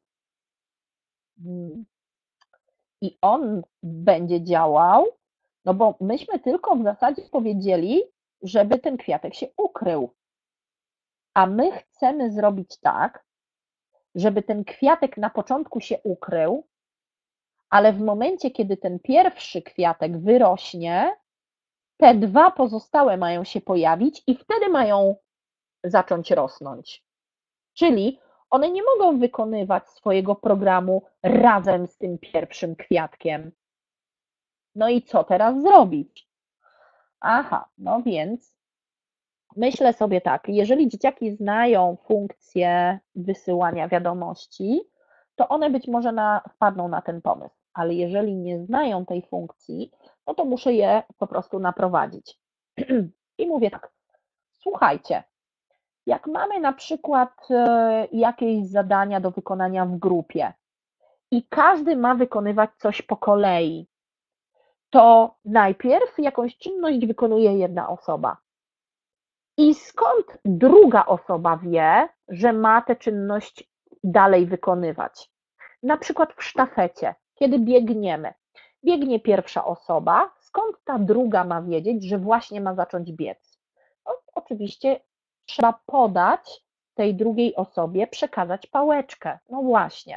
I on będzie działał, no bo myśmy tylko w zasadzie powiedzieli, żeby ten kwiatek się ukrył. A my chcemy zrobić tak, żeby ten kwiatek na początku się ukrył, ale w momencie, kiedy ten pierwszy kwiatek wyrośnie, te dwa pozostałe mają się pojawić i wtedy mają zacząć rosnąć. Czyli one nie mogą wykonywać swojego programu razem z tym pierwszym kwiatkiem. No i co teraz zrobić? Aha, no więc myślę sobie tak, jeżeli dzieciaki znają funkcję wysyłania wiadomości, to one być może na, wpadną na ten pomysł, ale jeżeli nie znają tej funkcji, no to muszę je po prostu naprowadzić. I mówię tak, słuchajcie, jak mamy na przykład jakieś zadania do wykonania w grupie i każdy ma wykonywać coś po kolei, to najpierw jakąś czynność wykonuje jedna osoba. I skąd druga osoba wie, że ma tę czynność dalej wykonywać? Na przykład w sztafecie, kiedy biegniemy. Biegnie pierwsza osoba, skąd ta druga ma wiedzieć, że właśnie ma zacząć biec? No, oczywiście trzeba podać tej drugiej osobie, przekazać pałeczkę. No właśnie.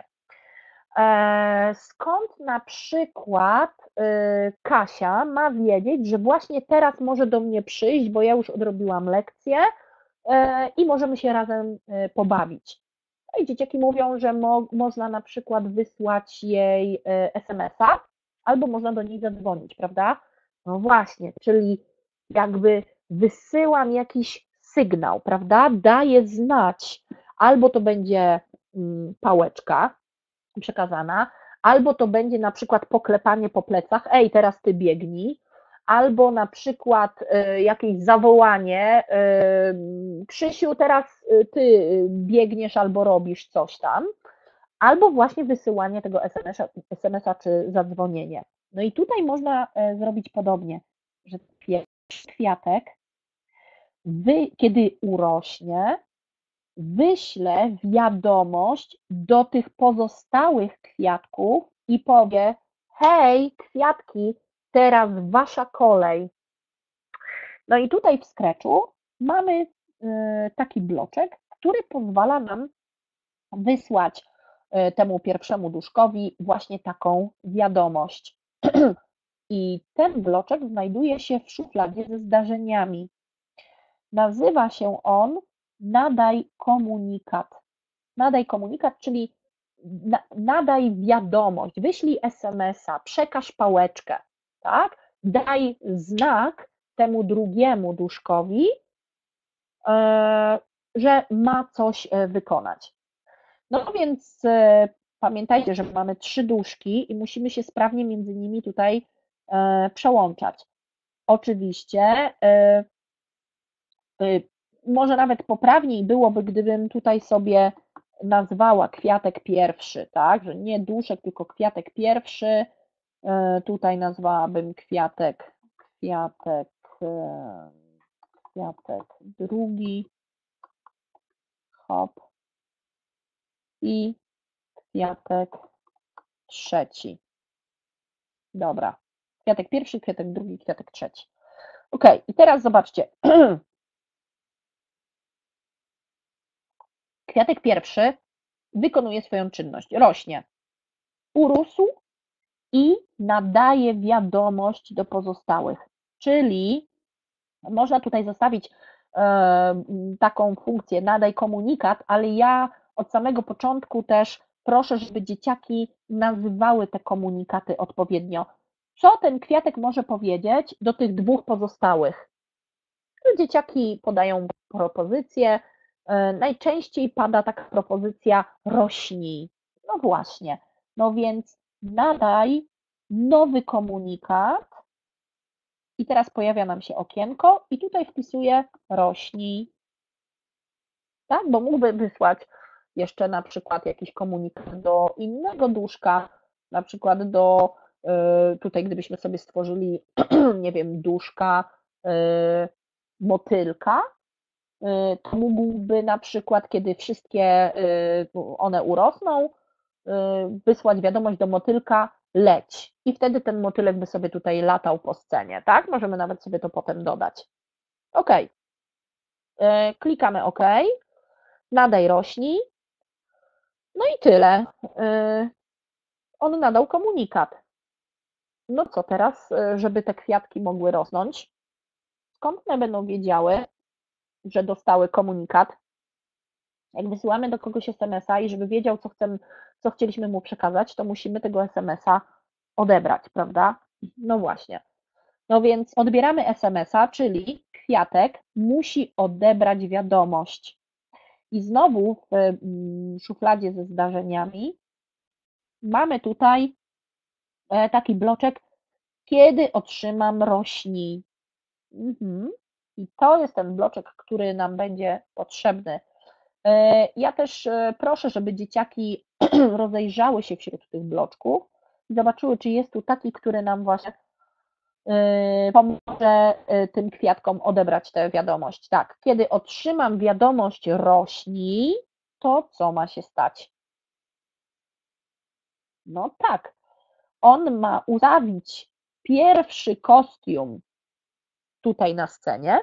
Skąd na przykład Kasia ma wiedzieć, że właśnie teraz może do mnie przyjść, bo ja już odrobiłam lekcję i możemy się razem pobawić. No i dzieciaki mówią, że mo można na przykład wysłać jej es em es a albo można do niej zadzwonić, prawda? No właśnie, czyli jakby wysyłam jakiś sygnał, prawda? Daję znać, albo to będzie pałeczka przekazana, albo to będzie na przykład poklepanie po plecach, ej, teraz ty biegnij, albo na przykład jakieś zawołanie, Krzysiu, teraz ty biegniesz albo robisz coś tam, albo właśnie wysyłanie tego es emesa, es em esa czy zadzwonienie. No i tutaj można zrobić podobnie, że pierwszy kwiatek, wy, kiedy urośnie, wyślę wiadomość do tych pozostałych kwiatków i powie: hej, kwiatki, teraz wasza kolej. No i tutaj w Scratchu mamy taki bloczek, który pozwala nam wysłać temu pierwszemu duszkowi właśnie taką wiadomość. I ten bloczek znajduje się w szufladzie ze zdarzeniami. Nazywa się on nadaj komunikat. Nadaj komunikat, czyli nadaj wiadomość, wyślij es em esa, przekaż pałeczkę, tak? Daj znak temu drugiemu duszkowi, że ma coś wykonać. No więc pamiętajcie, że mamy trzy duszki i musimy się sprawnie między nimi tutaj przełączać. Oczywiście może nawet poprawniej byłoby, gdybym tutaj sobie nazwała kwiatek pierwszy, tak, że nie duszek, tylko kwiatek pierwszy. Tutaj nazwałabym kwiatek, kwiatek, kwiatek drugi, hop, i kwiatek trzeci. Dobra, kwiatek pierwszy, kwiatek drugi, kwiatek trzeci. Ok, i teraz zobaczcie. Kwiatek pierwszy wykonuje swoją czynność, rośnie, urósł i nadaje wiadomość do pozostałych, czyli można tutaj zostawić e, taką funkcję nadaj komunikat, ale ja od samego początku też proszę, żeby dzieciaki nazywały te komunikaty odpowiednio. Co ten kwiatek może powiedzieć do tych dwóch pozostałych? Dzieciaki podają propozycję, e, najczęściej pada taka propozycja rośnij. No właśnie, no więc nadaj nowy komunikat i teraz pojawia nam się okienko i tutaj wpisuję rośnij. Tak, bo mógłby wysłać jeszcze na przykład jakiś komunikat do innego duszka, na przykład do, tutaj gdybyśmy sobie stworzyli, nie wiem, duszka motylka, to mógłby na przykład, kiedy wszystkie one urosną, wysłać wiadomość do motylka leć i wtedy ten motylek by sobie tutaj latał po scenie, tak? Możemy nawet sobie to potem dodać. OK. Klikamy OK. Nadaj rośnij. No i tyle. On nadał komunikat. No co teraz, żeby te kwiatki mogły rosnąć? Skąd one będą wiedziały, że dostały komunikat? Jak wysyłamy do kogoś es em esa i żeby wiedział, co, chcemy, co chcieliśmy mu przekazać, to musimy tego es em esa odebrać, prawda? No właśnie. No więc odbieramy es em esa, czyli kwiatek musi odebrać wiadomość. I znowu w szufladzie ze zdarzeniami mamy tutaj taki bloczek, kiedy otrzymam rośnij. Mhm. I to jest ten bloczek, który nam będzie potrzebny. Ja też proszę, żeby dzieciaki rozejrzały się wśród tych bloczków i zobaczyły, czy jest tu taki, który nam właśnie pomoże tym kwiatkom odebrać tę wiadomość. Tak, kiedy otrzymam wiadomość rośnij, to co ma się stać? No tak, on ma ustawić pierwszy kostium tutaj na scenie.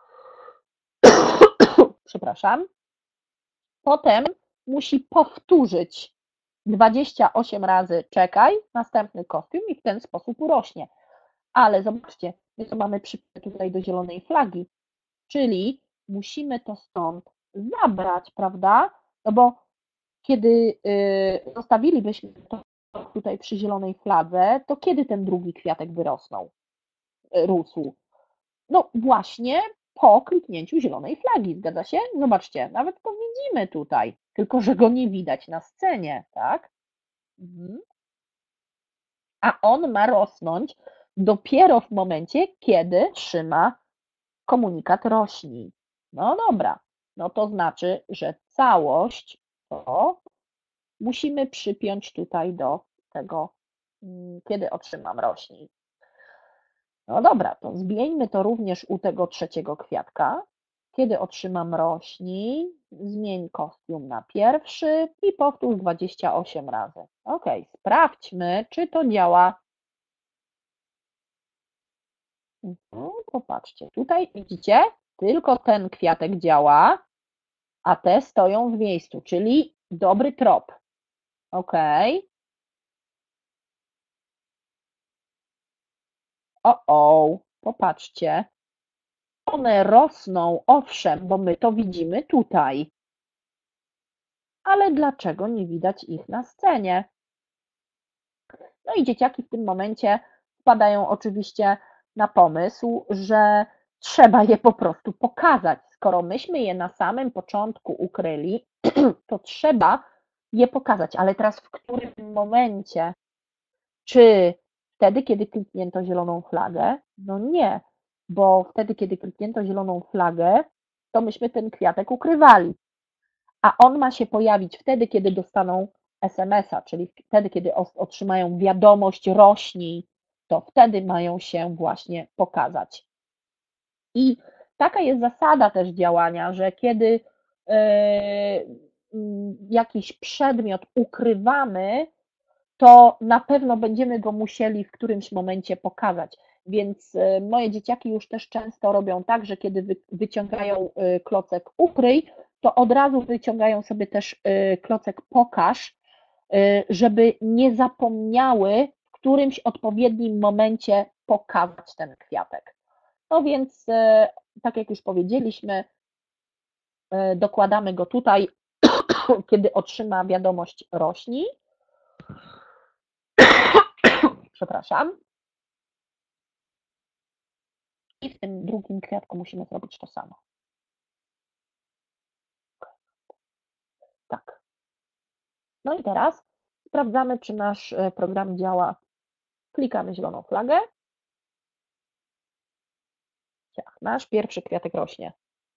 Przepraszam. Potem musi powtórzyć dwadzieścia osiem razy czekaj, następny kostium i w ten sposób urośnie. Ale zobaczcie, my to mamy przypięte tutaj do zielonej flagi, czyli musimy to stąd zabrać, prawda? No bo kiedy zostawilibyśmy to tutaj przy zielonej fladze, to kiedy ten drugi kwiatek wyrosnął, rósł? No właśnie po kliknięciu zielonej flagi, zgadza się? Zobaczcie, nawet to widzimy tutaj, tylko że go nie widać na scenie, tak? Mhm. A on ma rosnąć dopiero w momencie, kiedy trzyma komunikat rośnij. No dobra, no to znaczy, że całość to musimy przypiąć tutaj do tego, kiedy otrzymam rośnij. No dobra, to zmieńmy to również u tego trzeciego kwiatka. Kiedy otrzymam rośnij, zmień kostium na pierwszy i powtórz dwadzieścia osiem razy. Ok, sprawdźmy, czy to działa. Mhm, popatrzcie, tutaj widzicie, tylko ten kwiatek działa, a te stoją w miejscu, czyli dobry trop. Ok. O, o, popatrzcie. One rosną, owszem, bo my to widzimy tutaj. Ale dlaczego nie widać ich na scenie? No i dzieciaki w tym momencie wpadają oczywiście na pomysł, że trzeba je po prostu pokazać. Skoro myśmy je na samym początku ukryli, to trzeba je pokazać. Ale teraz w którym momencie? Czy wtedy, kiedy kliknięto zieloną flagę? No nie, bo wtedy, kiedy kliknięto zieloną flagę, to myśmy ten kwiatek ukrywali. A on ma się pojawić wtedy, kiedy dostaną es em es a, czyli wtedy, kiedy otrzymają wiadomość rośnij, to wtedy mają się właśnie pokazać. I taka jest zasada też działania, że kiedy jakiś przedmiot ukrywamy, to na pewno będziemy go musieli w którymś momencie pokazać. Więc moje dzieciaki już też często robią tak, że kiedy wyciągają klocek ukryj, to od razu wyciągają sobie też klocek pokaż, żeby nie zapomniały w którymś odpowiednim momencie pokazać ten kwiatek. No więc, tak jak już powiedzieliśmy, dokładamy go tutaj, kiedy otrzyma wiadomość rośnij. Przepraszam. I w tym drugim kwiatku musimy zrobić to samo. Tak. No i teraz sprawdzamy, czy nasz program działa. Klikamy zieloną flagę. Ciach, nasz pierwszy kwiatek rośnie.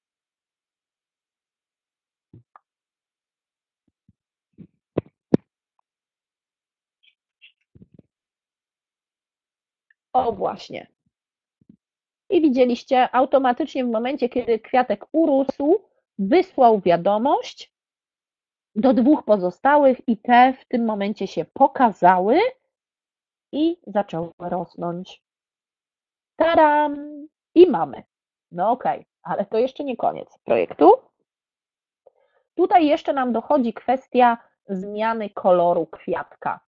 O właśnie. I widzieliście, automatycznie w momencie, kiedy kwiatek urósł, wysłał wiadomość do dwóch pozostałych i te w tym momencie się pokazały i zaczęły rosnąć. Taram! I mamy. No okej, okay, ale to jeszcze nie koniec projektu. Tutaj jeszcze nam dochodzi kwestia zmiany koloru kwiatka.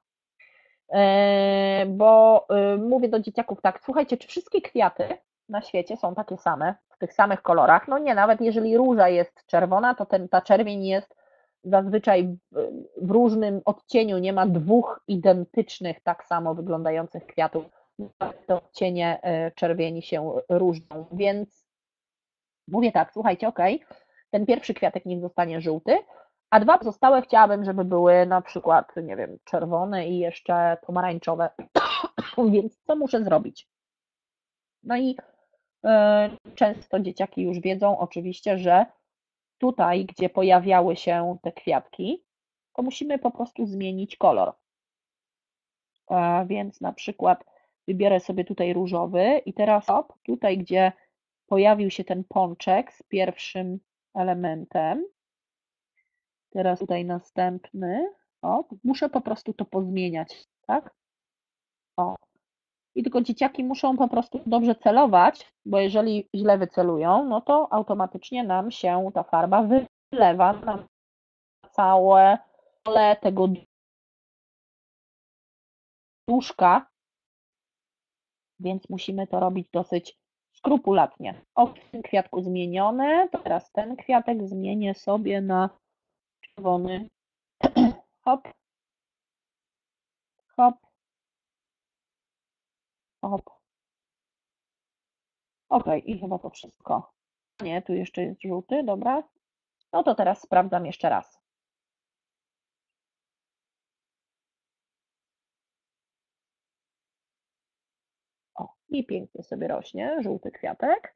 Bo mówię do dzieciaków tak, słuchajcie, czy wszystkie kwiaty na świecie są takie same, w tych samych kolorach? No nie, nawet jeżeli róża jest czerwona, to ten, ta czerwień jest zazwyczaj w różnym odcieniu, nie ma dwóch identycznych, tak samo wyglądających kwiatów. Te odcienie czerwieni się różnią, więc mówię tak, słuchajcie, ok, ten pierwszy kwiatek niech zostanie żółty, a dwa pozostałe chciałabym, żeby były na przykład, nie wiem, czerwone i jeszcze pomarańczowe. Więc co muszę zrobić? No i często dzieciaki już wiedzą oczywiście, że tutaj, gdzie pojawiały się te kwiatki, to musimy po prostu zmienić kolor. Więc na przykład wybiorę sobie tutaj różowy i teraz op, tutaj, gdzie pojawił się ten pączek z pierwszym elementem, teraz tutaj następny, o, muszę po prostu to pozmieniać, tak? O. I tylko dzieciaki muszą po prostu dobrze celować, bo jeżeli źle wycelują, no to automatycznie nam się ta farba wylewa na całe pole tego duszka, więc musimy to robić dosyć skrupulatnie. O, w tym kwiatku zmienione, to teraz ten kwiatek zmienię sobie na czerwony. Hop, hop, hop. Ok, i chyba to wszystko. Nie, tu jeszcze jest żółty, dobra. No to teraz sprawdzam jeszcze raz. O. I pięknie sobie rośnie żółty kwiatek.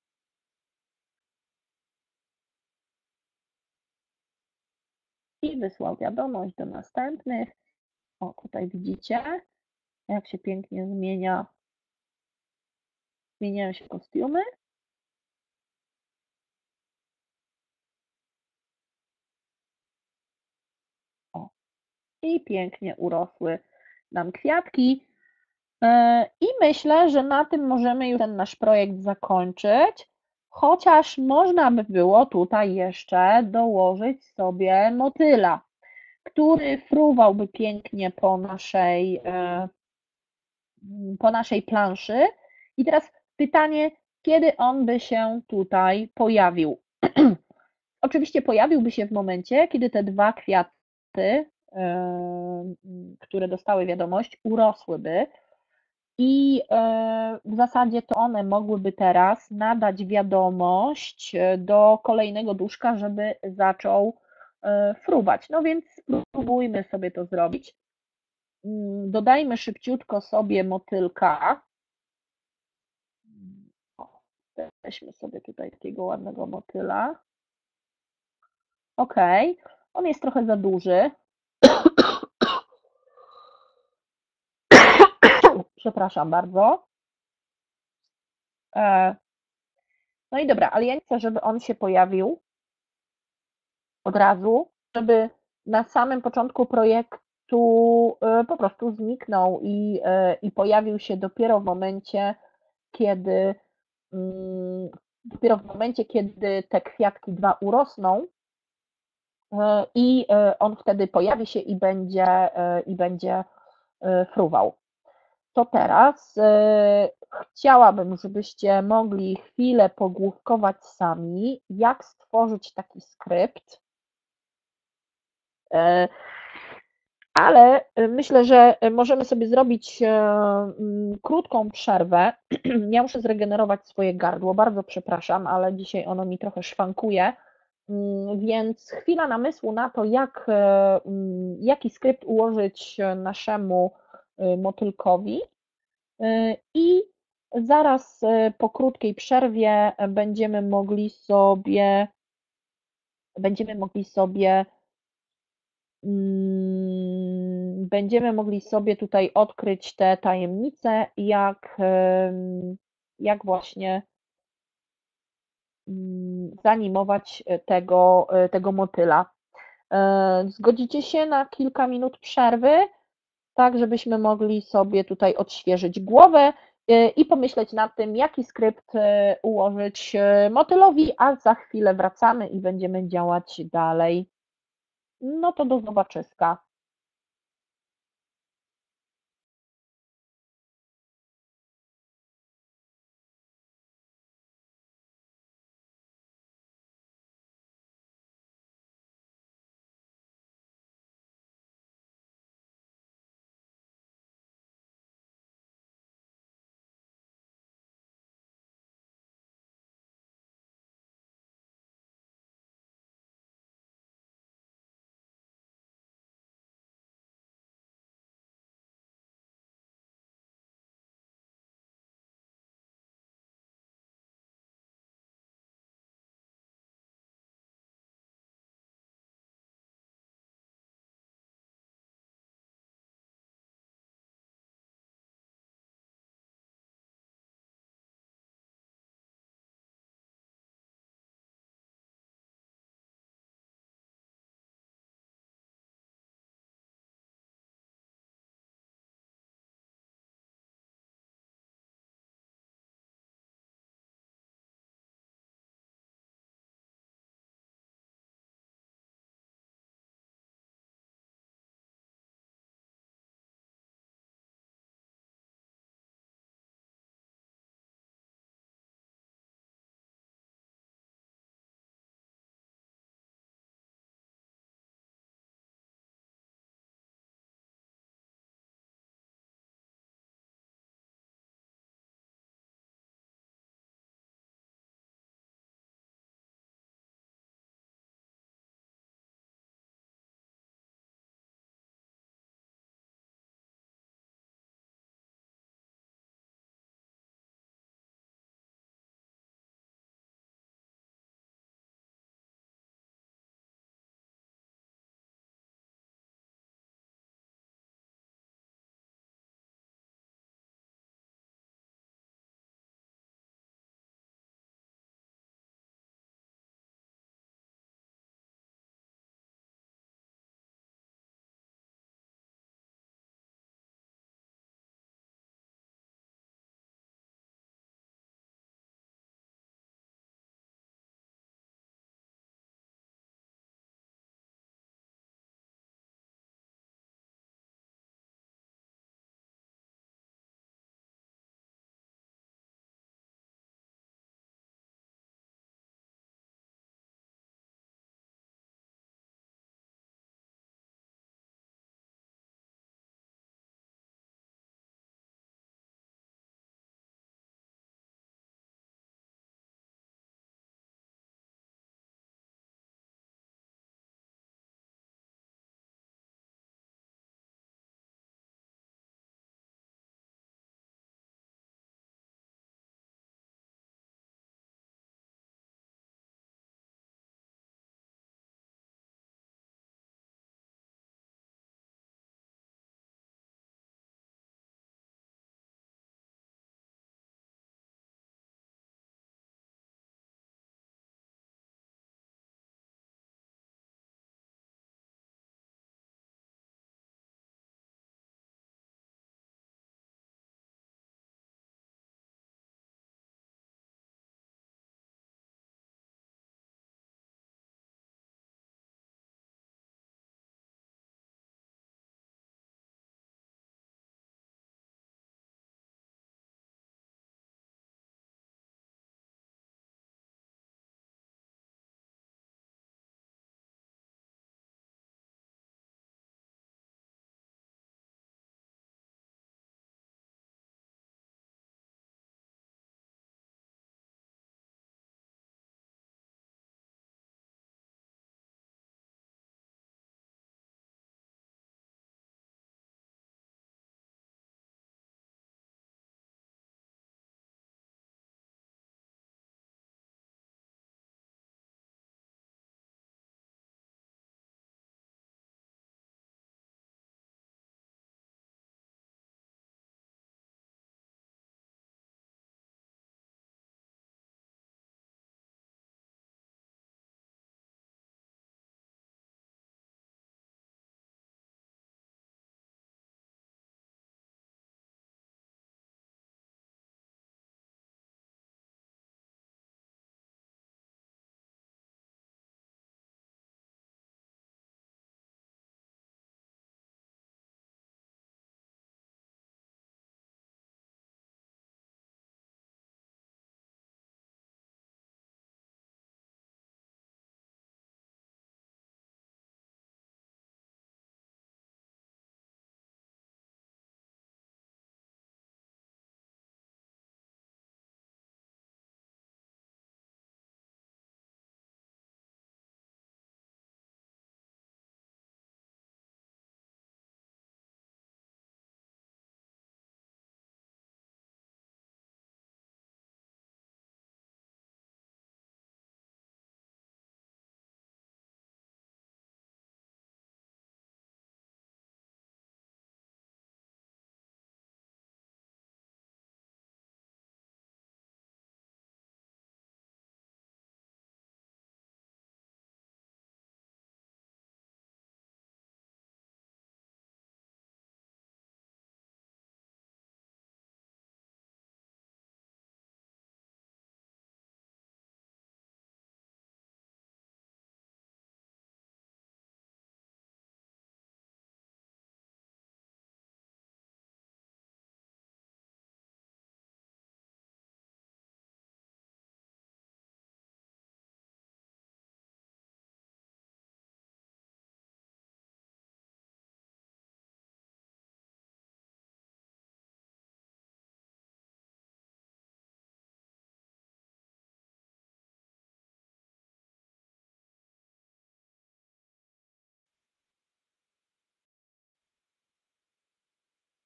I wysłał wiadomość do następnych. O, tutaj widzicie, jak się pięknie zmienia, zmieniają się kostiumy. O, i pięknie urosły nam kwiatki. I myślę, że na tym możemy już ten nasz projekt zakończyć, chociaż można by było tutaj jeszcze dołożyć sobie motyla, który fruwałby pięknie po naszej, po naszej planszy. I teraz pytanie, kiedy on by się tutaj pojawił? Oczywiście pojawiłby się w momencie, kiedy te dwa kwiaty, które dostały wiadomość, urosłyby. I w zasadzie to one mogłyby teraz nadać wiadomość do kolejnego duszka, żeby zaczął fruwać. No więc spróbujmy sobie to zrobić. Dodajmy szybciutko sobie motylka. O, weźmy sobie tutaj takiego ładnego motyla. Ok, on jest trochę za duży. Przepraszam bardzo. No i dobra, ale ja nie chcę, żeby on się pojawił od razu, żeby na samym początku projektu po prostu zniknął i, i pojawił się dopiero w momencie, kiedy dopiero w momencie, kiedy te kwiatki dwa urosną i on wtedy pojawi się i będzie, i będzie fruwał. To teraz chciałabym, żebyście mogli chwilę pogłówkować sami, jak stworzyć taki skrypt, ale myślę, że możemy sobie zrobić krótką przerwę. Ja muszę zregenerować swoje gardło, bardzo przepraszam, ale dzisiaj ono mi trochę szwankuje, więc chwila namysłu na to, jak, jaki skrypt ułożyć naszemu motylkowi i zaraz po krótkiej przerwie będziemy mogli sobie będziemy mogli sobie będziemy mogli sobie tutaj odkryć te tajemnice, jak, jak właśnie zanimować tego, tego motyla. Zgodzicie się na kilka minut przerwy, tak żebyśmy mogli sobie tutaj odświeżyć głowę i pomyśleć nad tym, jaki skrypt ułożyć motylowi, a za chwilę wracamy i będziemy działać dalej. No to do zobaczyska.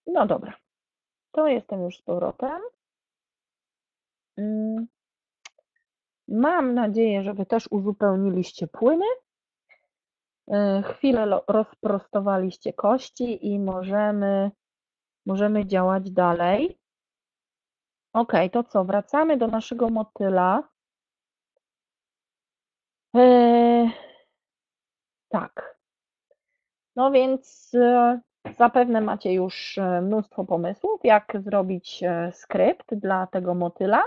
No dobra, to jestem już z powrotem. Mm, Mam nadzieję, że Wy też uzupełniliście płyny, y, chwilę lo- rozprostowaliście kości i możemy, możemy działać dalej. Ok, to co? Wracamy do naszego motyla. Eee, tak. No więc e, zapewne macie już e, mnóstwo pomysłów, jak zrobić e, skrypt dla tego motyla.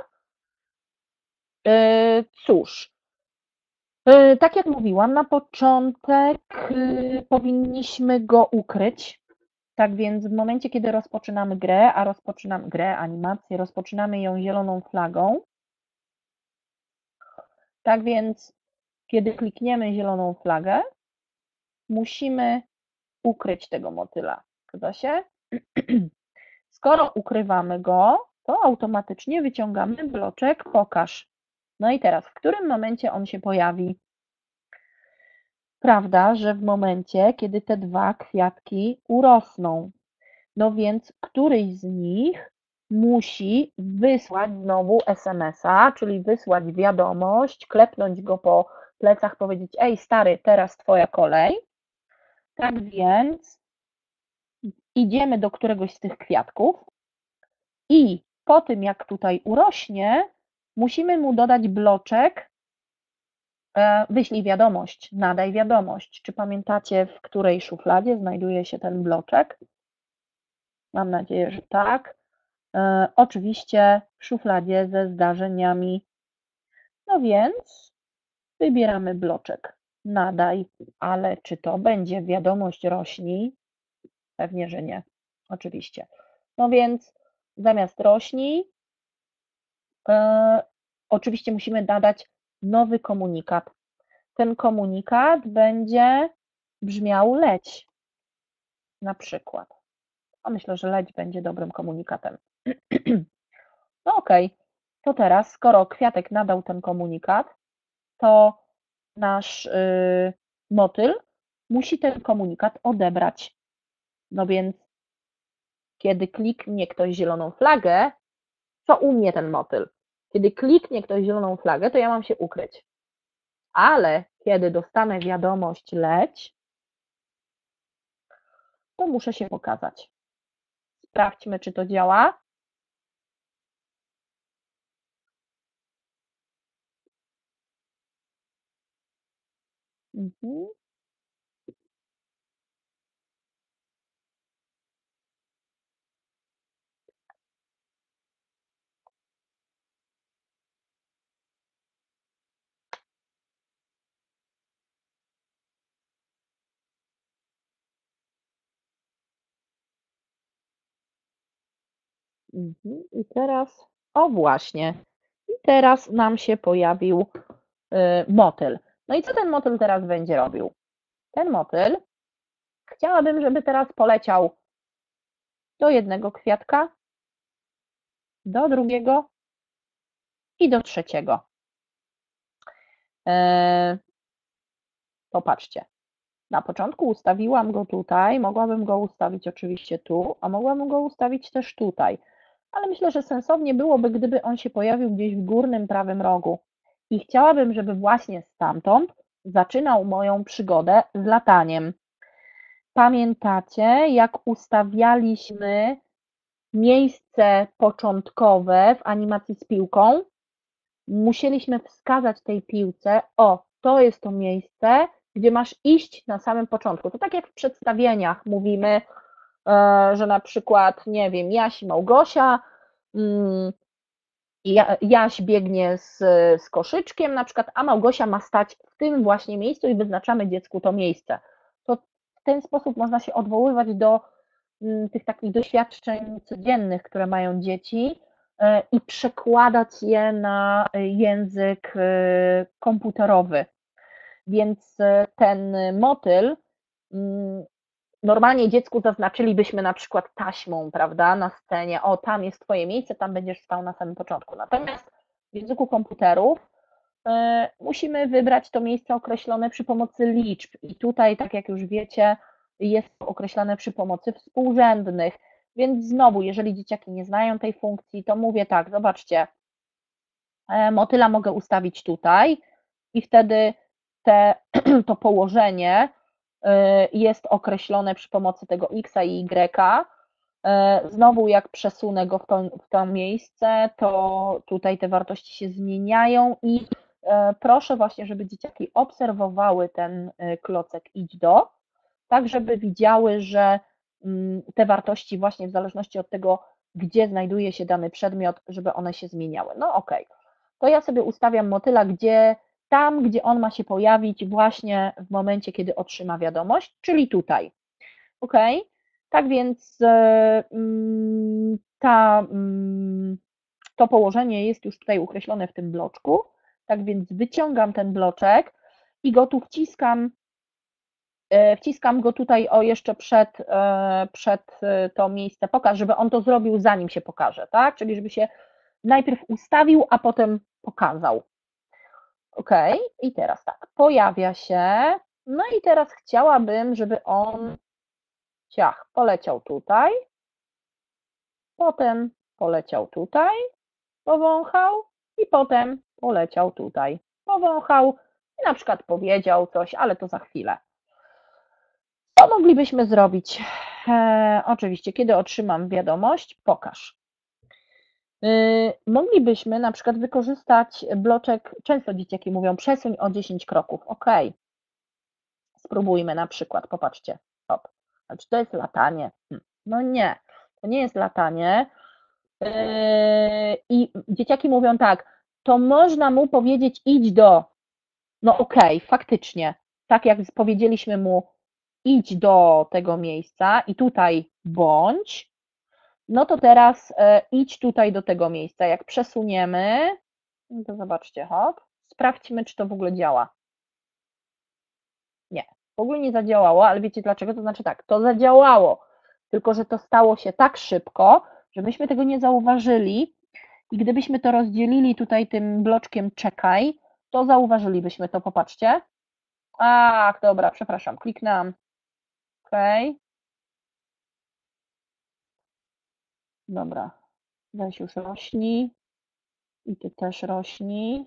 E, Cóż, e, tak jak mówiłam, na początek e, powinniśmy go ukryć. Tak więc w momencie, kiedy rozpoczynamy grę, a rozpoczynamy grę, animację, rozpoczynamy ją zieloną flagą. Tak więc, kiedy klikniemy zieloną flagę, musimy ukryć tego motyla. Zgadza się? Skoro ukrywamy go, to automatycznie wyciągamy bloczek pokaż. No i teraz, w którym momencie on się pojawi? Prawda, że w momencie, kiedy te dwa kwiatki urosną. No więc któryś z nich musi wysłać znowu es em es a, czyli wysłać wiadomość, klepnąć go po plecach, powiedzieć: ej stary, teraz twoja kolej. Tak więc idziemy do któregoś z tych kwiatków i po tym, jak tutaj urośnie, musimy mu dodać bloczek e, wyślij wiadomość, nadaj wiadomość. Czy pamiętacie, w której szufladzie znajduje się ten bloczek? Mam nadzieję, że tak. E, oczywiście w szufladzie ze zdarzeniami. No więc wybieramy bloczek nadaj, ale czy to będzie wiadomość rośnij? Pewnie, że nie. Oczywiście. No więc zamiast rośnij e, oczywiście musimy nadać nowy komunikat. Ten komunikat będzie brzmiał leć na przykład. A myślę, że leć będzie dobrym komunikatem. No okej, okay. To teraz, skoro kwiatek nadał ten komunikat, to nasz yy, motyl musi ten komunikat odebrać. No więc kiedy kliknie ktoś zieloną flagę, to u mnie ten motyl. Kiedy kliknie ktoś zieloną flagę, to ja mam się ukryć. Ale kiedy dostanę wiadomość leć, to muszę się pokazać. Sprawdźmy, czy to działa. Mhm. Mhm. I teraz, o właśnie, i teraz nam się pojawił y, motyl. No i co ten motyl teraz będzie robił? Ten motyl chciałabym, żeby teraz poleciał do jednego kwiatka, do drugiego i do trzeciego. E, popatrzcie. Na początku ustawiłam go tutaj, mogłabym go ustawić oczywiście tu, a mogłabym go ustawić też tutaj. Ale myślę, że sensownie byłoby, gdyby on się pojawił gdzieś w górnym prawym rogu. I chciałabym, żeby właśnie stamtąd zaczynał moją przygodę z lataniem. Pamiętacie, jak ustawialiśmy miejsce początkowe w animacji z piłką? Musieliśmy wskazać tej piłce: o, to jest to miejsce, gdzie masz iść na samym początku. To tak jak w przedstawieniach mówimy, że na przykład, nie wiem, Jaś i Małgosia, Jaś biegnie z, z koszyczkiem na przykład, a Małgosia ma stać w tym właśnie miejscu i wyznaczamy dziecku to miejsce. To w ten sposób można się odwoływać do tych takich doświadczeń codziennych, które mają dzieci i przekładać je na język komputerowy. Więc ten motyl normalnie dziecku zaznaczylibyśmy na przykład taśmą, prawda, na scenie: o, tam jest twoje miejsce, tam będziesz stał na samym początku. Natomiast w języku komputerów y, musimy wybrać to miejsce określone przy pomocy liczb i tutaj, tak jak już wiecie, jest to określane przy pomocy współrzędnych, Więc znowu, jeżeli dzieciaki nie znają tej funkcji, to mówię tak, zobaczcie, motyla mogę ustawić tutaj i wtedy te, to położenie jest określone przy pomocy tego X i Y. Znowu jak przesunę go w to, w to miejsce, to tutaj te wartości się zmieniają i proszę właśnie, żeby dzieciaki obserwowały ten klocek idź do, tak żeby widziały, że te wartości właśnie w zależności od tego, gdzie znajduje się dany przedmiot, żeby one się zmieniały. No ok, to ja sobie ustawiam motyla, gdzie tam, gdzie on ma się pojawić właśnie w momencie, kiedy otrzyma wiadomość, czyli tutaj. Ok, tak więc ta, to położenie jest już tutaj ukreślone w tym bloczku, tak więc wyciągam ten bloczek i go tu wciskam, wciskam go tutaj o jeszcze przed, przed to miejsce pokaż, żeby on to zrobił zanim się pokaże, tak? Czyli żeby się najpierw ustawił, a potem pokazał. Ok, i teraz tak, pojawia się, no i teraz chciałabym, żeby on ciach, poleciał tutaj, potem poleciał tutaj, powąchał i potem poleciał tutaj, powąchał i na przykład powiedział coś, ale to za chwilę. Co moglibyśmy zrobić? E, oczywiście, kiedy otrzymam wiadomość, pokaż. E, moglibyśmy na przykład wykorzystać bloczek, często dzieciaki mówią przesuń o dziesięć kroków, ok. Spróbujmy na przykład, popatrzcie, hop. A czy to jest latanie? No nie, to nie jest latanie. I dzieciaki mówią tak, to można mu powiedzieć idź do, no okej, okay, faktycznie, tak jak powiedzieliśmy mu idź do tego miejsca i tutaj bądź, no to teraz idź tutaj do tego miejsca. Jak przesuniemy, to zobaczcie, hop, sprawdźmy, czy to w ogóle działa. Nie, w ogóle nie zadziałało, ale wiecie dlaczego? To znaczy tak, to zadziałało, tylko że to stało się tak szybko, że myśmy tego nie zauważyli i gdybyśmy to rozdzielili tutaj tym bloczkiem czekaj, to zauważylibyśmy to, popatrzcie. Ach, dobra, przepraszam, kliknęłam. Ok. Dobra, weź już rośnij i ty też rośnij.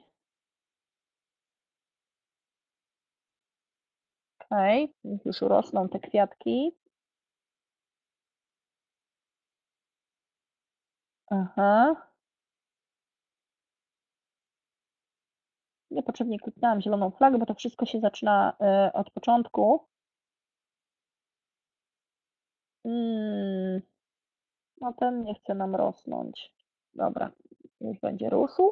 Ok, niech już urosną te kwiatki. Aha. Niepotrzebnie kliknęłam zieloną flagę, bo to wszystko się zaczyna od początku. Hmm. No ten nie chce nam rosnąć. Dobra, już będzie rósł.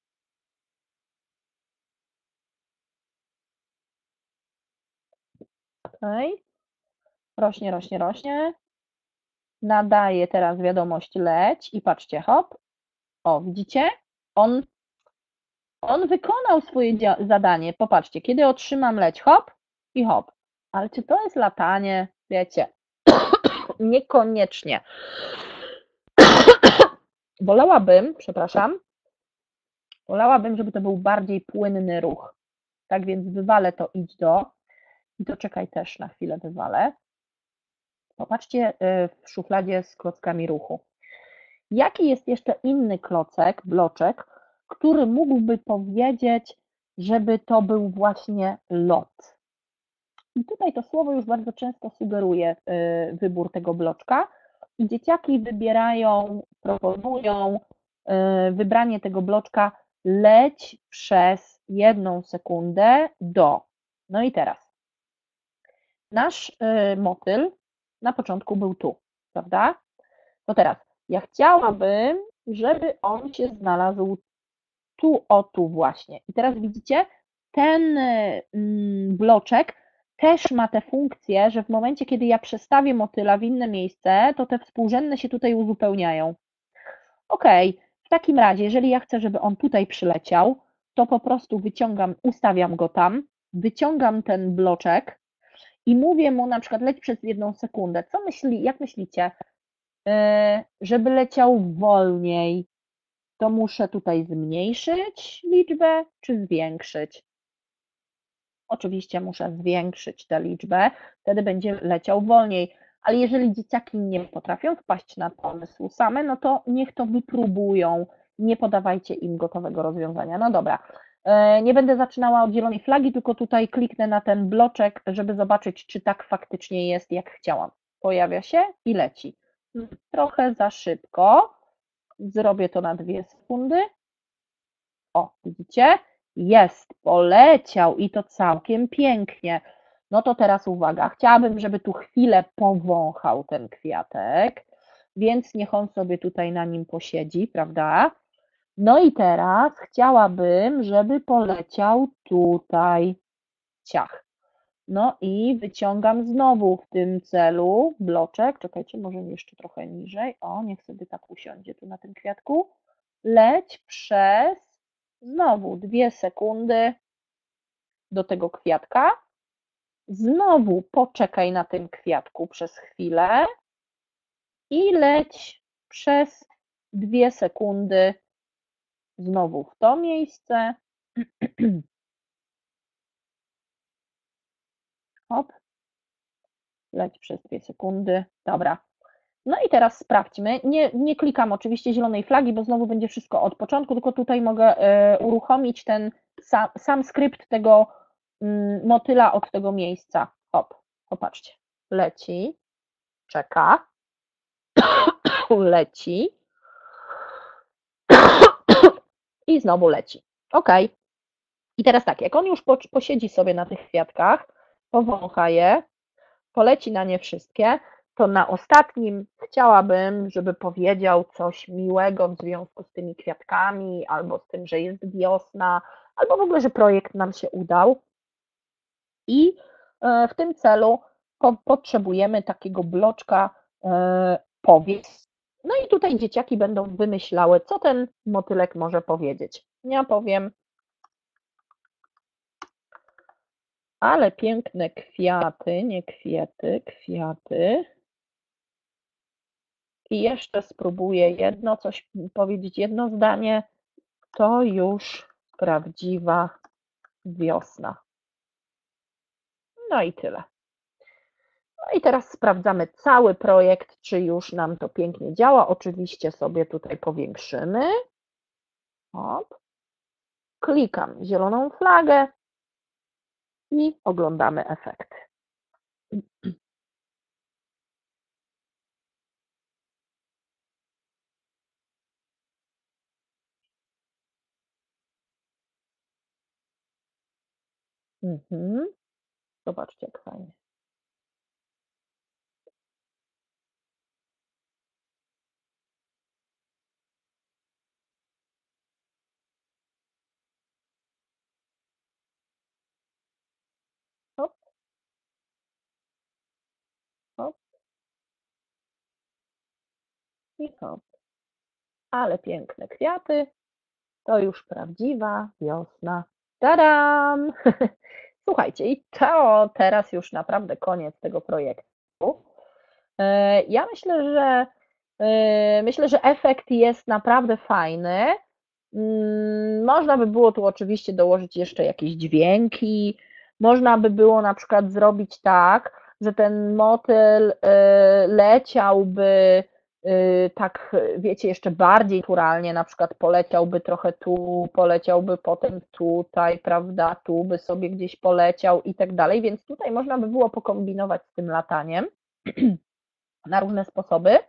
Ok. Rośnie, rośnie, rośnie. Nadaje teraz wiadomość leć i patrzcie, hop. O, widzicie? On, on wykonał swoje zadanie. Popatrzcie, kiedy otrzymam leć, hop i hop. Ale czy to jest latanie? Wiecie, niekoniecznie. Wolałabym, przepraszam, wolałabym, żeby to był bardziej płynny ruch. Tak więc wywalę to idź do i to czekaj też na chwilę wywalę. Popatrzcie w szufladzie z klockami ruchu. Jaki jest jeszcze inny klocek, bloczek, który mógłby powiedzieć, żeby to był właśnie lot? I tutaj to słowo już bardzo często sugeruje wybór tego bloczka i dzieciaki wybierają, proponują wybranie tego bloczka leć przez jedną sekundę do. No i teraz nasz motyl na początku był tu, prawda? To teraz ja chciałabym, żeby on się znalazł tu, o tu właśnie. I teraz widzicie, ten bloczek też ma tę funkcję, że w momencie, kiedy ja przestawię motyla w inne miejsce, to te współrzędne się tutaj uzupełniają. Ok, w takim razie, jeżeli ja chcę, żeby on tutaj przyleciał, to po prostu wyciągam, ustawiam go tam, wyciągam ten bloczek i mówię mu na przykład leć przez jedną sekundę. Co myśli, jak myślicie? Żeby leciał wolniej, to muszę tutaj zmniejszyć liczbę czy zwiększyć? Oczywiście muszę zwiększyć tę liczbę, wtedy będzie leciał wolniej. ale jeżeli dzieciaki nie potrafią wpaść na pomysł same, no to niech to wypróbują, nie podawajcie im gotowego rozwiązania. No dobra, nie będę zaczynała od zielonej flagi, tylko tutaj kliknę na ten bloczek, żeby zobaczyć, czy tak faktycznie jest, jak chciałam. Pojawia się i leci. Trochę za szybko. Zrobię to na dwie sekundy. O, widzicie? Jest, poleciał i to całkiem pięknie. No to teraz uwaga, chciałabym, żeby tu chwilę powąchał ten kwiatek, więc niech on sobie tutaj na nim posiedzi, prawda? No i teraz chciałabym, żeby poleciał tutaj. Ciach. No i wyciągam znowu w tym celu bloczek. Czekajcie, może jeszcze trochę niżej. O, niech sobie tak usiądzie tu na tym kwiatku. Leć przez znowu dwie sekundy do tego kwiatka. Znowu poczekaj na tym kwiatku przez chwilę i leć przez dwie sekundy znowu w to miejsce. Hop. Leć przez dwie sekundy. Dobra. No i teraz sprawdźmy. Nie, nie klikam oczywiście zielonej flagi, bo znowu będzie wszystko od początku, tylko tutaj mogę y, uruchomić ten sam, sam skrypt tego y, motyla od tego miejsca. Hop, popatrzcie. Leci, czeka, leci i znowu leci. Ok. I teraz tak, jak on już po, posiedzi sobie na tych kwiatkach, powącha je, poleci na nie wszystkie, to na ostatnim chciałabym, żeby powiedział coś miłego w związku z tymi kwiatkami, albo z tym, że jest wiosna, albo w ogóle, że projekt nam się udał. I w tym celu potrzebujemy takiego bloczka powiedz. No i tutaj dzieciaki będą wymyślały, co ten motylek może powiedzieć. Ja powiem, ale piękne kwiaty, nie kwiety, kwiaty. I jeszcze spróbuję jedno, coś powiedzieć, jedno zdanie. To już prawdziwa wiosna. No i tyle. No i teraz sprawdzamy cały projekt, czy już nam to pięknie działa. Oczywiście sobie tutaj powiększymy. Hop. Klikam zieloną flagę i oglądamy efekt. Mhm. Zobaczcie, jak fajnie. Hop. Hop. I hop. Ale piękne kwiaty. To już prawdziwa wiosna. Tadam! Słuchajcie, i to teraz już naprawdę koniec tego projektu. Ja myślę, że myślę, że efekt jest naprawdę fajny. Można by było tu oczywiście dołożyć jeszcze jakieś dźwięki. Można by było na przykład zrobić tak, że ten motyl leciałby tak, wiecie, jeszcze bardziej naturalnie, na przykład poleciałby trochę tu, poleciałby potem tutaj, prawda, tu by sobie gdzieś poleciał i tak dalej, więc tutaj można by było pokombinować z tym lataniem na różne sposoby.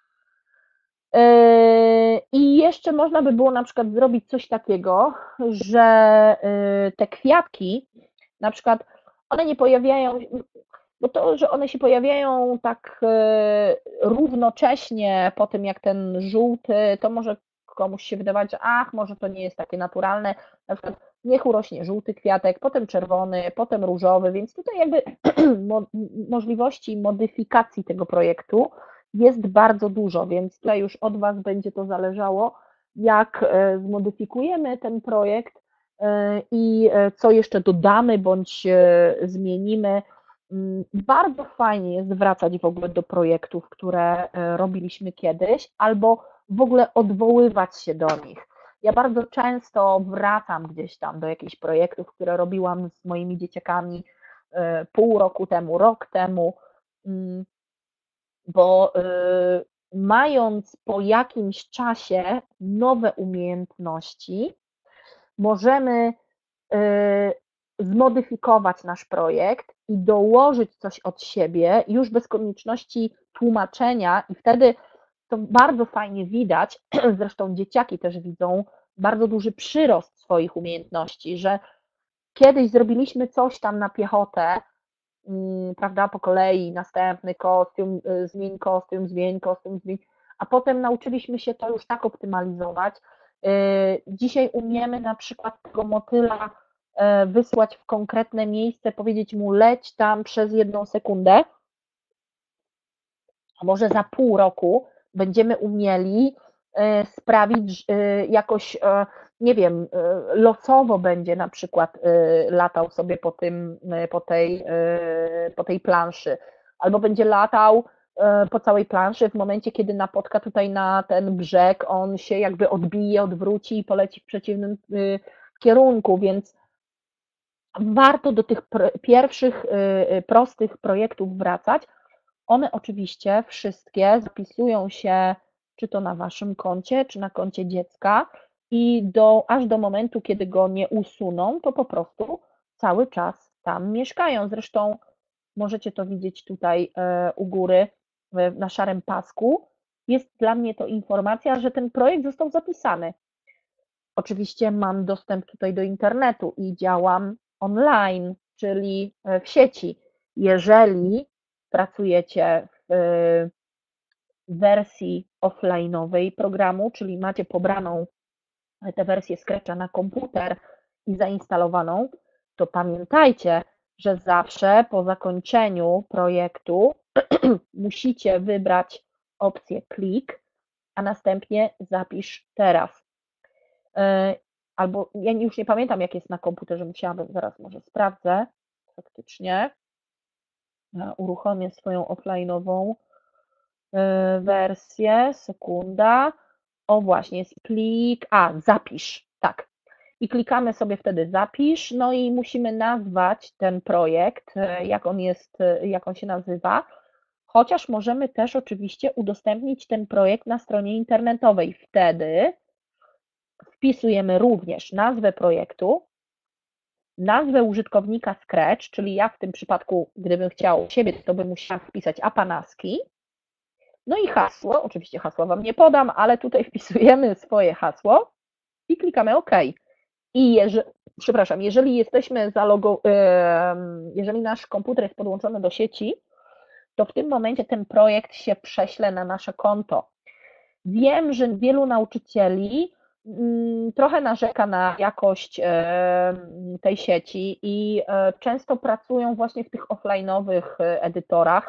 I jeszcze można by było na przykład zrobić coś takiego, że te kwiatki, na przykład one nie pojawiają, bo to, że one się pojawiają tak równocześnie po tym, jak ten żółty, to może komuś się wydawać, że ach, może to nie jest takie naturalne, na przykład niech urośnie żółty kwiatek, potem czerwony, potem różowy, więc tutaj jakby możliwości modyfikacji tego projektu jest bardzo dużo, więc tutaj już od Was będzie to zależało, jak zmodyfikujemy ten projekt i co jeszcze dodamy bądź zmienimy. Bardzo fajnie jest wracać w ogóle do projektów, które robiliśmy kiedyś, albo w ogóle odwoływać się do nich. Ja bardzo często wracam gdzieś tam do jakichś projektów, które robiłam z moimi dzieciakami pół roku temu, rok temu. bo y, mając po jakimś czasie nowe umiejętności, możemy y, zmodyfikować nasz projekt i dołożyć coś od siebie już bez konieczności tłumaczenia i wtedy to bardzo fajnie widać, zresztą dzieciaki też widzą bardzo duży przyrost swoich umiejętności, że kiedyś zrobiliśmy coś tam na piechotę, prawda, po kolei, następny kostium, zmień kostium, zmień kostium, zmień, a potem nauczyliśmy się to już tak optymalizować. Dzisiaj umiemy na przykład tego motyla wysłać w konkretne miejsce, powiedzieć mu leć tam przez jedną sekundę, a może za pół roku będziemy umieli sprawić jakoś, nie wiem, losowo będzie na przykład latał sobie po, tym, po, tej, po tej planszy, albo będzie latał po całej planszy w momencie, kiedy napotka tutaj na ten brzeg, on się jakby odbije, odwróci i poleci w przeciwnym kierunku, więc warto do tych pierwszych prostych projektów wracać. One oczywiście wszystkie zapisują się czy to na waszym koncie, czy na koncie dziecka i do, aż do momentu, kiedy go nie usuną, to po prostu cały czas tam mieszkają. Zresztą możecie to widzieć tutaj u góry na szarym pasku. Jest dla mnie to informacja, że ten projekt został zapisany. Oczywiście mam dostęp tutaj do internetu i działam online, czyli w sieci. Jeżeli pracujecie w wersji offline'owej programu, czyli macie pobraną tę wersję Scratcha na komputer i zainstalowaną, to pamiętajcie, że zawsze po zakończeniu projektu musicie wybrać opcję klik, a następnie zapisz teraz. Albo ja już nie pamiętam, jak jest na komputerze, musiałabym, zaraz może sprawdzę faktycznie. Uruchomię swoją offline'ową wersję, sekunda. O właśnie, jest plik, a zapisz, tak. I klikamy sobie wtedy zapisz, no i musimy nazwać ten projekt, jak on jest, jak on się nazywa, chociaż możemy też oczywiście udostępnić ten projekt na stronie internetowej. Wtedy wpisujemy również nazwę projektu, nazwę użytkownika Scratch, czyli ja w tym przypadku, gdybym chciał siebie, to bym musiała wpisać Apanaski. No i hasło, oczywiście hasła Wam nie podam, ale tutaj wpisujemy swoje hasło i klikamy OK. I jeżeli, przepraszam, jeżeli jesteśmy zalogo, jeżeli nasz komputer jest podłączony do sieci, to w tym momencie ten projekt się prześle na nasze konto. Wiem, że wielu nauczycieli trochę narzeka na jakość tej sieci i często pracują właśnie w tych offline'owych edytorach,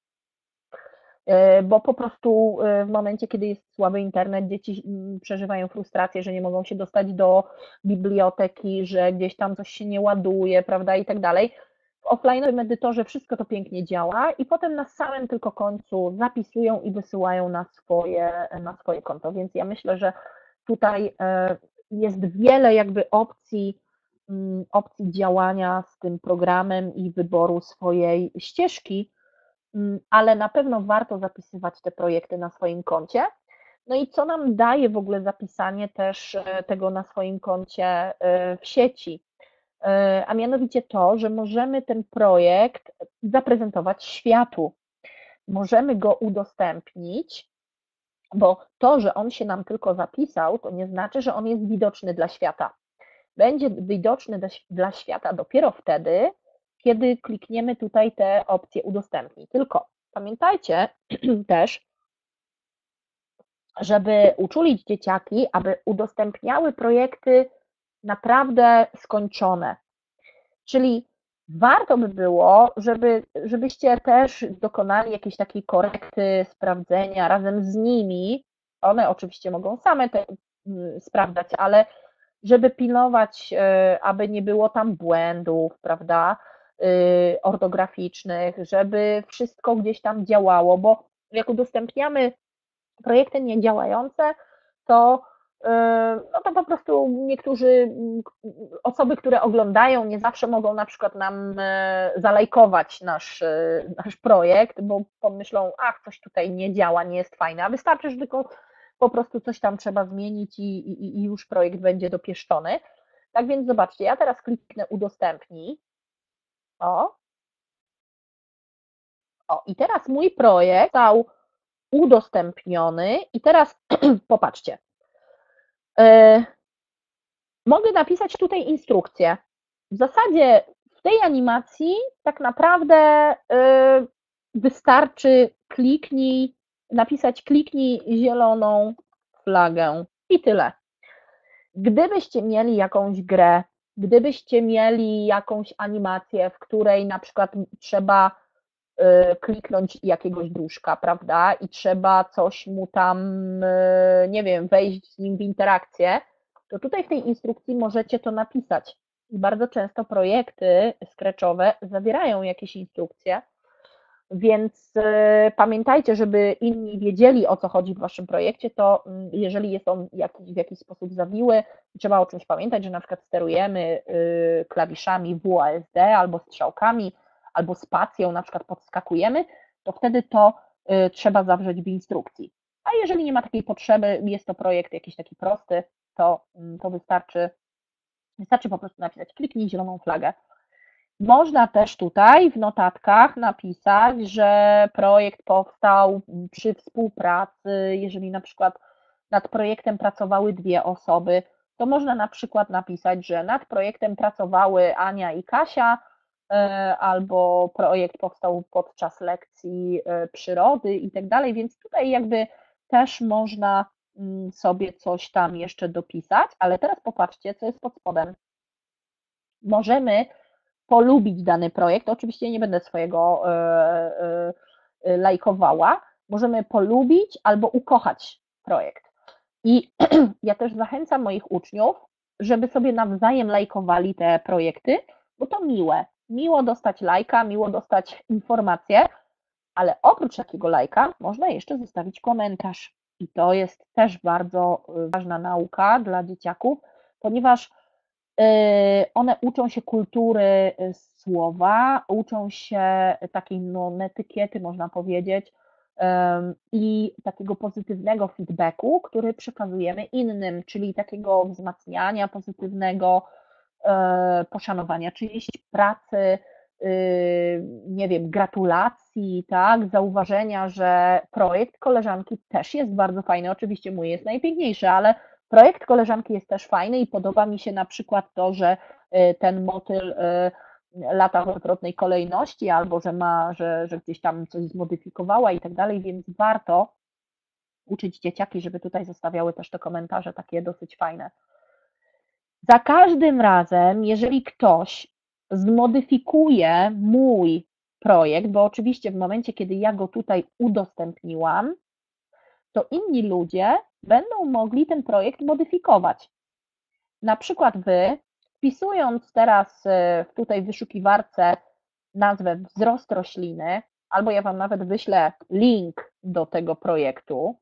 bo po prostu w momencie, kiedy jest słaby internet, dzieci przeżywają frustrację, że nie mogą się dostać do biblioteki, że gdzieś tam coś się nie ładuje, prawda, i tak dalej. W offline'owym edytorze wszystko to pięknie działa i potem na samym tylko końcu zapisują i wysyłają na swoje, na swoje konto, więc ja myślę, że tutaj jest wiele jakby opcji, opcji działania z tym programem i wyboru swojej ścieżki, ale na pewno warto zapisywać te projekty na swoim koncie. No i co nam daje w ogóle zapisanie też tego na swoim koncie w sieci? A mianowicie to, że możemy ten projekt zaprezentować światu. Możemy go udostępnić, bo to, że on się nam tylko zapisał, to nie znaczy, że on jest widoczny dla świata. Będzie widoczny dla świata dopiero wtedy, kiedy klikniemy tutaj tę opcję udostępnij. Tylko pamiętajcie też, żeby uczulić dzieciaki, aby udostępniały projekty naprawdę skończone. Czyli warto by było, żeby, żebyście też dokonali jakiejś takiej korekty, sprawdzenia razem z nimi. One oczywiście mogą same te sprawdzać, ale żeby pilnować, aby nie było tam błędów, prawda, ortograficznych, żeby wszystko gdzieś tam działało, bo jak udostępniamy projekty niedziałające, to no to po prostu niektórzy, osoby, które oglądają, nie zawsze mogą na przykład nam zalajkować nasz, nasz projekt, bo pomyślą, ach, coś tutaj nie działa, nie jest fajne, a wystarczy, że tylko po prostu coś tam trzeba zmienić i, i, i już projekt będzie dopieszczony. Tak więc zobaczcie, ja teraz kliknę udostępnij. O. O, i teraz mój projekt został udostępniony i teraz popatrzcie. Yy, mogę napisać tutaj instrukcję. W zasadzie w tej animacji tak naprawdę yy, wystarczy kliknij, napisać kliknij zieloną flagę i tyle. Gdybyście mieli jakąś grę, gdybyście mieli jakąś animację, w której na przykład trzeba kliknąć jakiegoś duszka, prawda, i trzeba coś mu tam, nie wiem, wejść z nim w interakcję, to tutaj w tej instrukcji możecie to napisać. I bardzo często projekty scratchowe zawierają jakieś instrukcje, więc pamiętajcie, żeby inni wiedzieli, o co chodzi w waszym projekcie, to jeżeli jest on jakiś, w jakiś sposób zawiły, trzeba o czymś pamiętać, że na przykład sterujemy klawiszami W A S D albo strzałkami, albo spacją na przykład podskakujemy, to wtedy to trzeba zawrzeć w instrukcji. A jeżeli nie ma takiej potrzeby, jest to projekt jakiś taki prosty, to, to wystarczy, wystarczy po prostu napisać kliknij zieloną flagę. Można też tutaj w notatkach napisać, że projekt powstał przy współpracy, jeżeli na przykład nad projektem pracowały dwie osoby, to można na przykład napisać, że nad projektem pracowały Ania i Kasia, albo projekt powstał podczas lekcji przyrody i tak dalej, więc tutaj jakby też można sobie coś tam jeszcze dopisać, ale teraz popatrzcie, co jest pod spodem. Możemy polubić dany projekt, oczywiście nie będę swojego lajkowała, możemy polubić albo ukochać projekt. I ja też zachęcam moich uczniów, żeby sobie nawzajem lajkowali te projekty, bo to miłe. Miło dostać lajka, miło dostać informację, ale oprócz takiego lajka można jeszcze zostawić komentarz. I to jest też bardzo ważna nauka dla dzieciaków, ponieważ one uczą się kultury słowa, uczą się takiej no, netykiety, można powiedzieć, i takiego pozytywnego feedbacku, który przekazujemy innym, czyli takiego wzmacniania pozytywnego, poszanowania czyjejś pracy, nie wiem, gratulacji, tak, zauważenia, że projekt koleżanki też jest bardzo fajny, oczywiście mój jest najpiękniejszy, ale projekt koleżanki jest też fajny i podoba mi się na przykład to, że ten motyl lata w odwrotnej kolejności, albo że ma, że, że gdzieś tam coś zmodyfikowała i tak dalej, więc warto uczyć dzieciaki, żeby tutaj zostawiały też te komentarze takie dosyć fajne. Za każdym razem, jeżeli ktoś zmodyfikuje mój projekt, bo oczywiście w momencie, kiedy ja go tutaj udostępniłam, to inni ludzie będą mogli ten projekt modyfikować. Na przykład wy, wpisując teraz tutaj w wyszukiwarce nazwę wzrost rośliny, albo ja wam nawet wyślę link do tego projektu.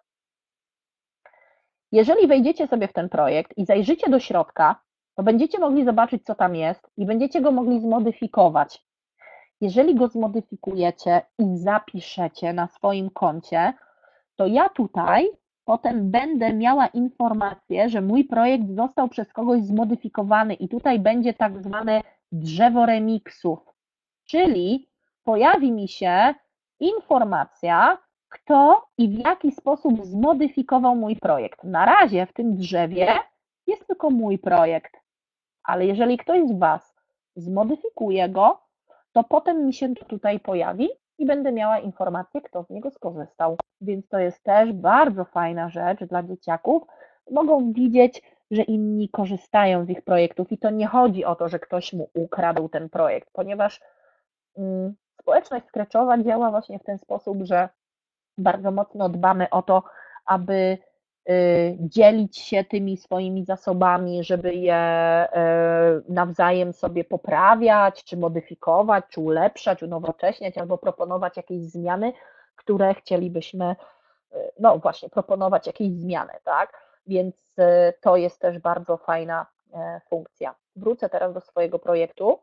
Jeżeli wejdziecie sobie w ten projekt i zajrzycie do środka, to będziecie mogli zobaczyć, co tam jest i będziecie go mogli zmodyfikować. Jeżeli go zmodyfikujecie i zapiszecie na swoim koncie, to ja tutaj potem będę miała informację, że mój projekt został przez kogoś zmodyfikowany i tutaj będzie tak zwane drzewo remiksów, czyli pojawi mi się informacja, kto i w jaki sposób zmodyfikował mój projekt. Na razie w tym drzewie jest tylko mój projekt, ale jeżeli ktoś z Was zmodyfikuje go, to potem mi się to tutaj pojawi i będę miała informację, kto z niego skorzystał. Więc to jest też bardzo fajna rzecz dla dzieciaków. Mogą widzieć, że inni korzystają z ich projektów i to nie chodzi o to, że ktoś mu ukradł ten projekt, ponieważ mm, społeczność scratchowa działa właśnie w ten sposób, że bardzo mocno dbamy o to, aby dzielić się tymi swoimi zasobami, żeby je nawzajem sobie poprawiać, czy modyfikować, czy ulepszać, unowocześniać, albo proponować jakieś zmiany, które chcielibyśmy, no właśnie, proponować jakieś zmiany, tak? więc to jest też bardzo fajna funkcja. Wrócę teraz do swojego projektu.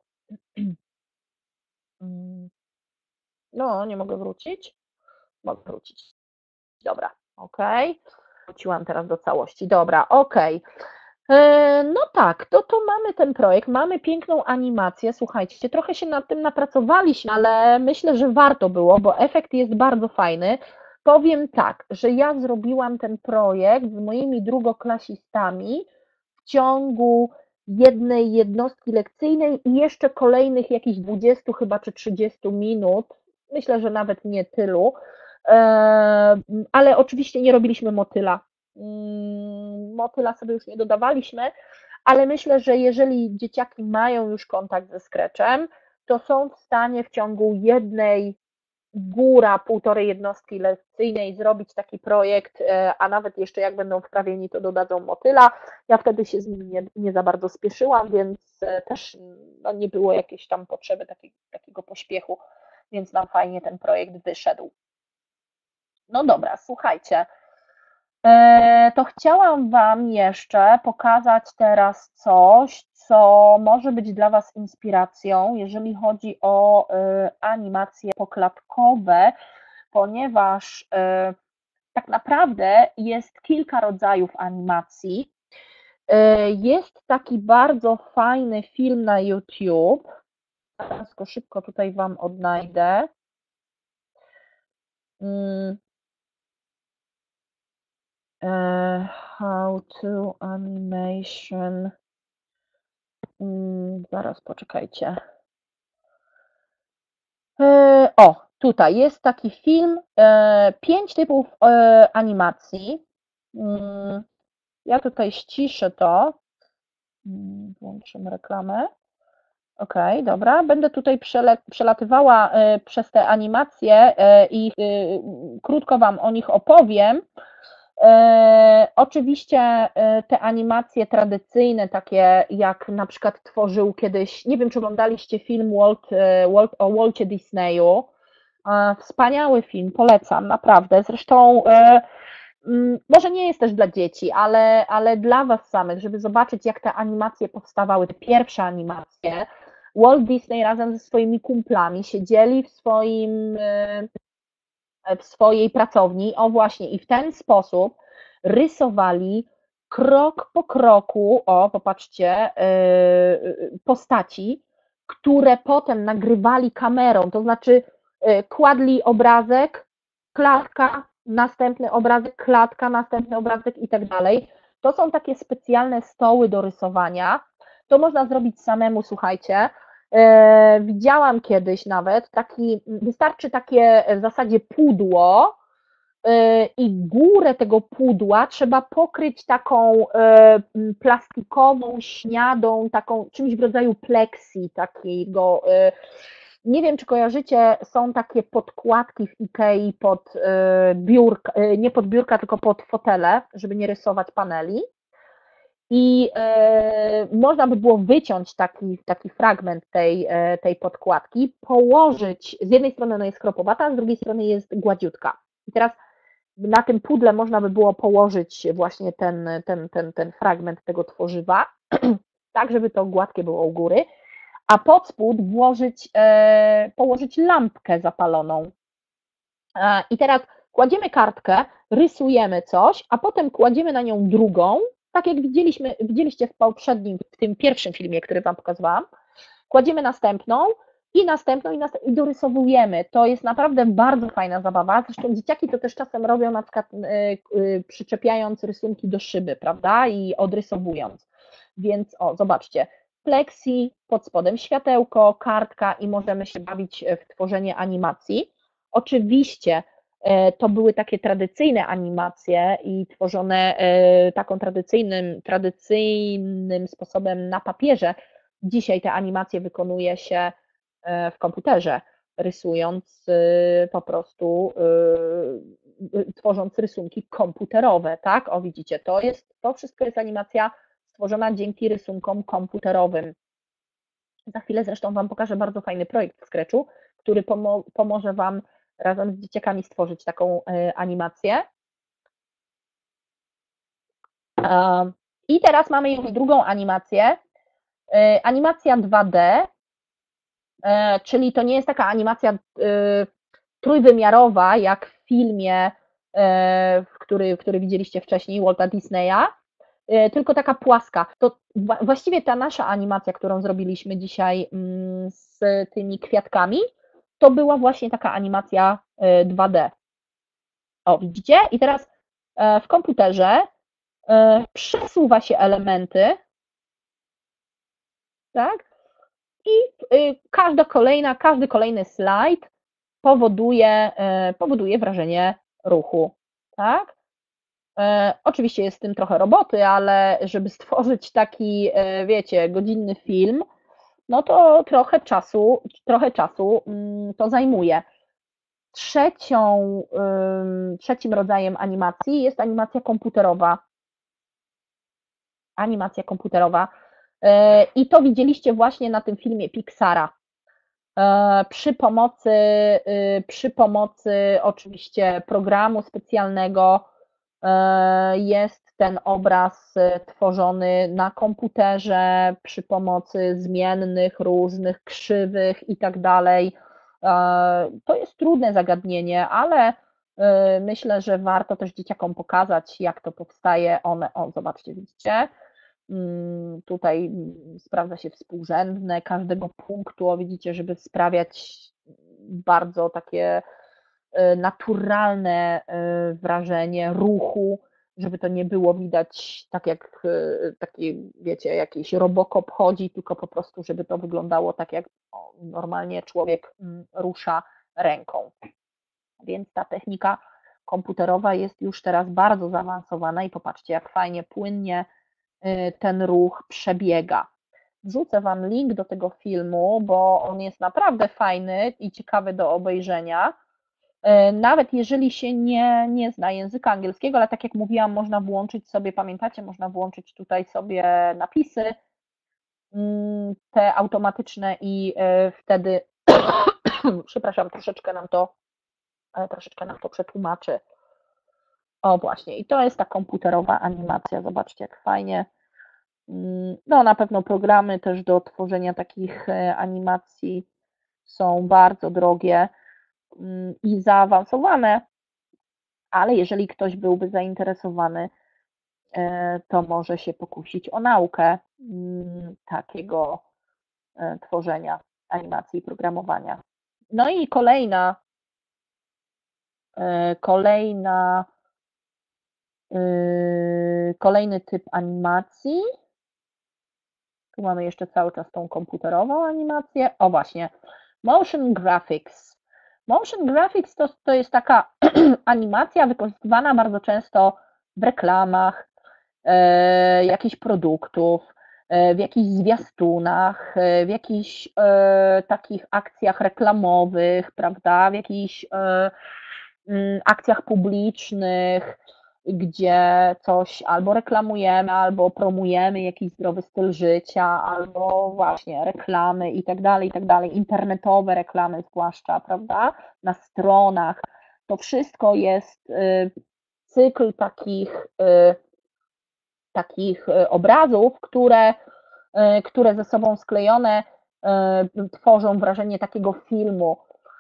No, nie mogę wrócić? Mogę wrócić. Dobra, ok. Wróciłam teraz do całości. Dobra, ok. No tak, to, to mamy ten projekt, mamy piękną animację. Słuchajcie, trochę się nad tym napracowaliśmy, ale myślę, że warto było, bo efekt jest bardzo fajny. Powiem tak, że ja zrobiłam ten projekt z moimi drugoklasistami w ciągu jednej jednostki lekcyjnej i jeszcze kolejnych jakichś dwudziestu chyba czy trzydziestu minut. Myślę, że nawet nie tylu, ale oczywiście nie robiliśmy motyla. Motyla sobie już nie dodawaliśmy, ale myślę, że jeżeli dzieciaki mają już kontakt ze Scratchem, to są w stanie w ciągu jednej, góra półtorej jednostki lekcyjnej zrobić taki projekt, a nawet jeszcze jak będą wprawieni, to dodadzą motyla. Ja wtedy się z nimi nie, nie za bardzo spieszyłam, więc też no, nie było jakiejś tam potrzeby takiego, takiego pośpiechu, więc nam fajnie ten projekt wyszedł. No dobra, słuchajcie, to chciałam Wam jeszcze pokazać teraz coś, co może być dla Was inspiracją, jeżeli chodzi o animacje poklatkowe, ponieważ tak naprawdę jest kilka rodzajów animacji. Jest taki bardzo fajny film na YouTube, teraz go szybko tutaj Wam odnajdę. How to animation. Zaraz poczekajcie. O, tutaj jest taki film, pięć typów animacji. Ja tutaj ściszę to. Włączymy reklamę. Ok, dobra. Będę tutaj przelatywała przez te animacje i krótko Wam o nich opowiem. Oczywiście te animacje tradycyjne, takie jak na przykład tworzył kiedyś, nie wiem czy oglądaliście film Walt, Walt, o Walcie Disneyu, wspaniały film, polecam, naprawdę, zresztą może nie jest też dla dzieci, ale, ale dla Was samych, żeby zobaczyć jak te animacje powstawały, te pierwsze animacje. Walt Disney razem ze swoimi kumplami siedzieli w swoim w swojej pracowni, o właśnie, i w ten sposób rysowali krok po kroku, o popatrzcie, postaci, które potem nagrywali kamerą, to znaczy kładli obrazek, klatka, następny obrazek, klatka, następny obrazek i tak dalej. To są takie specjalne stoły do rysowania, to można zrobić samemu, słuchajcie. Widziałam kiedyś nawet, taki, wystarczy takie w zasadzie pudło i górę tego pudła trzeba pokryć taką plastikową śniadą, taką czymś w rodzaju pleksji takiego. Nie wiem, czy kojarzycie, są takie podkładki w Ikei pod biurka, nie pod biurka, tylko pod fotele, żeby nie rysować paneli. I e, można by było wyciąć taki, taki fragment tej, tej podkładki, położyć, z jednej strony ona jest kropowata, a z drugiej strony jest gładziutka. I teraz na tym pudle można by było położyć właśnie ten, ten, ten, ten fragment tego tworzywa, tak żeby to gładkie było u góry, a pod spód włożyć, e, położyć lampkę zapaloną. E, I teraz kładziemy kartkę, rysujemy coś, a potem kładziemy na nią drugą, tak jak widzieliśmy, widzieliście w poprzednim, w tym pierwszym filmie, który Wam pokazywałam, kładziemy następną i następną i, następną i dorysowujemy. To jest naprawdę bardzo fajna zabawa, zresztą dzieciaki to też czasem robią, na przykład yy, yy, przyczepiając rysunki do szyby, prawda, i odrysowując. Więc o, zobaczcie, plexi, pod spodem światełko, kartka i możemy się bawić w tworzenie animacji. Oczywiście to były takie tradycyjne animacje i tworzone taką tradycyjnym, tradycyjnym sposobem na papierze. Dzisiaj te animacje wykonuje się w komputerze, rysując po prostu, tworząc rysunki komputerowe, tak? O, widzicie, to jest, to wszystko jest animacja stworzona dzięki rysunkom komputerowym. Za chwilę zresztą Wam pokażę bardzo fajny projekt w Scratchu, który pomo pomoże Wam razem z dzieciakami stworzyć taką animację. I teraz mamy już drugą animację, animacja dwa D, czyli to nie jest taka animacja trójwymiarowa, jak w filmie, który, który widzieliście wcześniej, Walta Disneya, tylko taka płaska. To właściwie ta nasza animacja, którą zrobiliśmy dzisiaj z tymi kwiatkami, to była właśnie taka animacja dwa D. O, widzicie? I teraz w komputerze przesuwa się elementy, tak? I każda kolejna, każdy kolejny slajd powoduje, powoduje wrażenie ruchu, tak? Oczywiście jest w tym trochę roboty, ale żeby stworzyć taki, wiecie, godzinny film, no to trochę czasu, trochę czasu to zajmuje. Trzecią, trzecim rodzajem animacji jest animacja komputerowa. Animacja komputerowa. I to widzieliście właśnie na tym filmie Pixara. Przy pomocy, przy pomocy oczywiście programu specjalnego jest ten obraz tworzony na komputerze przy pomocy zmiennych, różnych krzywych i tak dalej. To jest trudne zagadnienie, ale myślę, że warto też dzieciakom pokazać, jak to powstaje. One, o, zobaczcie, widzicie? Tutaj sprawdza się współrzędne każdego punktu, o, widzicie, żeby sprawiać bardzo takie naturalne wrażenie ruchu, żeby to nie było widać tak jak taki, wiecie, jakiś Robocop chodzi, tylko po prostu, żeby to wyglądało tak jak normalnie człowiek rusza ręką. Więc ta technika komputerowa jest już teraz bardzo zaawansowana i popatrzcie, jak fajnie, płynnie ten ruch przebiega. Wrzucę Wam link do tego filmu, bo on jest naprawdę fajny i ciekawy do obejrzenia. Nawet jeżeli się nie, nie zna języka angielskiego, ale tak jak mówiłam, można włączyć sobie, pamiętacie, można włączyć tutaj sobie napisy te automatyczne i wtedy, przepraszam, troszeczkę nam to, troszeczkę nam to przetłumaczy. O właśnie, i to jest ta komputerowa animacja, zobaczcie jak fajnie. No na pewno programy też do tworzenia takich animacji są bardzo drogie i zaawansowane, ale jeżeli ktoś byłby zainteresowany, to może się pokusić o naukę takiego tworzenia animacji i programowania. No i kolejna, kolejna, kolejny typ animacji. Tu mamy jeszcze cały czas tą komputerową animację. O właśnie, motion graphics. Motion graphics to, to jest taka animacja wykorzystywana bardzo często w reklamach e, jakichś produktów, e, w jakichś zwiastunach, e, w jakichś e, takich akcjach reklamowych, prawda, w jakichś e, m, akcjach publicznych, gdzie coś albo reklamujemy, albo promujemy jakiś zdrowy styl życia, albo właśnie reklamy i tak dalej, i tak dalej, internetowe reklamy zwłaszcza, prawda, na stronach. To wszystko jest cykl takich, takich obrazów, które, które ze sobą sklejone tworzą wrażenie takiego filmu.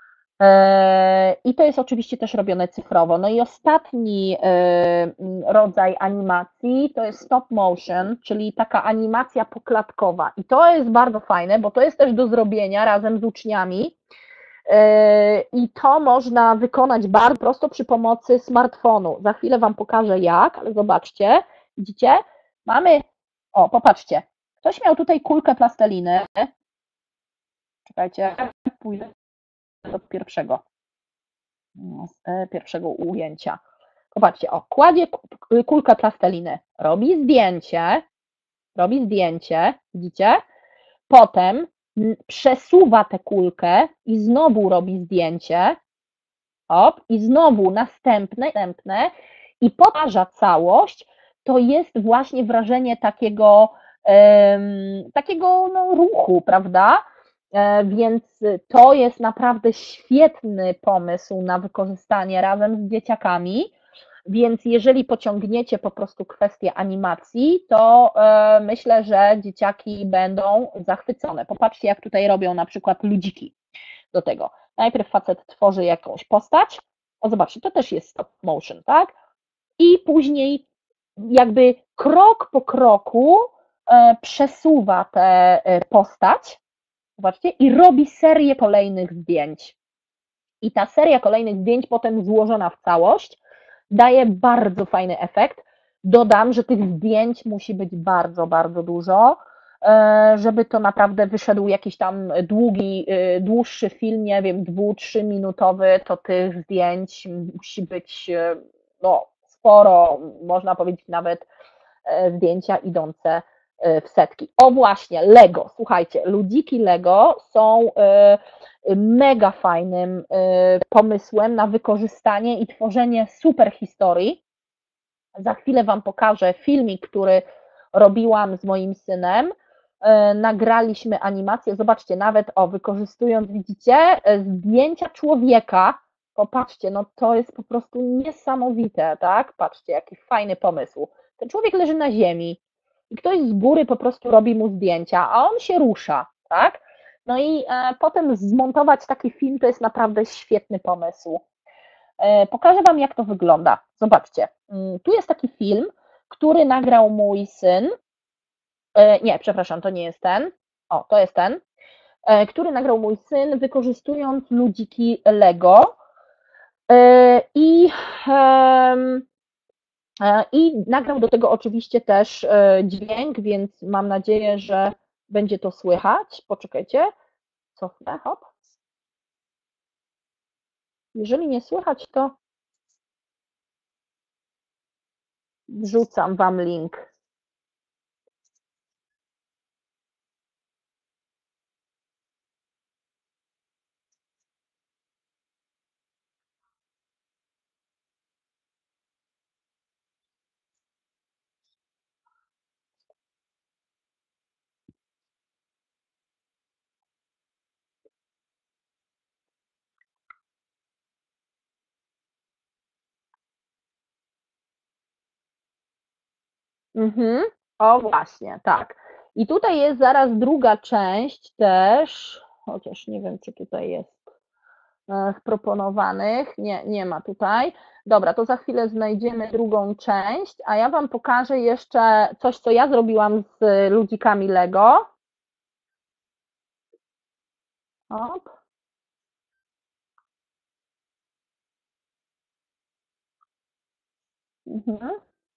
I to jest oczywiście też robione cyfrowo. No i ostatni rodzaj animacji to jest stop motion, czyli taka animacja poklatkowa. I to jest bardzo fajne, bo to jest też do zrobienia razem z uczniami. I to można wykonać bardzo prosto przy pomocy smartfonu. Za chwilę Wam pokażę jak, ale zobaczcie, widzicie? Mamy, o popatrzcie, ktoś miał tutaj kulkę plasteliny. Czekajcie, pójdę do pierwszego, pierwszego ujęcia. Popatrzcie, o, kładzie kulkę plasteliny, robi zdjęcie, robi zdjęcie, widzicie? Potem przesuwa tę kulkę i znowu robi zdjęcie, op, i znowu następne, następne i powtarza całość. To jest właśnie wrażenie takiego, um, takiego no, ruchu, prawda? Więc to jest naprawdę świetny pomysł na wykorzystanie razem z dzieciakami. Więc jeżeli pociągniecie po prostu kwestię animacji, to e, myślę, że dzieciaki będą zachwycone. Popatrzcie, jak tutaj robią na przykład ludziki do tego. Najpierw facet tworzy jakąś postać, o zobaczcie, to też jest stop motion, tak? I później jakby krok po kroku e, przesuwa tę postać, zobaczcie, i robi serię kolejnych zdjęć. I ta seria kolejnych zdjęć potem złożona w całość daje bardzo fajny efekt. Dodam, że tych zdjęć musi być bardzo, bardzo dużo, e, żeby to naprawdę wyszedł jakiś tam długi, e, dłuższy film, nie wiem, dwu, trzyminutowy, to tych zdjęć musi być e, no, sporo, można powiedzieć nawet e, zdjęcia idące w setki. O właśnie, Lego, słuchajcie, ludziki Lego są mega fajnym pomysłem na wykorzystanie i tworzenie super historii. Za chwilę Wam pokażę filmik, który robiłam z moim synem. Nagraliśmy animację, zobaczcie, nawet o, wykorzystując, widzicie, zdjęcia człowieka. Popatrzcie, no to jest po prostu niesamowite, tak? Patrzcie, jaki fajny pomysł. Ten człowiek leży na ziemi i ktoś z góry po prostu robi mu zdjęcia, a on się rusza, tak? No i e, potem zmontować taki film to jest naprawdę świetny pomysł. E, pokażę Wam, jak to wygląda. Zobaczcie, mm, tu jest taki film, który nagrał mój syn. E, nie, przepraszam, to nie jest ten. O, to jest ten, e, który nagrał mój syn, wykorzystując ludziki Lego. E, I em, E, I nagrał do tego oczywiście też e, dźwięk, więc mam nadzieję, że będzie to słychać. Poczekajcie, cofnę, hop. Jeżeli nie słychać, to wrzucam Wam link. Mhm. O właśnie, tak. I tutaj jest zaraz druga część też, chociaż nie wiem, czy tutaj jest e, w proponowanych. Nie, nie ma tutaj. Dobra, to za chwilę znajdziemy drugą część, a ja Wam pokażę jeszcze coś, co ja zrobiłam z ludzikami Lego. Hop. Mhm.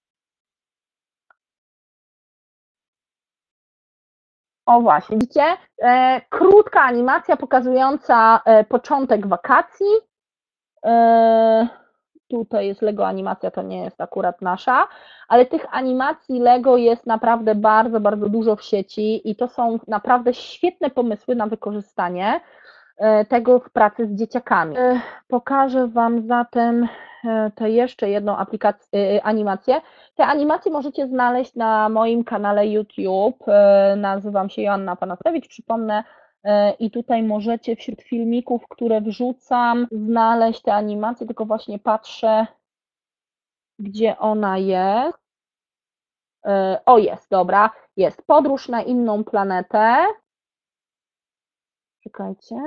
O właśnie, widzicie? E, krótka animacja pokazująca e, początek wakacji. E, tutaj jest Lego animacja, to nie jest akurat nasza, ale tych animacji Lego jest naprawdę bardzo, bardzo dużo w sieci i to są naprawdę świetne pomysły na wykorzystanie e, tego w pracy z dzieciakami. E, pokażę Wam zatem e, tę jeszcze jedną aplikację, animację. Te animacje możecie znaleźć na moim kanale YouTube. E, Nazywam się Joanna Panasewicz, przypomnę. E, I tutaj możecie wśród filmików, które wrzucam, znaleźć te animacje, tylko właśnie patrzę, gdzie ona jest. E, O, jest, dobra. Jest Podróż na inną planetę. Czekajcie.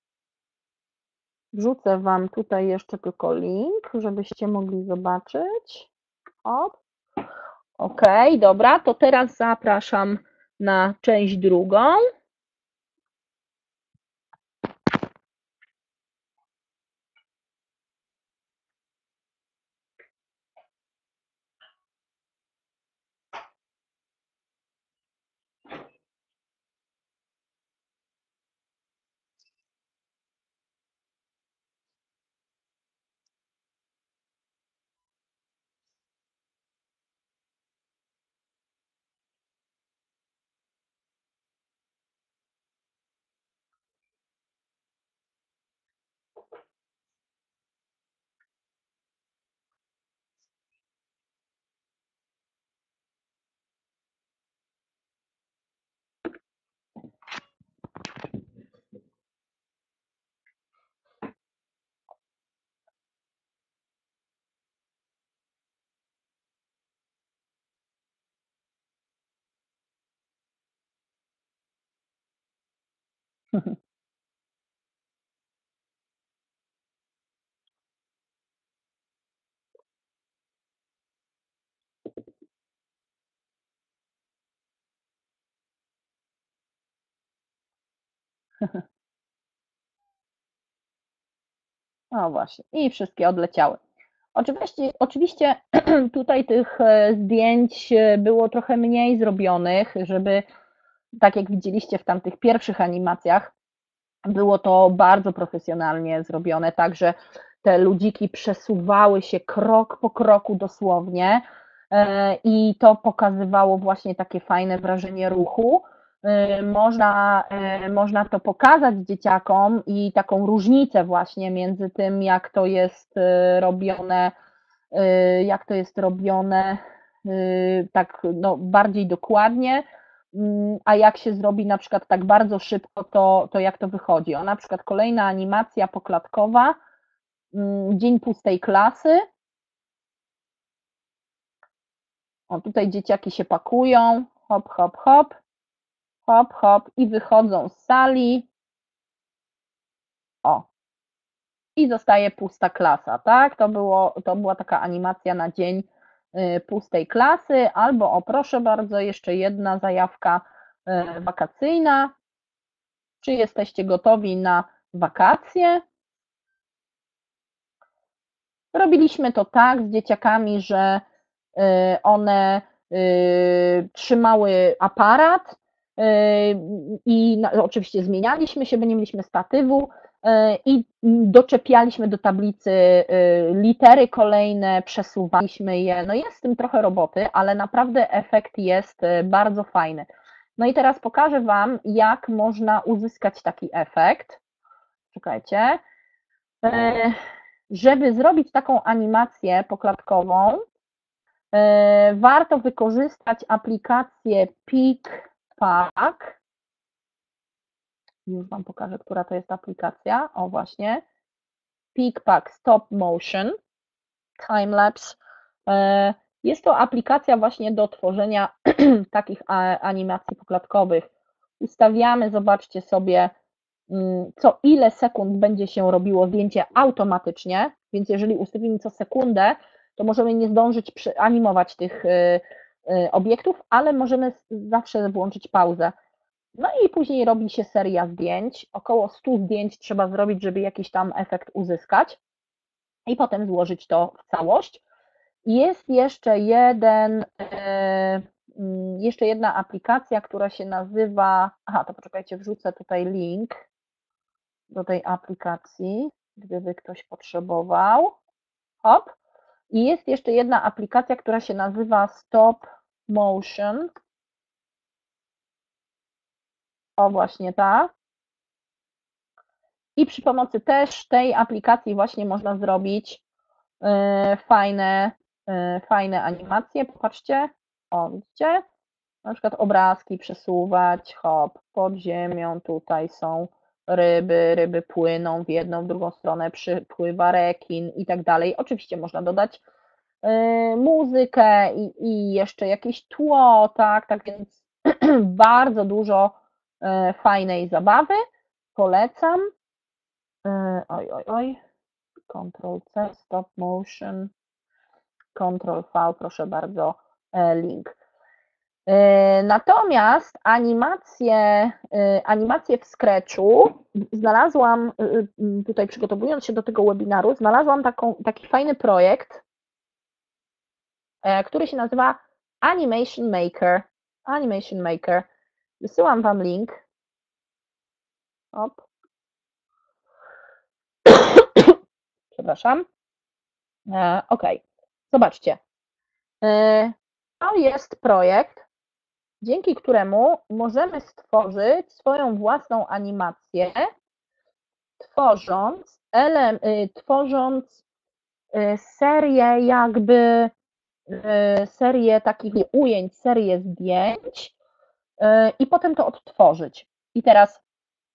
Wrzucę Wam tutaj jeszcze tylko link, żebyście mogli zobaczyć. O, ok, dobra, to teraz zapraszam na część drugą. No właśnie, i wszystkie odleciały. Oczywiście, oczywiście tutaj tych e, zdjęć e, było trochę mniej zrobionych, żeby, tak jak widzieliście w tamtych pierwszych animacjach, było to bardzo profesjonalnie zrobione, tak że te ludziki przesuwały się krok po kroku dosłownie e, i to pokazywało właśnie takie fajne wrażenie ruchu. E, Można, e, można to pokazać dzieciakom i taką różnicę właśnie między tym, jak to jest e, robione, e, jak to jest robione e, tak no, bardziej dokładnie, mm, a jak się zrobi na przykład tak bardzo szybko, to, to jak to wychodzi. O, na przykład kolejna animacja poklatkowa, mm, dzień pustej klasy. O, tutaj dzieciaki się pakują, hop, hop, hop, hop, hop i wychodzą z sali. O, i zostaje pusta klasa, tak? To, było, to była taka animacja na dzień y, pustej klasy, albo o proszę bardzo, jeszcze jedna zajawka y, wakacyjna. Czy jesteście gotowi na wakacje? Robiliśmy to tak z dzieciakami, że y, one y, trzymały aparat y, i oczywiście zmienialiśmy się, bo nie mieliśmy statywu y, i doczepialiśmy do tablicy y, litery kolejne, przesuwaliśmy je. No jest w tym trochę roboty, ale naprawdę efekt jest y, bardzo fajny. No i teraz pokażę Wam, jak można uzyskać taki efekt. Czekajcie. Żeby zrobić taką animację poklatkową, warto wykorzystać aplikację PicPak. Już Wam pokażę, która to jest aplikacja. O właśnie. PicPak Stop Motion Timelapse. Jest to aplikacja właśnie do tworzenia takich animacji poklatkowych. Ustawiamy, zobaczcie sobie, co ile sekund będzie się robiło zdjęcie automatycznie, więc jeżeli ustawimy co sekundę, to możemy nie zdążyć animować tych obiektów, ale możemy zawsze włączyć pauzę. No i później robi się seria zdjęć, około stu zdjęć trzeba zrobić, żeby jakiś tam efekt uzyskać i potem złożyć to w całość. Jest jeszcze jeden, jeszcze jedna aplikacja, która się nazywa, aha, to poczekajcie, wrzucę tutaj link do tej aplikacji, gdyby ktoś potrzebował. Hop. I jest jeszcze jedna aplikacja, która się nazywa Stop Motion. O, właśnie ta. I przy pomocy też tej aplikacji właśnie można zrobić fajne, fajne animacje. Popatrzcie. O, widzicie? Na przykład obrazki przesuwać, hop, pod ziemią tutaj są ryby, ryby płyną w jedną, w drugą stronę przypływa rekin i tak dalej. Oczywiście można dodać y, muzykę i, i jeszcze jakieś tło, tak, tak więc bardzo dużo y, fajnej zabawy. Polecam. Y, oj, oj, oj. Ctrl C, Stop Motion. Ctrl V, proszę bardzo, link. Natomiast animacje, animacje w Scratchu znalazłam, tutaj przygotowując się do tego webinaru, znalazłam taką, taki fajny projekt, który się nazywa Animation Maker. Animation Maker. Wysyłam Wam link. Op. Przepraszam. Ok, zobaczcie. To jest projekt, dzięki któremu możemy stworzyć swoją własną animację, tworząc, ele, tworząc serię jakby, serię takich ujęć, serię zdjęć i potem to odtworzyć. I teraz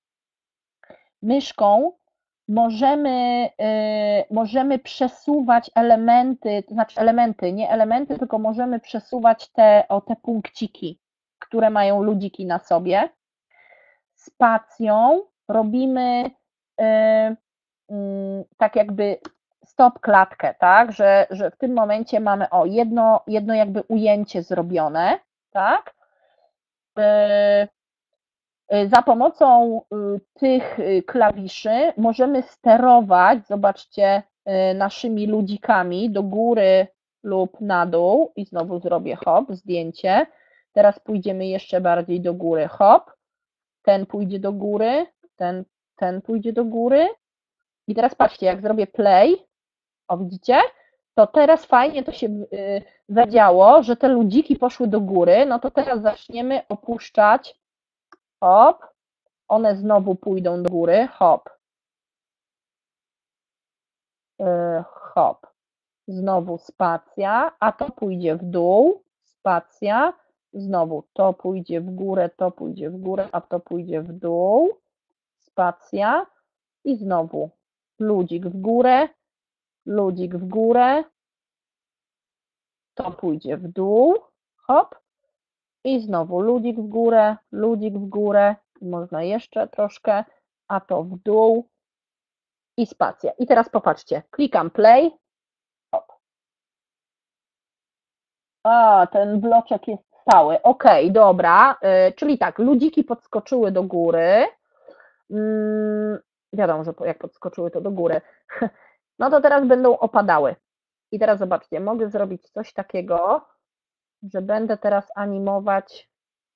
myszką możemy, możemy przesuwać elementy, to znaczy elementy, nie elementy, tylko możemy przesuwać te, o te punkciki, które mają ludziki na sobie. spacją robimy y, y, tak jakby stop klatkę, tak, że, że w tym momencie mamy o jedno, jedno jakby ujęcie zrobione, tak. Y, Za pomocą tych klawiszy możemy sterować, zobaczcie, naszymi ludzikami do góry lub na dół i znowu zrobię hop, zdjęcie. Teraz pójdziemy jeszcze bardziej do góry, hop, ten pójdzie do góry, ten, ten pójdzie do góry i teraz patrzcie, jak zrobię play, o widzicie, to teraz fajnie to się zadziało, że te ludziki poszły do góry, no to teraz zaczniemy opuszczać, hop, one znowu pójdą do góry, hop, hop, znowu spacja, a to pójdzie w dół, spacja, znowu to pójdzie w górę, to pójdzie w górę, a to pójdzie w dół, spacja i znowu ludzik w górę, ludzik w górę, to pójdzie w dół, hop, i znowu ludzik w górę, ludzik w górę, można jeszcze troszkę, a to w dół i spacja. I teraz popatrzcie, klikam play, hop. A, ten bloczek jest stały, ok, dobra, yy, czyli tak, ludziki podskoczyły do góry, yy, wiadomo, że jak podskoczyły to do góry, no to teraz będą opadały. I teraz zobaczcie, mogę zrobić coś takiego, że będę teraz animować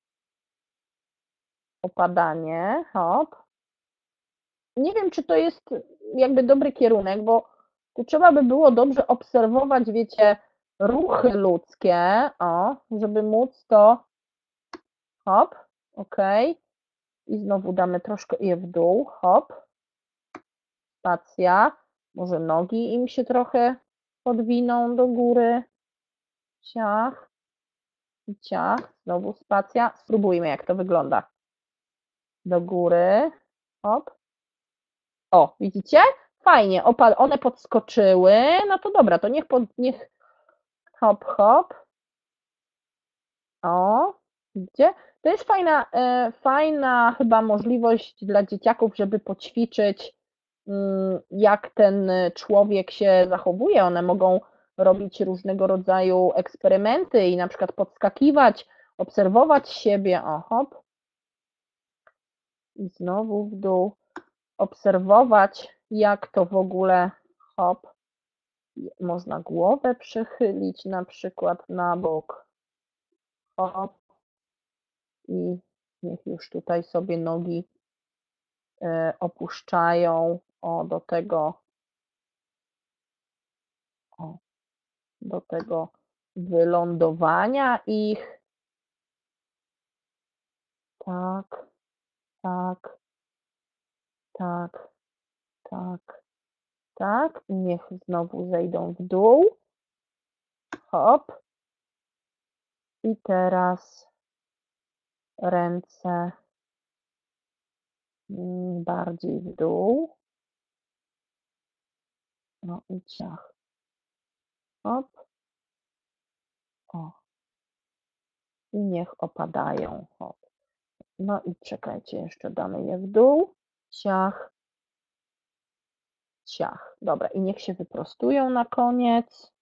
opadanie, hop. Nie wiem, czy to jest jakby dobry kierunek, bo tu trzeba by było dobrze obserwować, wiecie, ruchy ludzkie, o, żeby móc to, hop, ok, i znowu damy troszkę je w dół, hop, spacja, może nogi im się trochę podwiną do góry, ciach, i ciach, znowu spacja, spróbujmy, jak to wygląda, do góry, hop, o, widzicie? Fajnie, one podskoczyły, no to dobra, to niech, pod, niech hop, hop, o, widzicie? To jest fajna, fajna chyba możliwość dla dzieciaków, żeby poćwiczyć, jak ten człowiek się zachowuje. One mogą robić różnego rodzaju eksperymenty i na przykład podskakiwać, obserwować siebie, o, hop, i znowu w dół, obserwować, jak to w ogóle, hop, można głowę przechylić na przykład na bok, hop, i niech już tutaj sobie nogi opuszczają, o, do tego, o, do tego wylądowania ich, tak, tak, tak, tak, tak, i niech znowu zejdą w dół, hop, i teraz ręce bardziej w dół, no i ciach, hop, o, i niech opadają, hop, no i czekajcie, jeszcze damy je w dół, ciach, ciach, dobra, i niech się wyprostują na koniec,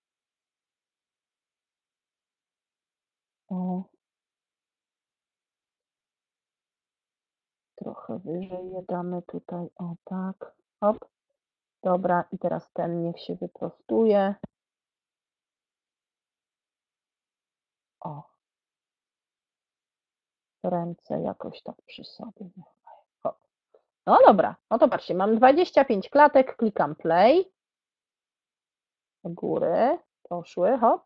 o, trochę wyżej je damy tutaj, o tak, hop, dobra, i teraz ten niech się wyprostuje, o, ręce jakoś tak przy sobie, hop, no dobra, no to patrzcie, mam dwadzieścia pięć klatek, klikam play, do góry, poszły, hop,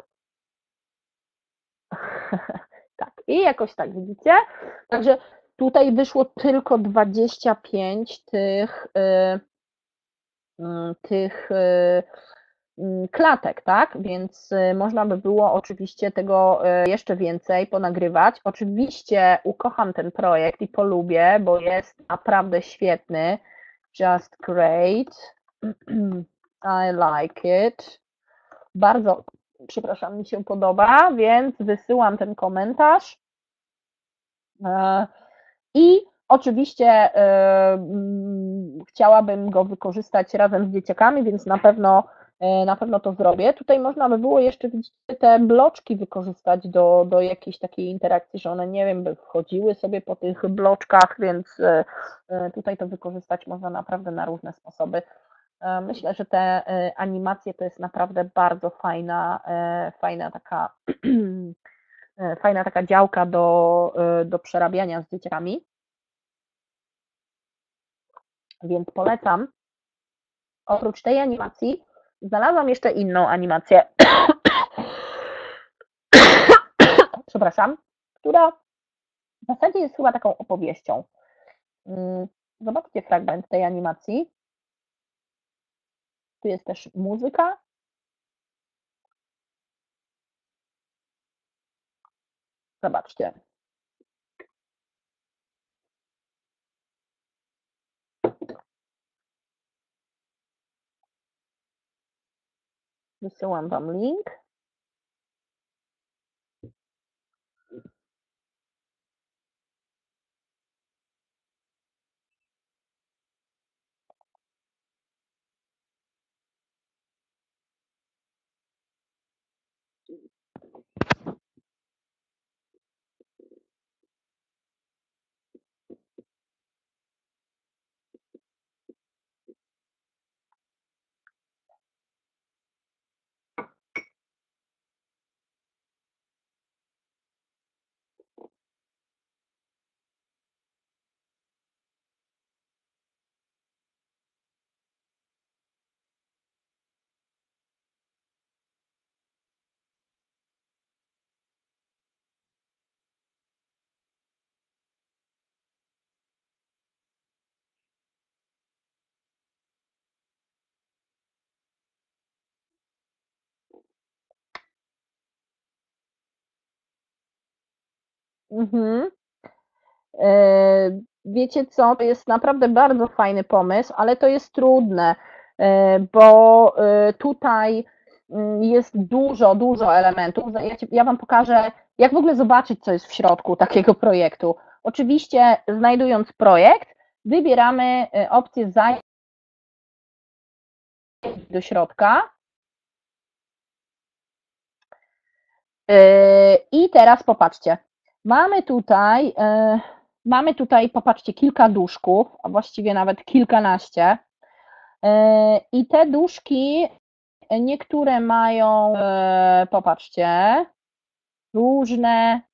tak, i jakoś tak, widzicie, także tutaj wyszło tylko dwadzieścia pięć tych, yy, tych yy, klatek, tak? Więc można by było oczywiście tego jeszcze więcej ponagrywać. Oczywiście ukocham ten projekt i polubię, bo jest naprawdę świetny. Just great. I like it. Bardzo, przepraszam, mi się podoba, więc wysyłam ten komentarz. I Oczywiście yy, chciałabym go wykorzystać razem z dzieciakami, więc na pewno, yy, na pewno to zrobię. Tutaj można by było jeszcze, widzicie, te bloczki wykorzystać do, do jakiejś takiej interakcji, że one, nie wiem, by wchodziły sobie po tych bloczkach, więc yy, tutaj to wykorzystać można naprawdę na różne sposoby. Yy, myślę, że te yy, animacje to jest naprawdę bardzo fajna, yy, fajna taka fajna taka działka do, do przerabiania z dzieciakami. Więc polecam. Oprócz tej animacji znalazłam jeszcze inną animację, przepraszam, która w zasadzie jest chyba taką opowieścią. Zobaczcie fragment tej animacji. Tu jest też muzyka. Zobaczcie. Wysyłam Wam link. Mhm. Wiecie co, to jest naprawdę bardzo fajny pomysł, ale to jest trudne, bo tutaj jest dużo, dużo elementów. Ja, ci, ja Wam pokażę, jak w ogóle zobaczyć, co jest w środku takiego projektu. Oczywiście, znajdując projekt, wybieramy opcję zajść do środka. I teraz popatrzcie, mamy tutaj, mamy tutaj, popatrzcie, kilka duszków, a właściwie nawet kilkanaście. I te duszki, niektóre mają, popatrzcie, różne,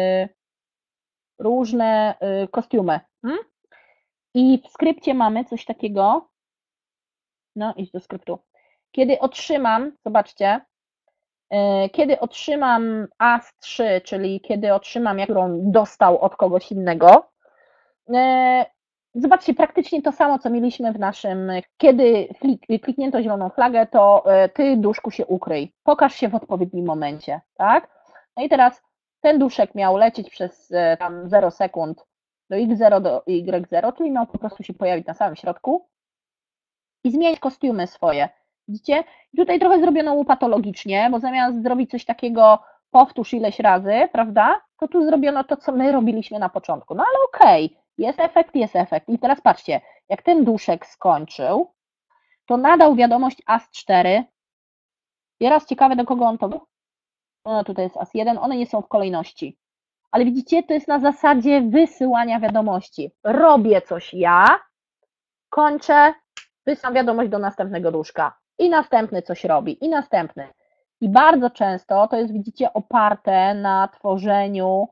różne kostiumy. I w skrypcie mamy coś takiego. No, idź do skryptu. Kiedy otrzymam, zobaczcie, kiedy otrzymam A S trzy, czyli kiedy otrzymam, którą dostał od kogoś innego, zobaczcie, praktycznie to samo, co mieliśmy w naszym, kiedy kliknięto zieloną flagę, to ty, duszku, się ukryj, pokaż się w odpowiednim momencie, tak? No i teraz ten duszek miał lecieć przez tam zero sekund do X zero do Y zero, czyli miał po prostu się pojawić na samym środku i zmienić kostiumy swoje. Widzicie? I tutaj trochę zrobiono łopatologicznie, bo zamiast zrobić coś takiego, powtórz ileś razy, prawda, to tu zrobiono to, co my robiliśmy na początku. No ale okej, okay, jest efekt, jest efekt. I teraz patrzcie, jak ten duszek skończył, to nadał wiadomość A S cztery. Teraz ciekawe, do kogo on to był. No tutaj jest A S jeden, one nie są w kolejności. Ale widzicie, to jest na zasadzie wysyłania wiadomości. Robię coś ja, kończę, wysyłam wiadomość do następnego duszka i następny coś robi, i następny. I bardzo często to jest, widzicie, oparte na tworzeniu,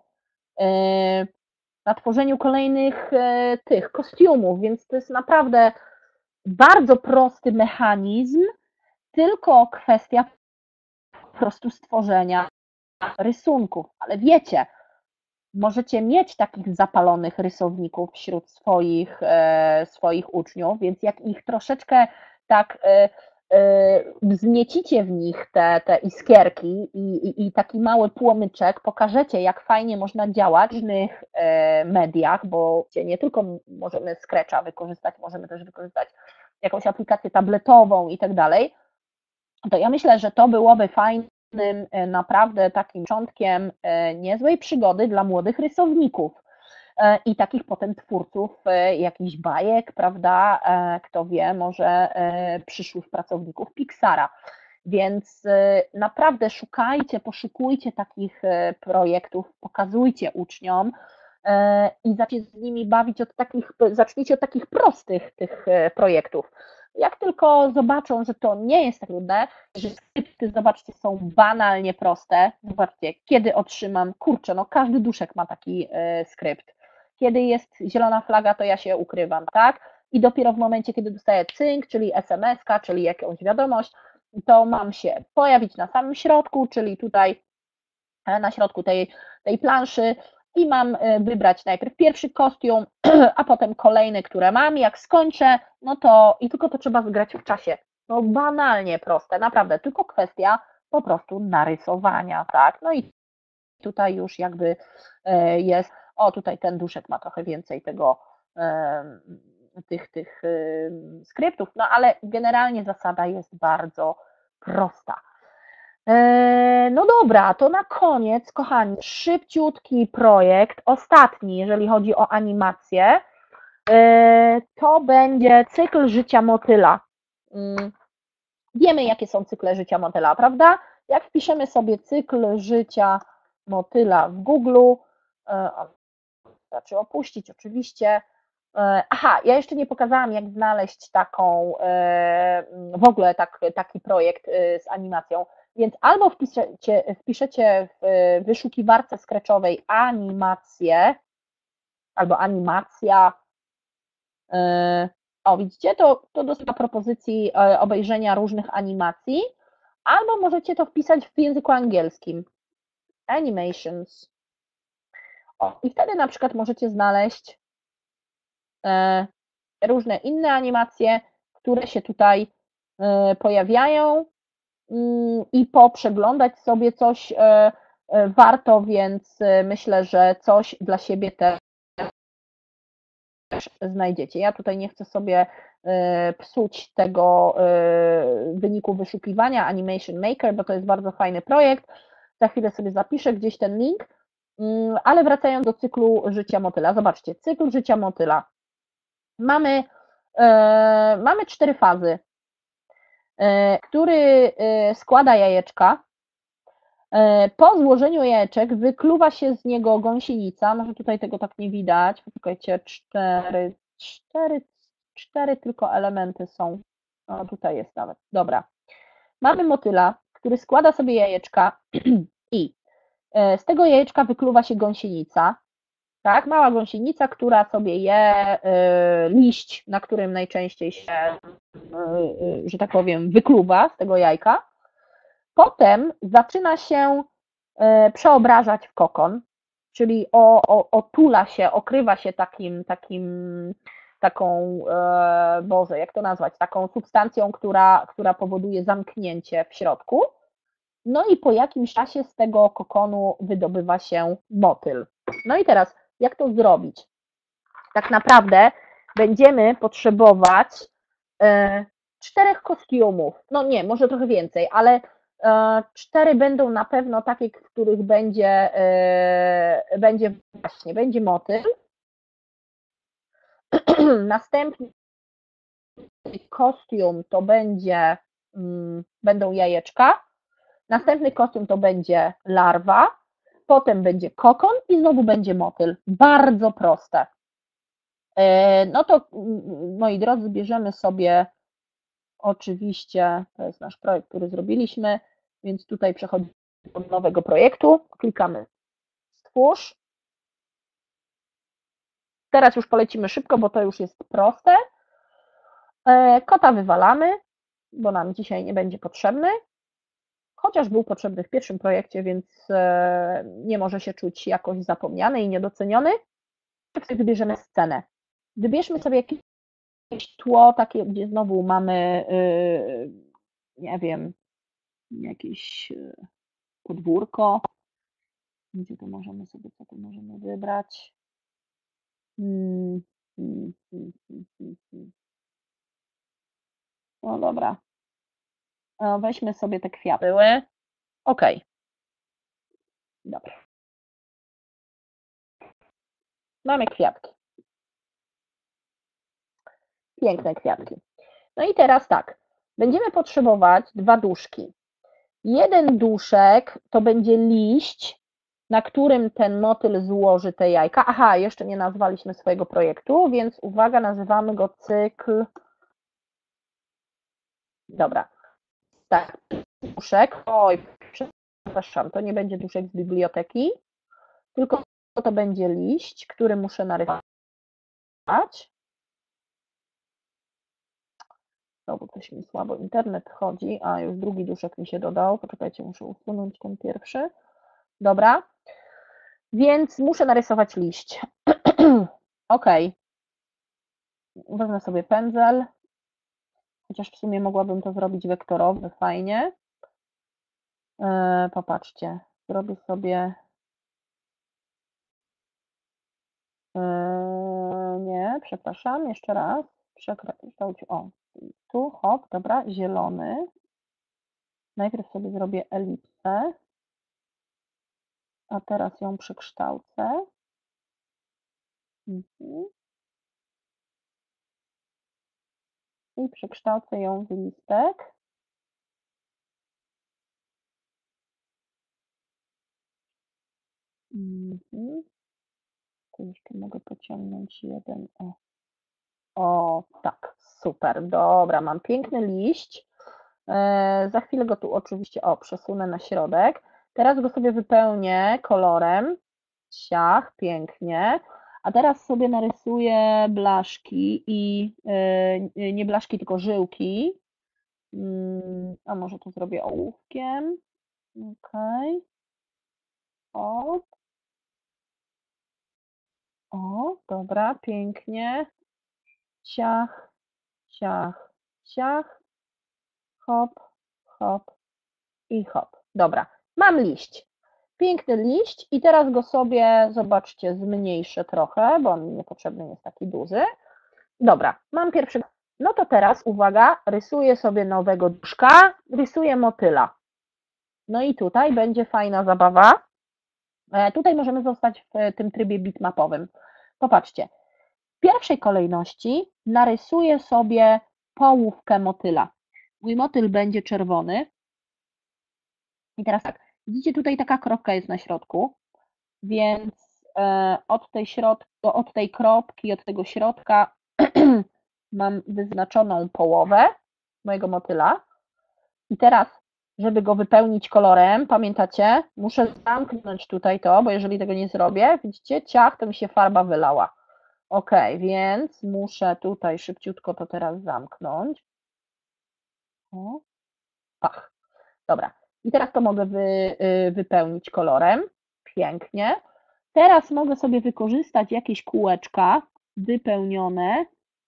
na tworzeniu kolejnych tych kostiumów, więc to jest naprawdę bardzo prosty mechanizm, tylko kwestia po prostu stworzenia rysunków. Ale wiecie, możecie mieć takich zapalonych rysowników wśród swoich, swoich uczniów, więc jak ich troszeczkę tak wzniecicie w nich te, te iskierki i, i, i taki mały płomyczek, pokażecie, jak fajnie można działać w różnych mediach, bo nie tylko możemy Scratcha wykorzystać, możemy też wykorzystać jakąś aplikację tabletową i tak dalej, to ja myślę, że to byłoby fajnym, naprawdę takim początkiem niezłej przygody dla młodych rysowników. i takich potem twórców jakichś bajek, prawda, kto wie, może przyszłych pracowników Pixara. Więc naprawdę szukajcie, poszukujcie takich projektów, pokazujcie uczniom i zacznijcie z nimi bawić od takich, zacznijcie od takich prostych tych projektów. Jak tylko zobaczą, że to nie jest tak trudne, że skrypty, zobaczcie, są banalnie proste. Zobaczcie, kiedy otrzymam, kurczę, no każdy duszek ma taki skrypt. Kiedy jest zielona flaga, to ja się ukrywam, tak? I dopiero w momencie, kiedy dostaję cynk, czyli es em es ka, czyli jakąś wiadomość, to mam się pojawić na samym środku, czyli tutaj na środku tej, tej planszy i mam wybrać najpierw pierwszy kostium, a potem kolejny, które mam. Jak skończę, no to i tylko to trzeba zgrać w czasie. No banalnie proste, naprawdę, tylko kwestia po prostu narysowania, tak? No i tutaj już jakby jest, o tutaj ten duszek ma trochę więcej tego, tych, tych skryptów, no ale generalnie zasada jest bardzo prosta. No dobra, to na koniec, kochani, szybciutki projekt, ostatni, jeżeli chodzi o animację, to będzie cykl życia motyla. Wiemy, jakie są cykle życia motyla, prawda? Jak wpiszemy sobie cykl życia motyla w Google, znaczy opuścić oczywiście. Aha, ja jeszcze nie pokazałam, jak znaleźć taką, w ogóle tak, taki projekt z animacją, więc albo wpiszecie, wpiszecie w wyszukiwarce scratchowej animację, albo animacja, o widzicie, to, to dosyć propozycji obejrzenia różnych animacji, albo możecie to wpisać w języku angielskim, animations, o, i wtedy na przykład możecie znaleźć różne inne animacje, które się tutaj pojawiają i poprzeglądać sobie coś warto, więc myślę, że coś dla siebie też znajdziecie. Ja tutaj nie chcę sobie psuć tego wyniku wyszukiwania Animation Maker, bo to jest bardzo fajny projekt. Za chwilę sobie zapiszę gdzieś ten link, ale wracając do cyklu życia motyla. Zobaczcie, cykl życia motyla. Mamy, mamy cztery fazy, który składa jajeczka. Po złożeniu jajeczek wykluwa się z niego gąsienica, może tutaj tego tak nie widać, poczekajcie, cztery, cztery, cztery tylko elementy są, o tutaj jest nawet, dobra. Mamy motyla, który składa sobie jajeczka i z tego jajeczka wykluwa się gąsienica, tak, mała gąsienica, która sobie je liść, na którym najczęściej się, że tak powiem, wykluwa z tego jajka. Potem zaczyna się przeobrażać w kokon, czyli o, o, otula się, okrywa się takim, takim, taką, Boże, jak to nazwać, taką substancją, która, która powoduje zamknięcie w środku. No i po jakimś czasie z tego kokonu wydobywa się motyl. No i teraz, jak to zrobić? Tak naprawdę będziemy potrzebować czterech kostiumów, no nie, może trochę więcej, ale cztery będą na pewno takie, w których będzie, będzie właśnie, będzie motyl. Następny kostium to będzie, będą jajeczka. Następny kostium to będzie larwa. Potem będzie kokon i znowu będzie motyl. Bardzo proste. No to, moi drodzy, bierzemy sobie oczywiście, to jest nasz projekt, który zrobiliśmy, więc tutaj przechodzimy do nowego projektu, klikamy stwórz. Teraz już polecimy szybko, bo to już jest proste. Kota wywalamy, bo nam dzisiaj nie będzie potrzebny, chociaż był potrzebny w pierwszym projekcie, więc nie może się czuć jakoś zapomniany i niedoceniony. Wybierzemy scenę. Wybierzmy sobie jakieś tło, takie, gdzie znowu mamy, nie wiem, jakieś podwórko. Gdzie to możemy sobie, co tu możemy wybrać? Hmm, hmm, hmm, hmm, hmm. No dobra. Weźmy sobie te kwiaty. Ok. Dobra. Mamy kwiatki. Piękne kwiatki. No i teraz tak, będziemy potrzebować dwa duszki. Jeden duszek to będzie liść, na którym ten motyl złoży te jajka. Aha, jeszcze nie nazwaliśmy swojego projektu, więc uwaga, nazywamy go cykl. Dobra. Tak, duszek. Oj, przepraszam, to nie będzie duszek z biblioteki, tylko to będzie liść, który muszę narysować. No, bo coś mi słabo internet chodzi, a już drugi duszek mi się dodał. Poczekajcie, muszę usunąć ten pierwszy. Dobra. Więc muszę narysować liść. Ok. Wezmę sobie pędzel. Chociaż w sumie mogłabym to zrobić wektorowy, fajnie. Eee, popatrzcie. Zrobię sobie... Eee, nie, przepraszam, jeszcze raz. Przekształć. O, tu, hop, dobra, zielony. Najpierw sobie zrobię elipsę. A teraz ją przekształcę. Mhm. I przekształcę ją w listek. Mhm. Tu jeszcze mogę pociągnąć jeden. O, o tak, super, dobra, mam piękny liść. E, za chwilę go tu oczywiście, o, przesunę na środek. Teraz go sobie wypełnię kolorem. Siach, pięknie. A teraz sobie narysuję blaszki i e, nie blaszki, tylko żyłki. Mm, a może to zrobię ołówkiem. Ok. O, o, dobra, pięknie. Ciach, ciach, ciach. Hop, hop i hop. Dobra, mam liść. Piękny liść i teraz go sobie, zobaczcie, zmniejszę trochę, bo on mi niepotrzebny jest taki duży. Dobra, mam pierwszy. No to teraz, uwaga, rysuję sobie nowego duszka, rysuję motyla. No i tutaj będzie fajna zabawa. Tutaj możemy zostać w tym trybie bitmapowym. Popatrzcie, w pierwszej kolejności narysuję sobie połówkę motyla. Mój motyl będzie czerwony. I teraz tak, widzicie, tutaj taka kropka jest na środku, więc od tej, środka, od tej kropki, od tego środka mam wyznaczoną połowę mojego motyla. I teraz, żeby go wypełnić kolorem, pamiętacie, muszę zamknąć tutaj to, bo jeżeli tego nie zrobię, widzicie, ciach, to mi się farba wylała. Ok, więc muszę tutaj szybciutko to teraz zamknąć. O, pach. Dobra. I teraz to mogę wy, wypełnić kolorem. Pięknie. Teraz mogę sobie wykorzystać jakieś kółeczka wypełnione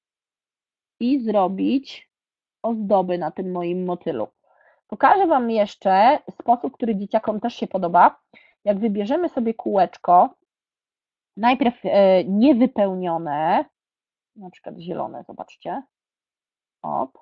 i zrobić ozdoby na tym moim motylu. Pokażę Wam jeszcze sposób, który dzieciakom też się podoba. Jak wybierzemy sobie kółeczko, najpierw niewypełnione, na przykład zielone, zobaczcie. Op.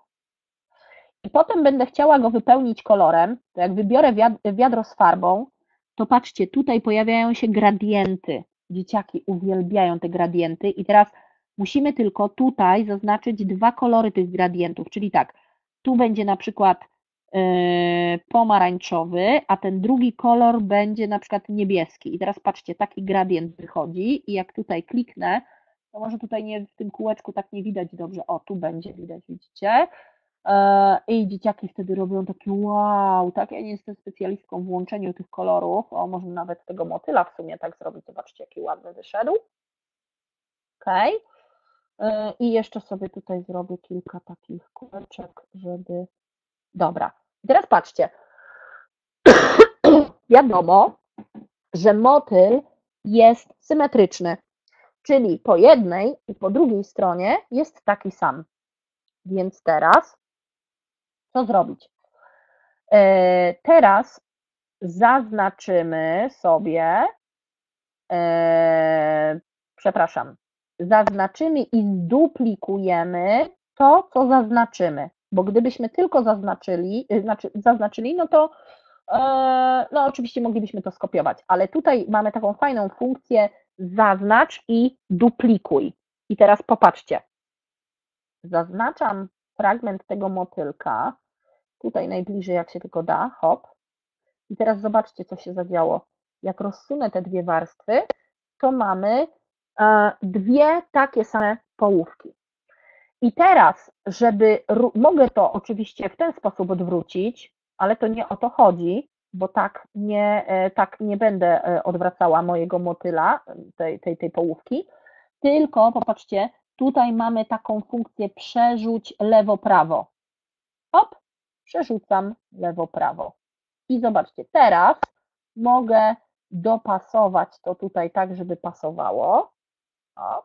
I potem będę chciała go wypełnić kolorem, to jak wybiorę wiadro z farbą, to patrzcie, tutaj pojawiają się gradienty. Dzieciaki uwielbiają te gradienty i teraz musimy tylko tutaj zaznaczyć dwa kolory tych gradientów, czyli tak, tu będzie na przykład yy, pomarańczowy, a ten drugi kolor będzie na przykład niebieski. I teraz patrzcie, taki gradient wychodzi i jak tutaj kliknę, to może tutaj nie, w tym kółeczku tak nie widać dobrze, o tu będzie widać, widzicie? I dzieciaki wtedy robią takie wow, tak? Ja nie jestem specjalistką w łączeniu tych kolorów, o może nawet tego motyla w sumie tak zrobić, zobaczcie jaki ładny wyszedł. Ok. I jeszcze sobie tutaj zrobię kilka takich kółeczek, żeby... Dobra, teraz patrzcie. Wiadomo, że motyl jest symetryczny, czyli po jednej i po drugiej stronie jest taki sam. Więc teraz co zrobić? Teraz zaznaczymy sobie, e, przepraszam, zaznaczymy i zduplikujemy to, co zaznaczymy, bo gdybyśmy tylko zaznaczyli, znaczy zaznaczyli, no to e, no oczywiście moglibyśmy to skopiować, ale tutaj mamy taką fajną funkcję zaznacz i duplikuj. I teraz popatrzcie. Zaznaczam fragment tego motylka, tutaj najbliżej jak się tylko da, hop. I teraz zobaczcie, co się zadziało. Jak rozsunę te dwie warstwy, to mamy dwie takie same połówki. I teraz, żeby, mogę to oczywiście w ten sposób odwrócić, ale to nie o to chodzi, bo tak nie, tak nie będę odwracała mojego motyla, tej, tej, tej połówki, tylko popatrzcie, tutaj mamy taką funkcję przerzuć lewo-prawo. Hop, przerzucam lewo-prawo. I zobaczcie, teraz mogę dopasować to tutaj tak, żeby pasowało. Hop.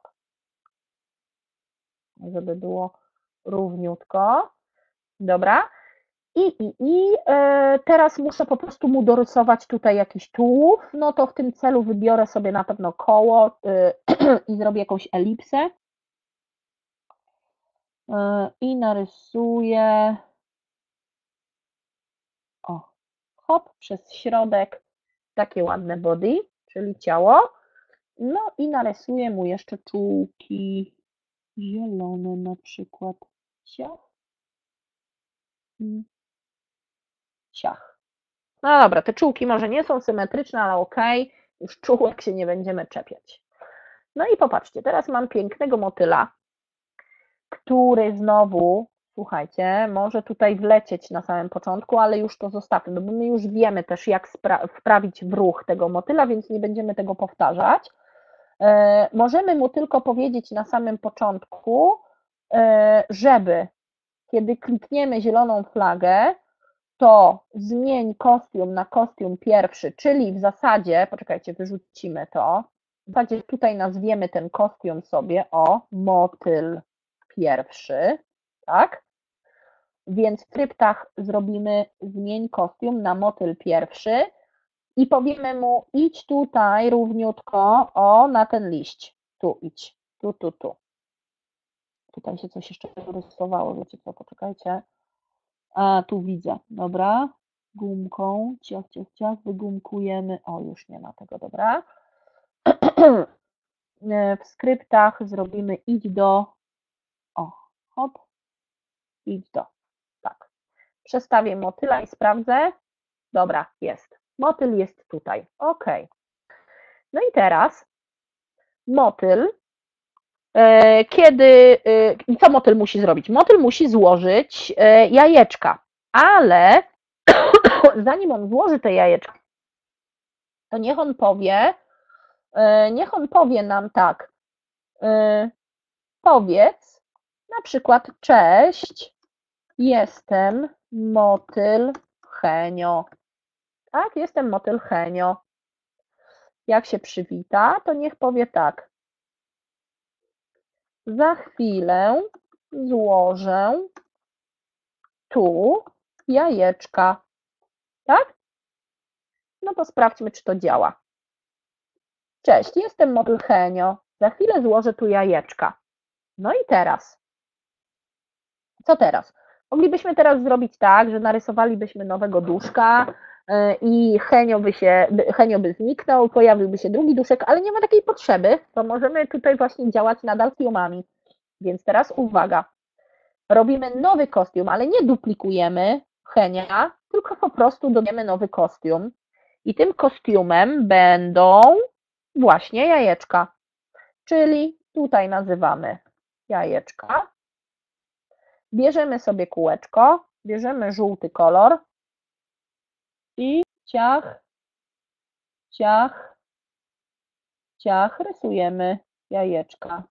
Żeby było równiutko. Dobra. I, i, i e, teraz muszę po prostu mu dorysować tutaj jakiś tułów. No to w tym celu wybiorę sobie na pewno koło e, i zrobię jakąś elipsę. E, I narysuję o, hop, przez środek takie ładne body, czyli ciało. No i narysuję mu jeszcze czułki zielone na przykład. Ciach. Ciach. No dobra, te czułki może nie są symetryczne, ale okej, okay. Już czułek się nie będziemy czepiać. No i popatrzcie, teraz mam pięknego motyla, który znowu, słuchajcie, może tutaj wlecieć na samym początku, ale już to zostawmy, bo my już wiemy też, jak wprawić w ruch tego motyla, więc nie będziemy tego powtarzać. E, możemy mu tylko powiedzieć na samym początku, e, żeby kiedy klikniemy zieloną flagę, to zmień kostium na kostium pierwszy, czyli w zasadzie, poczekajcie, wyrzucimy to, w zasadzie tutaj nazwiemy ten kostium sobie o motyl pierwszy, tak? Więc w skryptach zrobimy zmień kostium na motyl pierwszy i powiemy mu idź tutaj równiutko, o, na ten liść, tu idź, tu, tu, tu. Tutaj się coś jeszcze rysowało, wiecie co, poczekajcie. A, tu widzę, dobra, gumką, ciach, ciach, ciach, wygumkujemy, o, już nie ma tego, dobra. W skryptach zrobimy idź do, o, hop, idź do, tak. Przestawię motyla i sprawdzę, dobra, jest, motyl jest tutaj, ok. No i teraz motyl, kiedy, co motyl musi zrobić? Motyl musi złożyć jajeczka, ale zanim on złoży te jajeczka, to niech on powie, niech on powie nam tak, powiedz na przykład cześć, jestem motyl Henio. Tak, jestem motyl Henio. Jak się przywita, to niech powie tak. Za chwilę złożę tu jajeczka. Tak? No to sprawdźmy, czy to działa. Cześć, jestem motyl Henio. Za chwilę złożę tu jajeczka. No i teraz. Co teraz? Moglibyśmy teraz zrobić tak, że narysowalibyśmy nowego duszka i Henio by, się, Henio by zniknął, pojawiłby się drugi duszek, ale nie ma takiej potrzeby, to możemy tutaj właśnie działać nadal kostiumami. Więc teraz uwaga. Robimy nowy kostium, ale nie duplikujemy Henia, tylko po prostu dodajemy nowy kostium. I tym kostiumem będą właśnie jajeczka. Czyli tutaj nazywamy jajeczka. Bierzemy sobie kółeczko, bierzemy żółty kolor i ciach, ciach, ciach, rysujemy jajeczka.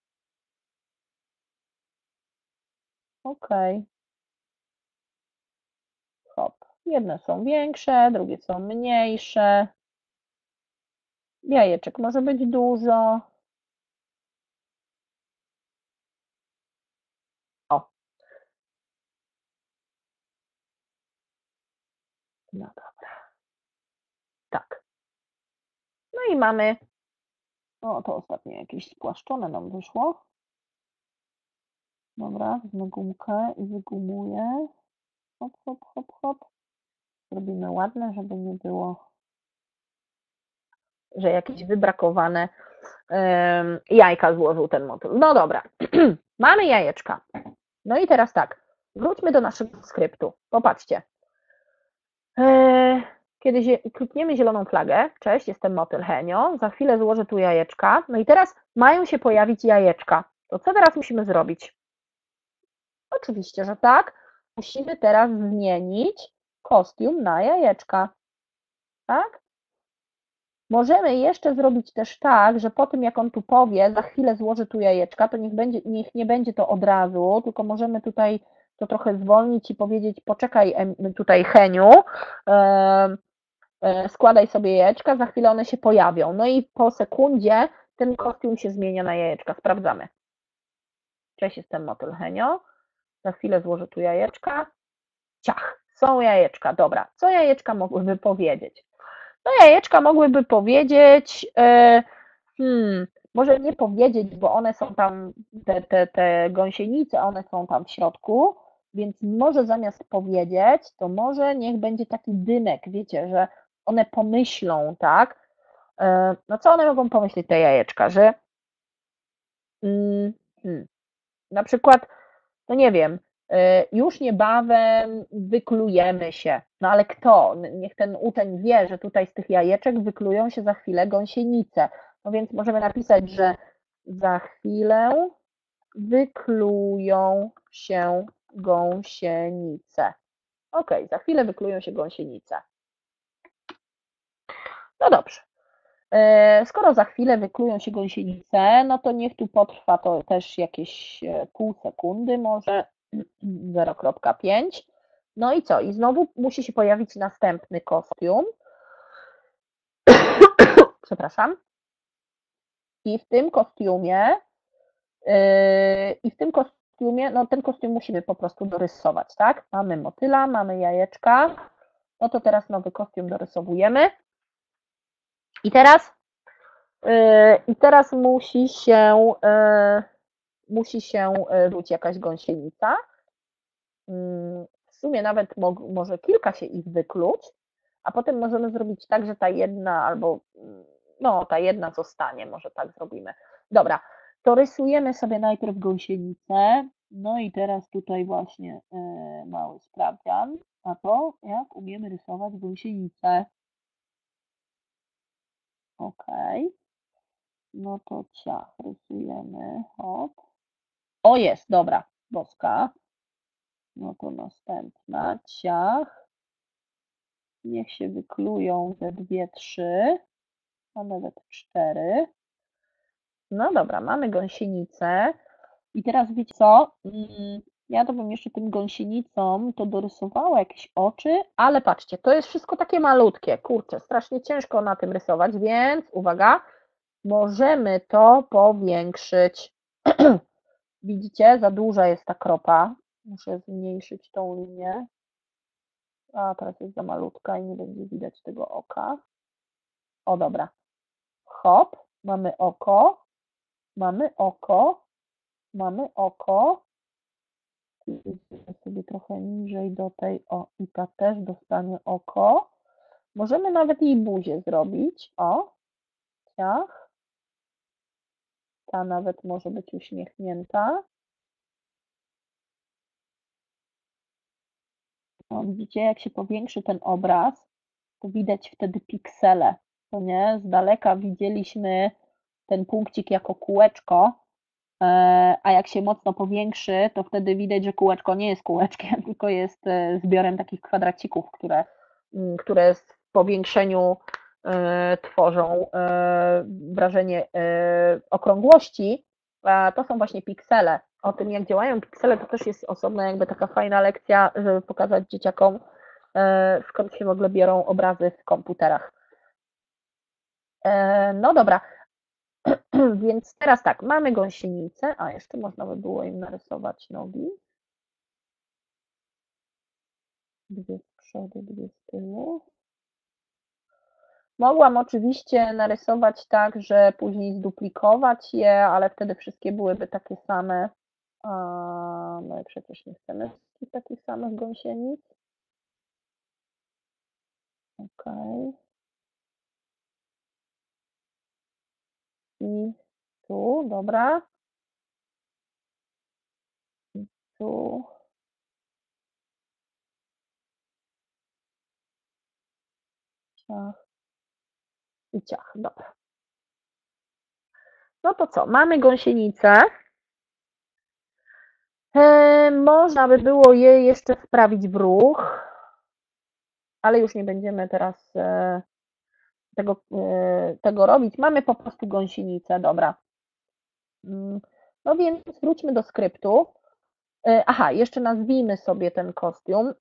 Ok. Hop. Jedne są większe, drugie są mniejsze. Jajeczek może być dużo. O. No dobra. Tak. No i mamy, o to ostatnio jakieś spłaszczone nam wyszło. Dobra, wezmę gumkę i wygumuję. Hop, hop, hop, hop. Zrobimy ładne, żeby nie było, że jakieś wybrakowane ym, jajka złożył ten motyl. No dobra, mamy jajeczka. No i teraz tak, wróćmy do naszego skryptu. Popatrzcie. Yy, Kiedy zie- klikniemy zieloną flagę, cześć, jestem motyl Henio, za chwilę złożę tu jajeczka. No i teraz mają się pojawić jajeczka. To co teraz musimy zrobić? Oczywiście, że tak. Musimy teraz zmienić kostium na jajeczka. Tak? Możemy jeszcze zrobić też tak, że po tym jak on tu powie, za chwilę złoży tu jajeczka, to niech, będzie, niech nie będzie to od razu, tylko możemy tutaj to trochę zwolnić i powiedzieć, poczekaj tutaj Heniu, e, e, składaj sobie jajeczka, za chwilę one się pojawią. No i po sekundzie ten kostium się zmienia na jajeczka. Sprawdzamy. Cześć, jestem motyl Henio. Za chwilę złożę tu jajeczka. Ciach, są jajeczka. Dobra, co jajeczka mogłyby powiedzieć? No jajeczka mogłyby powiedzieć, e, hmm, może nie powiedzieć, bo one są tam, te, te, te gąsienice, one są tam w środku, więc może zamiast powiedzieć, to może niech będzie taki dymek, wiecie, że one pomyślą, tak? E, No co one mogą pomyśleć, te jajeczka, że mm, hmm, na przykład, no nie wiem, y, już niebawem wyklujemy się. No ale kto? Niech ten uczeń wie, że tutaj z tych jajeczek wyklują się za chwilę gąsienice. No więc możemy napisać, że za chwilę wyklują się gąsienice. Ok, za chwilę wyklują się gąsienice. No dobrze. E, Skoro za chwilę wyklują się gąsienice, no to niech tu potrwa to też jakieś e, pół sekundy, może zero przecinek pięć. No i co? I znowu musi się pojawić następny kostium. Przepraszam. I w tym kostiumie yy, i w tym kostiumie, no ten kostium musimy po prostu dorysować, tak? Mamy motyla, mamy jajeczka. No to teraz nowy kostium dorysowujemy. I teraz yy, i teraz musi się yy, musi się rzucić jakaś gąsienica. W sumie nawet może kilka się ich wykluć, a potem możemy zrobić tak, że ta jedna albo no ta jedna zostanie, może tak zrobimy. Dobra, to rysujemy sobie najpierw gąsienicę, no i teraz tutaj właśnie mały sprawdzian, a to jak umiemy rysować gąsienicę. Ok, no to ciach, rysujemy, hop. O jest, dobra, boska. No to następna, ciach. Niech się wyklują ze dwie, trzy, a nawet cztery. No dobra, mamy gąsienicę. I teraz wiecie co? Ja to bym jeszcze tym gąsienicom to dorysowała jakieś oczy, ale patrzcie, to jest wszystko takie malutkie. Kurczę, strasznie ciężko na tym rysować, więc uwaga, możemy to powiększyć. Widzicie, za duża jest ta kropa. Muszę zmniejszyć tą linię. A teraz jest za malutka i nie będzie widać tego oka. O, dobra. Hop, mamy oko, mamy oko, mamy oko. Idziemy sobie trochę niżej do tej, o, i ta też dostanie oko. Możemy nawet jej buzię zrobić, o, ciach. Ta nawet może być uśmiechnięta. O, widzicie, jak się powiększy ten obraz, to widać wtedy piksele, to nie? Z daleka widzieliśmy ten punkcik jako kółeczko, a jak się mocno powiększy, to wtedy widać, że kółeczko nie jest kółeczkiem, tylko jest zbiorem takich kwadracików, które, które w powiększeniu tworzą wrażenie okrągłości. A to są właśnie piksele. O tym, jak działają piksele, to też jest osobna jakby taka fajna lekcja, żeby pokazać dzieciakom, skąd się w ogóle biorą obrazy w komputerach. No dobra, więc teraz tak, mamy gąsienicę, a jeszcze można by było im narysować nogi. Dwie z przodu, dwie z tyłu. Mogłam oczywiście narysować tak, że później zduplikować je, ale wtedy wszystkie byłyby takie same. A my przecież nie chcemy takich samych gąsienic. Ok. I tu, dobra. I tu. Ciach. I ciach, dobra. No to co, mamy gąsienicę. E, można by było jej jeszcze wprawić w ruch, ale już nie będziemy teraz e, tego, e, tego robić. Mamy po prostu gąsienicę, dobra. Mm, no więc wróćmy do skryptu. E, aha, jeszcze nazwijmy sobie ten kostium.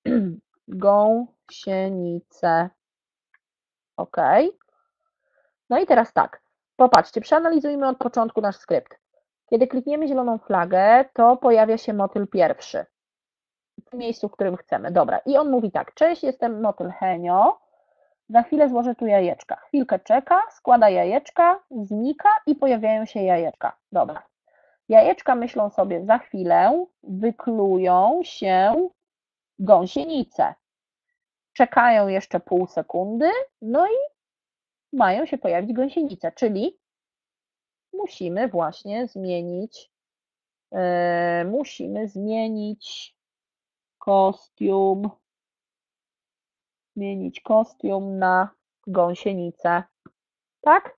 Gąsienicę. OK. No i teraz tak, popatrzcie, przeanalizujmy od początku nasz skrypt. Kiedy klikniemy zieloną flagę, to pojawia się motyl pierwszy. W tym miejscu, w którym chcemy. Dobra, i on mówi tak, cześć, jestem motyl Henio, za chwilę złożę tu jajeczka. Chwilkę czeka, składa jajeczka, znika i pojawiają się jajeczka. Dobra. Jajeczka myślą sobie, za chwilę wyklują się gąsienice. Czekają jeszcze pół sekundy, no i mają się pojawić gąsienice, czyli musimy właśnie zmienić, yy, musimy zmienić kostium, zmienić kostium na gąsienicę, tak?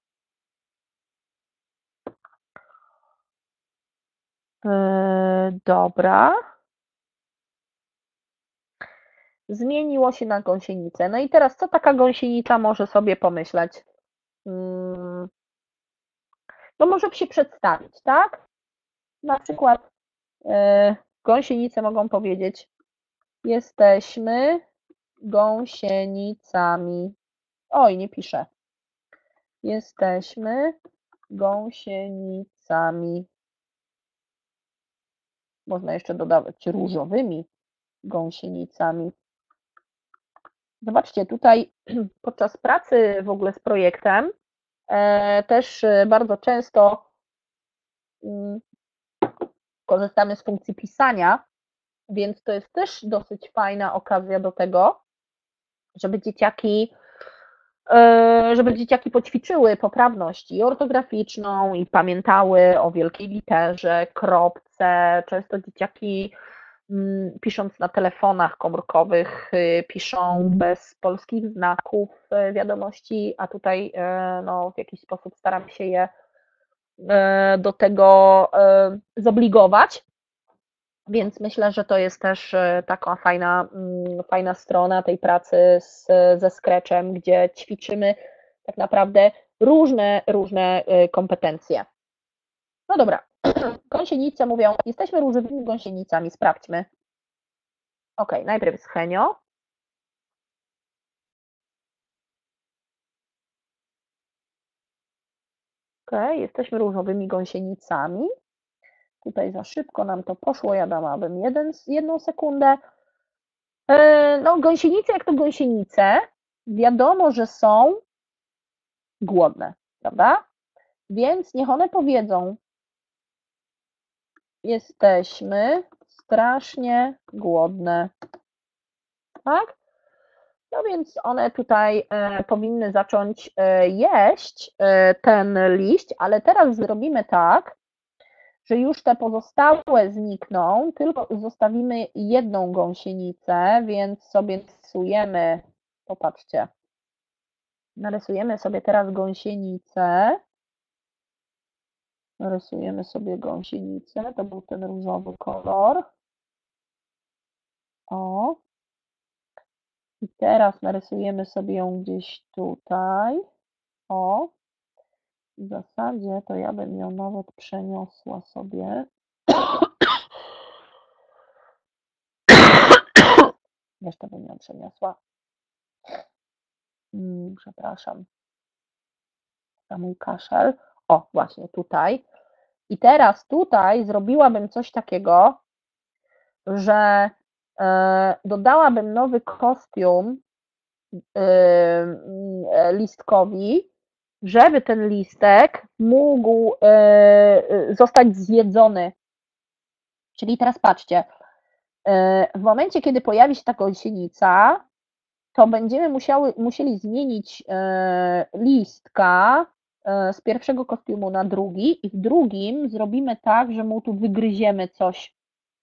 Yy, dobra. Zmieniło się na gąsienicę. No i teraz co taka gąsienica może sobie pomyśleć? Hmm. No może się przedstawić, tak? Na przykład yy, gąsienice mogą powiedzieć: jesteśmy gąsienicami. Oj, nie piszę. Jesteśmy gąsienicami. Można jeszcze dodawać różowymi gąsienicami. Zobaczcie, tutaj podczas pracy w ogóle z projektem e, też bardzo często mm, korzystamy z funkcji pisania, więc to jest też dosyć fajna okazja do tego, żeby dzieciaki, e, żeby dzieciaki poćwiczyły poprawność i ortograficzną i pamiętały o wielkiej literze, kropce. Często dzieciaki pisząc na telefonach komórkowych, piszą bez polskich znaków wiadomości, a tutaj no, w jakiś sposób staram się je do tego zobligować. Więc myślę, że to jest też taka fajna, fajna strona tej pracy z, ze Scratchem, gdzie ćwiczymy tak naprawdę różne, różne kompetencje. No dobra, gąsienice mówią, jesteśmy różowymi gąsienicami, sprawdźmy. OK, najpierw jest Henio. OK, jesteśmy różowymi gąsienicami. Tutaj za szybko nam to poszło, ja dałabym jeden, jedną sekundę. No, gąsienice jak to gąsienice, wiadomo, że są głodne, prawda? Więc niech one powiedzą: jesteśmy strasznie głodne. Tak? No więc one tutaj e, powinny zacząć e, jeść e, ten liść, ale teraz zrobimy tak, że już te pozostałe znikną, tylko zostawimy jedną gąsienicę, więc sobie narysujemy, popatrzcie, narysujemy sobie teraz gąsienicę, narysujemy sobie gąsienicę, to był ten różowy kolor. O. I teraz narysujemy sobie ją gdzieś tutaj. O. W zasadzie to ja bym ją nawet przeniosła sobie. Jeszcze bym ją przeniosła. Hmm, przepraszam za mój kaszel. O, właśnie tutaj. I teraz tutaj zrobiłabym coś takiego, że e, dodałabym nowy kostium e, listkowi, żeby ten listek mógł e, zostać zjedzony. Czyli teraz patrzcie, e, w momencie, kiedy pojawi się ta gąsienica, to będziemy musiały, musieli zmienić e, listka z pierwszego kostiumu na drugi i w drugim zrobimy tak, że mu tu wygryziemy coś.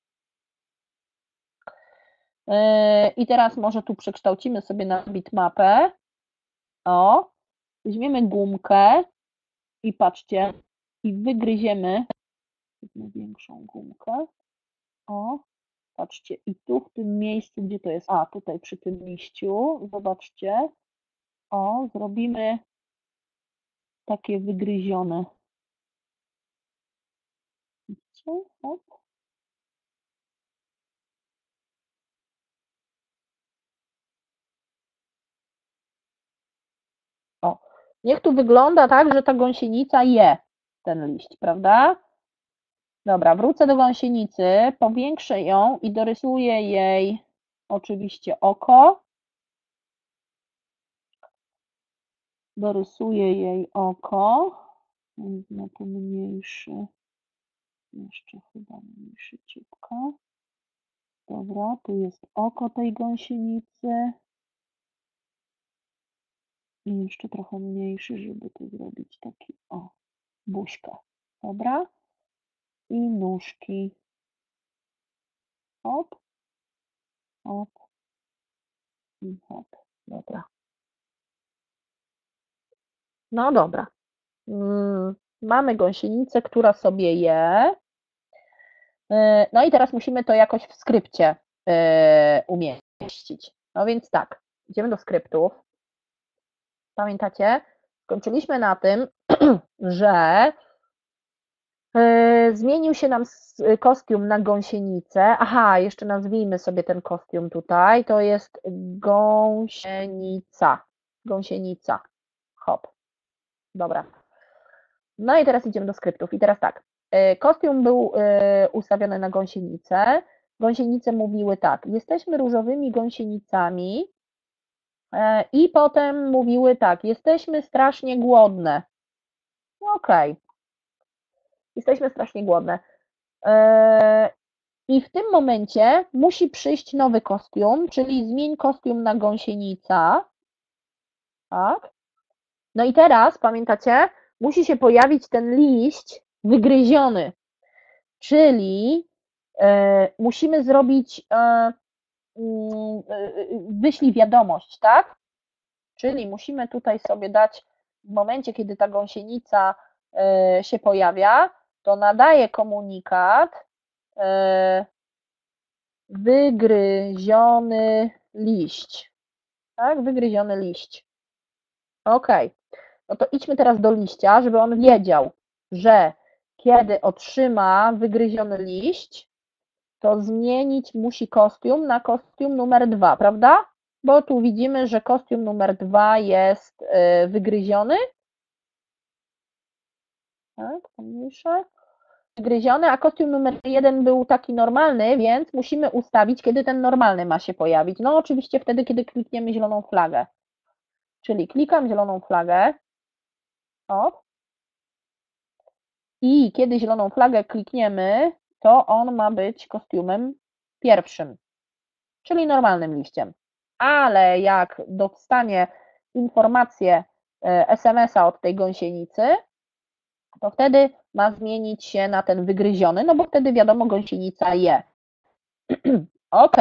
I teraz może tu przekształcimy sobie na bitmapę. O, weźmiemy gumkę i patrzcie, i wygryziemy większą gumkę. O, patrzcie, i tu w tym miejscu, gdzie to jest? A, tutaj przy tym liściu, zobaczcie. O, zrobimy takie wygryzione. Widzicie? Hop. O, niech tu wygląda tak, że ta gąsienica je ten liść, prawda? Dobra, wrócę do gąsienicy, powiększę ją i dorysuję jej oczywiście oko. Dorysuję jej oko. Wezmę tu mniejszy, jeszcze chyba mniejszy ciupka. Dobra, tu jest oko tej gąsienicy. I jeszcze trochę mniejszy, żeby tu zrobić taki, o, buźkę. Dobra. I nóżki. Hop. Hop. I hop. Dobra. No dobra. Hmm. Mamy gąsienicę, która sobie je. No i teraz musimy to jakoś w skrypcie umieścić. No więc tak, idziemy do skryptów. Pamiętacie? Skończyliśmy na tym, że zmienił się nam kostium na gąsienicę. Aha, jeszcze nazwijmy sobie ten kostium tutaj. To jest gąsienica. Gąsienica. Hop. Dobra. No i teraz idziemy do skryptów. I teraz tak. Kostium był ustawiony na gąsienicę. Gąsienice mówiły tak. Jesteśmy różowymi gąsienicami. I potem mówiły tak. Jesteśmy strasznie głodne. Okej. Okay. Jesteśmy strasznie głodne. I w tym momencie musi przyjść nowy kostium, czyli zmień kostium na gąsienica. Tak. No i teraz, pamiętacie, musi się pojawić ten liść wygryziony, czyli musimy zrobić, wyślij wiadomość, tak? Czyli musimy tutaj sobie dać, w momencie, kiedy ta gąsienica się pojawia, to nadaje komunikat wygryziony liść. Tak, wygryziony liść. Ok, no to idźmy teraz do liścia, żeby on wiedział, że kiedy otrzyma wygryziony liść, to zmienić musi kostium na kostium numer dwa, prawda? Bo tu widzimy, że kostium numer dwa jest wygryziony. Tak, pomniejszę. Wygryziony, a kostium numer jeden był taki normalny, więc musimy ustawić, kiedy ten normalny ma się pojawić. No oczywiście wtedy, kiedy klikniemy zieloną flagę. Czyli klikam zieloną flagę. O. I kiedy zieloną flagę klikniemy, to on ma być kostiumem pierwszym, czyli normalnym liściem. Ale jak dostanie informację es em es a od tej gąsienicy, to wtedy ma zmienić się na ten wygryziony, no bo wtedy wiadomo, gąsienica je. Ok.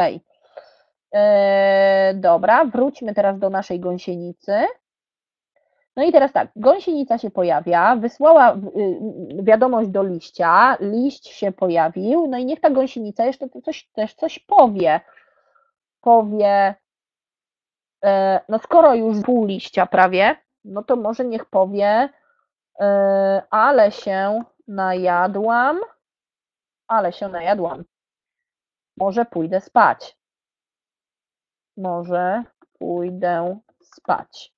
Eee, dobra, wróćmy teraz do naszej gąsienicy. No i teraz tak, gąsienica się pojawia, wysłała wiadomość do liścia, liść się pojawił, no i niech ta gąsienica jeszcze coś, też coś powie. Powie, e, no skoro już pół liścia prawie, no to może niech powie, e, ale się najadłam, ale się najadłam. Może pójdę spać. Może pójdę spać.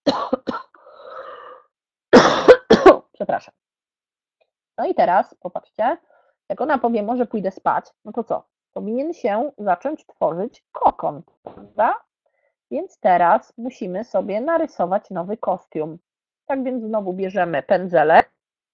Przepraszam. No i teraz popatrzcie, jak ona powie, może pójdę spać, no to co? Powinien się zacząć tworzyć kokon, prawda? Więc teraz musimy sobie narysować nowy kostium. Tak więc znowu bierzemy pędzelek.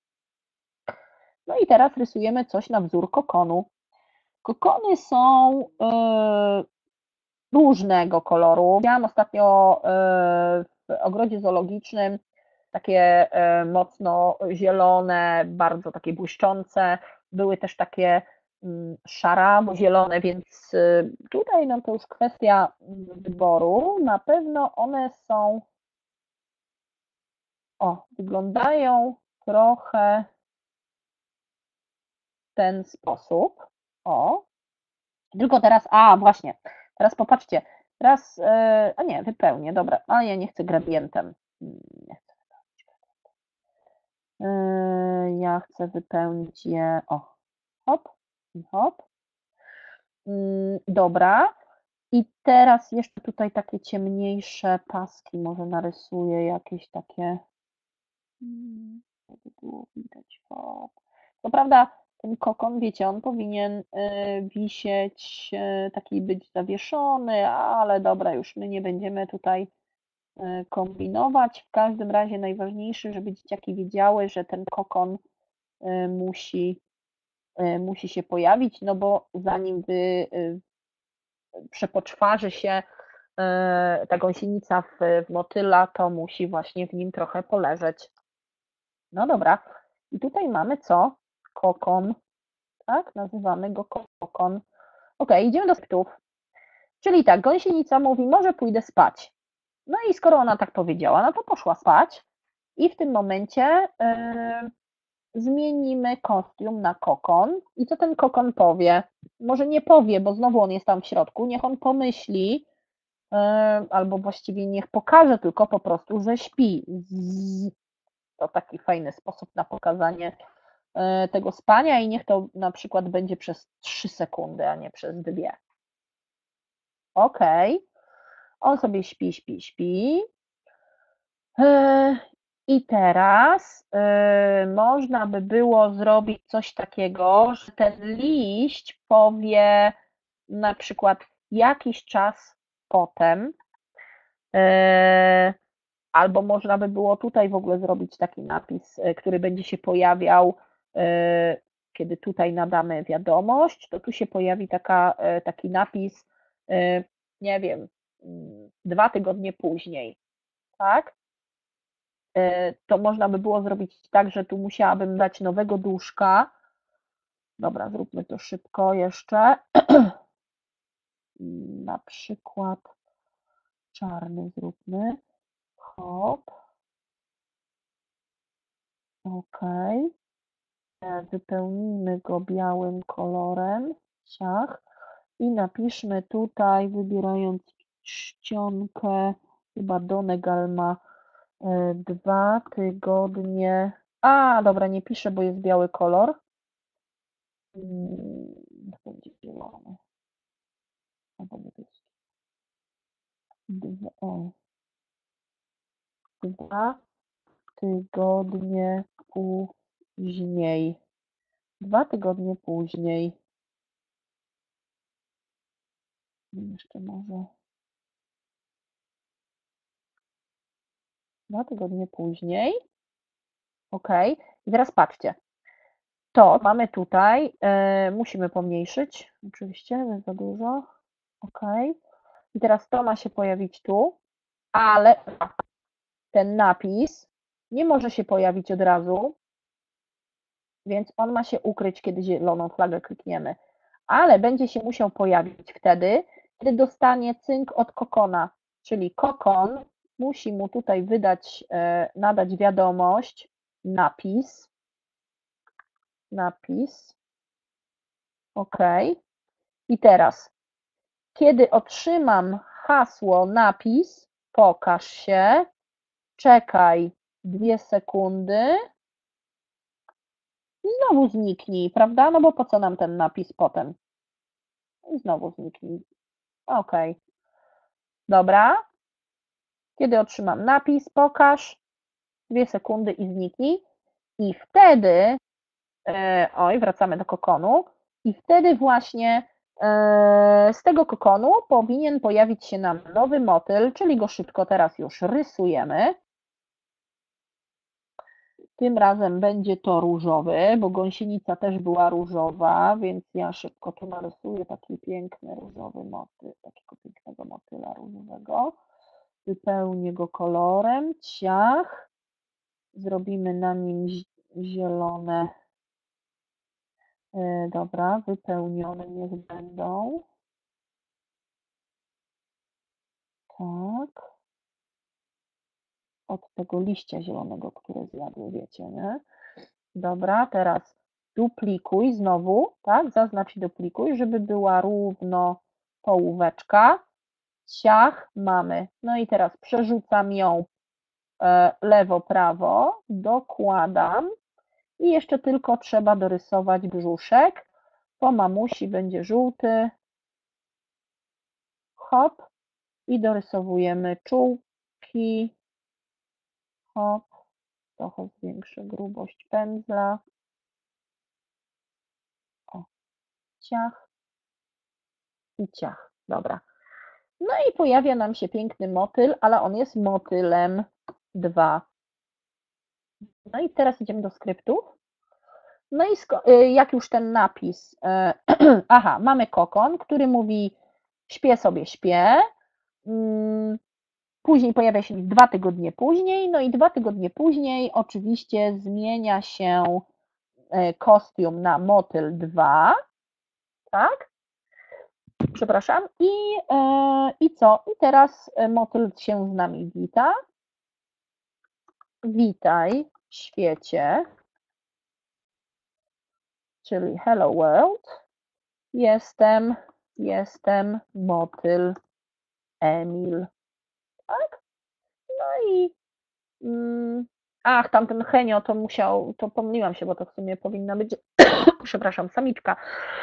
No i teraz rysujemy coś na wzór kokonu. Kokony są yy, różnego koloru. Widziałam ostatnio yy, w ogrodzie zoologicznym takie e, mocno zielone, bardzo takie błyszczące. Były też takie mm, szarawo-zielone, więc y, tutaj no to już kwestia mm, wyboru. Na pewno one są, o, wyglądają trochę w ten sposób. O, tylko teraz, a właśnie, teraz popatrzcie, teraz, e, a nie, wypełnię, dobra, a ja nie chcę gradientem. Mm, Nie chcę. E, Ja chcę wypełnić je, o, hop, i hop. Mm, Dobra. I teraz jeszcze tutaj takie ciemniejsze paski może narysuję, jakieś takie, mm, żeby było widać. O. Co prawda ten kokon, wiecie, on powinien y, wisieć, y, taki być zawieszony, ale dobra, już my nie będziemy tutaj y, kombinować. W każdym razie najważniejsze, żeby dzieciaki wiedziały, że ten kokon y, musi, y, musi się pojawić, no bo zanim wy y, przepoczwarzy się e, ta gąsienica w, w motyla, to musi właśnie w nim trochę poleżeć. No dobra. I tutaj mamy co? Kokon. Tak? Nazywamy go kokon. Ok, idziemy do skryptów. Czyli tak, gąsienica mówi, może pójdę spać. No i skoro ona tak powiedziała, no to poszła spać. I w tym momencie yy, zmienimy kostium na kokon. I co ten kokon powie? Może nie powie, bo znowu on jest tam w środku. Niech on pomyśli, albo właściwie niech pokaże tylko po prostu, że śpi. To taki fajny sposób na pokazanie tego spania i niech to na przykład będzie przez trzy sekundy, a nie przez dwie. Ok. On sobie śpi, śpi, śpi. I teraz można by było zrobić coś takiego, że ten liść powie na przykład jakiś czas potem, albo można by było tutaj w ogóle zrobić taki napis, który będzie się pojawiał, kiedy tutaj nadamy wiadomość, to tu się pojawi taka, taki napis, nie wiem, dwa tygodnie później, tak? To można by było zrobić tak, że tu musiałabym dać nowego duszka. Dobra, zróbmy to szybko jeszcze. Na przykład czarny zróbmy. Hop. Ok. Wypełnijmy go białym kolorem. Ciach. I napiszmy tutaj, wybierając czcionkę, chyba Donegal ma dwa tygodnie. A, dobra, nie piszę, bo jest biały kolor. To będzie zielony. Albo niebieski. Dwa, o. Dwa tygodnie później. Dwa tygodnie później. Jeszcze może. Dwa tygodnie później. Ok. I teraz patrzcie. To mamy tutaj, e, musimy pomniejszyć, oczywiście, jest za dużo. Ok. I teraz to ma się pojawić tu, ale ten napis nie może się pojawić od razu, więc on ma się ukryć, kiedy zieloną flagę klikniemy. Ale będzie się musiał pojawić wtedy, kiedy dostanie cynk od kokona, czyli kokon musi mu tutaj wydać, e, nadać wiadomość, napis, napis, ok. I teraz, kiedy otrzymam hasło napis, pokaż się, czekaj dwie sekundy i znowu zniknij, prawda? No bo po co nam ten napis potem? I znowu zniknij. Ok. Dobra. Kiedy otrzymam napis, pokaż dwie sekundy i zniknij. I wtedy, e, oj, wracamy do kokonu, i wtedy właśnie e, z tego kokonu powinien pojawić się nam nowy motyl, czyli go szybko teraz już rysujemy. Tym razem będzie to różowy, bo gąsienica też była różowa, więc ja szybko tu narysuję taki piękny różowy motyl, takiego pięknego motyla różowego. Wypełnię go kolorem, ciach. zrobimy na nim zielone. Dobra, wypełnione niech będą. Tak. Od tego liścia zielonego, które zjadły, wiecie, nie? Dobra, teraz duplikuj znowu, tak? Zaznacz duplikuj, żeby była równo połóweczka. Ciach mamy. No i teraz przerzucam ją lewo, prawo, dokładam i jeszcze tylko trzeba dorysować brzuszek. Po mamusi będzie żółty. Hop. I dorysowujemy czułki. Hop. Trochę zwiększę grubość pędzla. O. Ciach. I ciach. Dobra. No i pojawia nam się piękny motyl, ale on jest motylem dwa. No i teraz idziemy do skryptów. No i jak już ten napis, aha, mamy kokon, który mówi śpię sobie, śpię. Później pojawia się dwa tygodnie później, no i dwa tygodnie później oczywiście zmienia się kostium na motyl dwa, tak? Przepraszam. I, i co? I teraz motyl się z nami wita. Witaj, świecie, czyli hello world. Jestem, jestem motyl Emil. Tak? No i mm, ach, tamten Henio to musiał, to pomyliłam się, bo to w sumie powinna być, przepraszam, samiczka,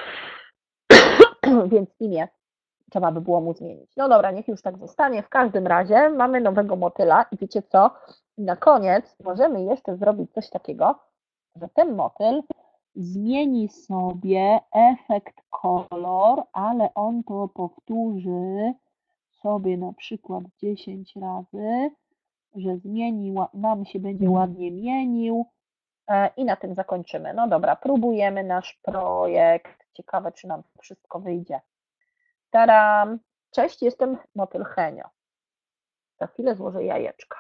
więc imię trzeba by było mu zmienić. No dobra, niech już tak zostanie. W każdym razie mamy nowego motyla i wiecie co? Na koniec możemy jeszcze zrobić coś takiego, że ten motyl zmieni sobie efekt kolor, ale on to powtórzy sobie na przykład dziesięć razy, że zmieni, nam się będzie ładnie mienił i na tym zakończymy. No dobra, próbujemy nasz projekt. Ciekawe, czy nam wszystko wyjdzie. Taram! Cześć, jestem motyl Henio. Za chwilę złożę jajeczka.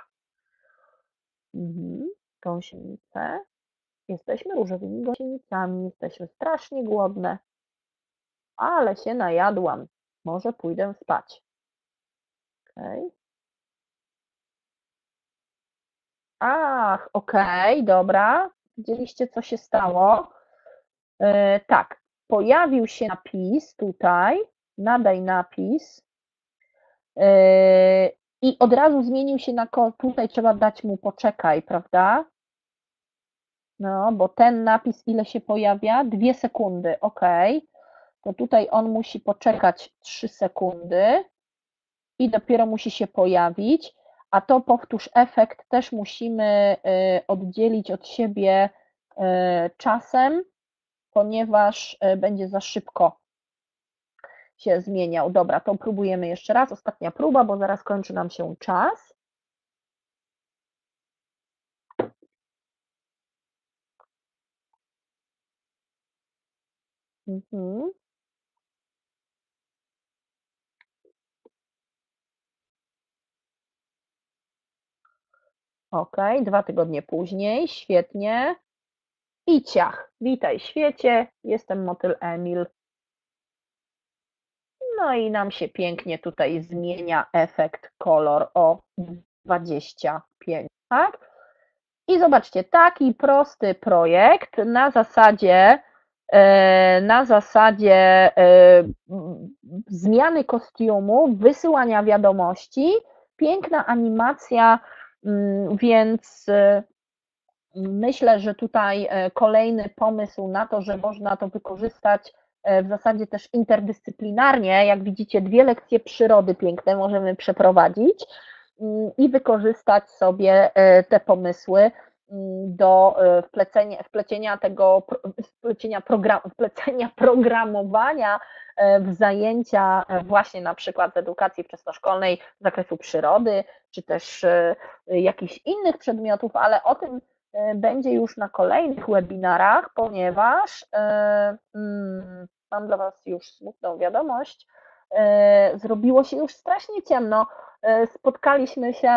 Mhm. Gąsienice. Jesteśmy różowymi gąsienicami. Jesteśmy strasznie głodne. Ale się najadłam. Może pójdę spać. Okej. Okay. Ach, okej, okay, dobra. Widzieliście, co się stało? Yy, tak, pojawił się napis tutaj. Nadaj napis. Yy, I od razu zmienił się na kod. Tutaj trzeba dać mu poczekaj, prawda? No, bo ten napis ile się pojawia? Dwie sekundy, ok. To tutaj on musi poczekać trzy sekundy i dopiero musi się pojawić, a to powtórz efekt też musimy oddzielić od siebie czasem, ponieważ będzie za szybko się zmieniał. Dobra, to próbujemy jeszcze raz. Ostatnia próba, bo zaraz kończy nam się czas. Mhm. Ok, dwa tygodnie później, świetnie. I ciach, witaj świecie, jestem motyl Emil. No i nam się pięknie tutaj zmienia efekt kolor o dwadzieścia pięć, tak? I zobaczcie, taki prosty projekt na zasadzie na zasadzie zmiany kostiumu, wysyłania wiadomości, piękna animacja, więc myślę, że tutaj kolejny pomysł na to, że można to wykorzystać w zasadzie też interdyscyplinarnie. Jak widzicie, dwie lekcje przyrody piękne możemy przeprowadzić i wykorzystać sobie te pomysły do wplecenia, wplecienia tego, wplecienia, program, wplecenia programowania w zajęcia właśnie na przykład z edukacji wczesnoszkolnej z zakresu przyrody, czy też jakichś innych przedmiotów, ale o tym będzie już na kolejnych webinarach, ponieważ hmm, mam dla Was już smutną wiadomość, zrobiło się już strasznie ciemno, spotkaliśmy się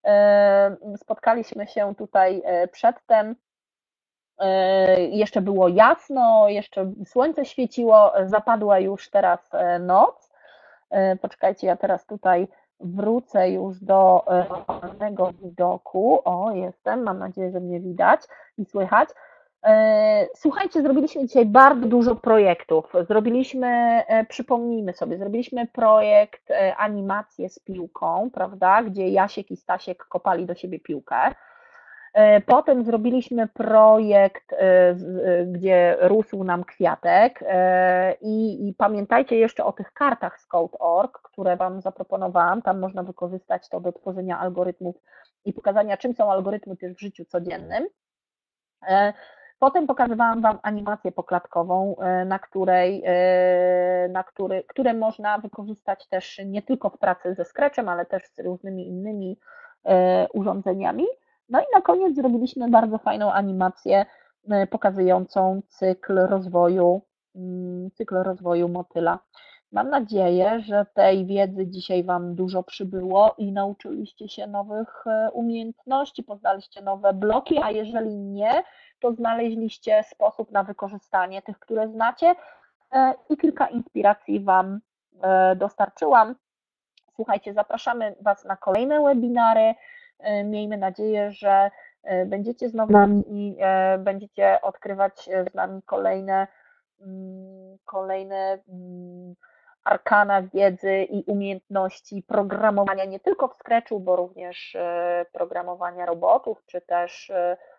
Spotkaliśmy się tutaj przedtem. Jeszcze było jasno, jeszcze słońce świeciło, zapadła już teraz noc. Poczekajcie, ja teraz tutaj wrócę już do normalnego widoku. O, jestem, mam nadzieję, że mnie widać i słychać. Słuchajcie, zrobiliśmy dzisiaj bardzo dużo projektów. Zrobiliśmy, przypomnijmy sobie, zrobiliśmy projekt animację z piłką, prawda, gdzie Jasiek i Stasiek kopali do siebie piłkę. Potem zrobiliśmy projekt, gdzie rósł nam kwiatek i, i pamiętajcie jeszcze o tych kartach z Code kropka org, które Wam zaproponowałam. Tam można wykorzystać to do tworzenia algorytmów i pokazania, czym są algorytmy też w życiu codziennym. Potem pokazywałam Wam animację poklatkową, na której, na który, które można wykorzystać też nie tylko w pracy ze Scratchem, ale też z różnymi innymi urządzeniami. No i na koniec zrobiliśmy bardzo fajną animację pokazującą cykl rozwoju, cykl rozwoju motyla. Mam nadzieję, że tej wiedzy dzisiaj Wam dużo przybyło i nauczyliście się nowych umiejętności, poznaliście nowe bloki, a jeżeli nie, to znaleźliście sposób na wykorzystanie tych, które znacie i kilka inspiracji Wam dostarczyłam. Słuchajcie, zapraszamy Was na kolejne webinary. Miejmy nadzieję, że będziecie z nami i będziecie odkrywać z nami kolejne, kolejne arkana wiedzy i umiejętności programowania nie tylko w Scratchu, bo również programowania robotów, czy też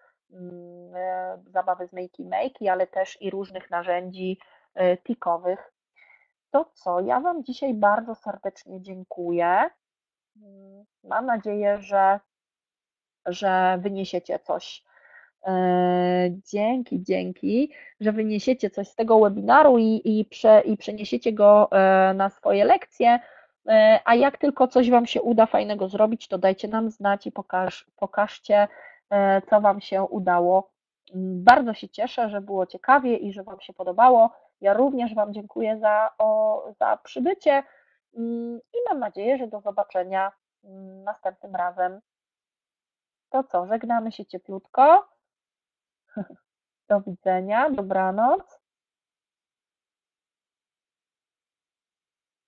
zabawy z Makey Makey, ale też i różnych narzędzi tikowych. To co, ja Wam dzisiaj bardzo serdecznie dziękuję. Mam nadzieję, że, że wyniesiecie coś. Dzięki, dzięki, że wyniesiecie coś z tego webinaru i, i, prze, i przeniesiecie go na swoje lekcje. A jak tylko coś Wam się uda fajnego zrobić, to dajcie nam znać i pokaż, pokażcie, co Wam się udało. Bardzo się cieszę, że było ciekawie i że Wam się podobało. Ja również Wam dziękuję za, o, za przybycie i mam nadzieję, że do zobaczenia następnym razem. To co, żegnamy się cieplutko. Do widzenia, dobranoc.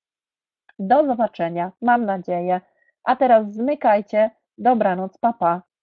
Do zobaczenia, mam nadzieję. A teraz zmykajcie. Dobranoc, pa pa.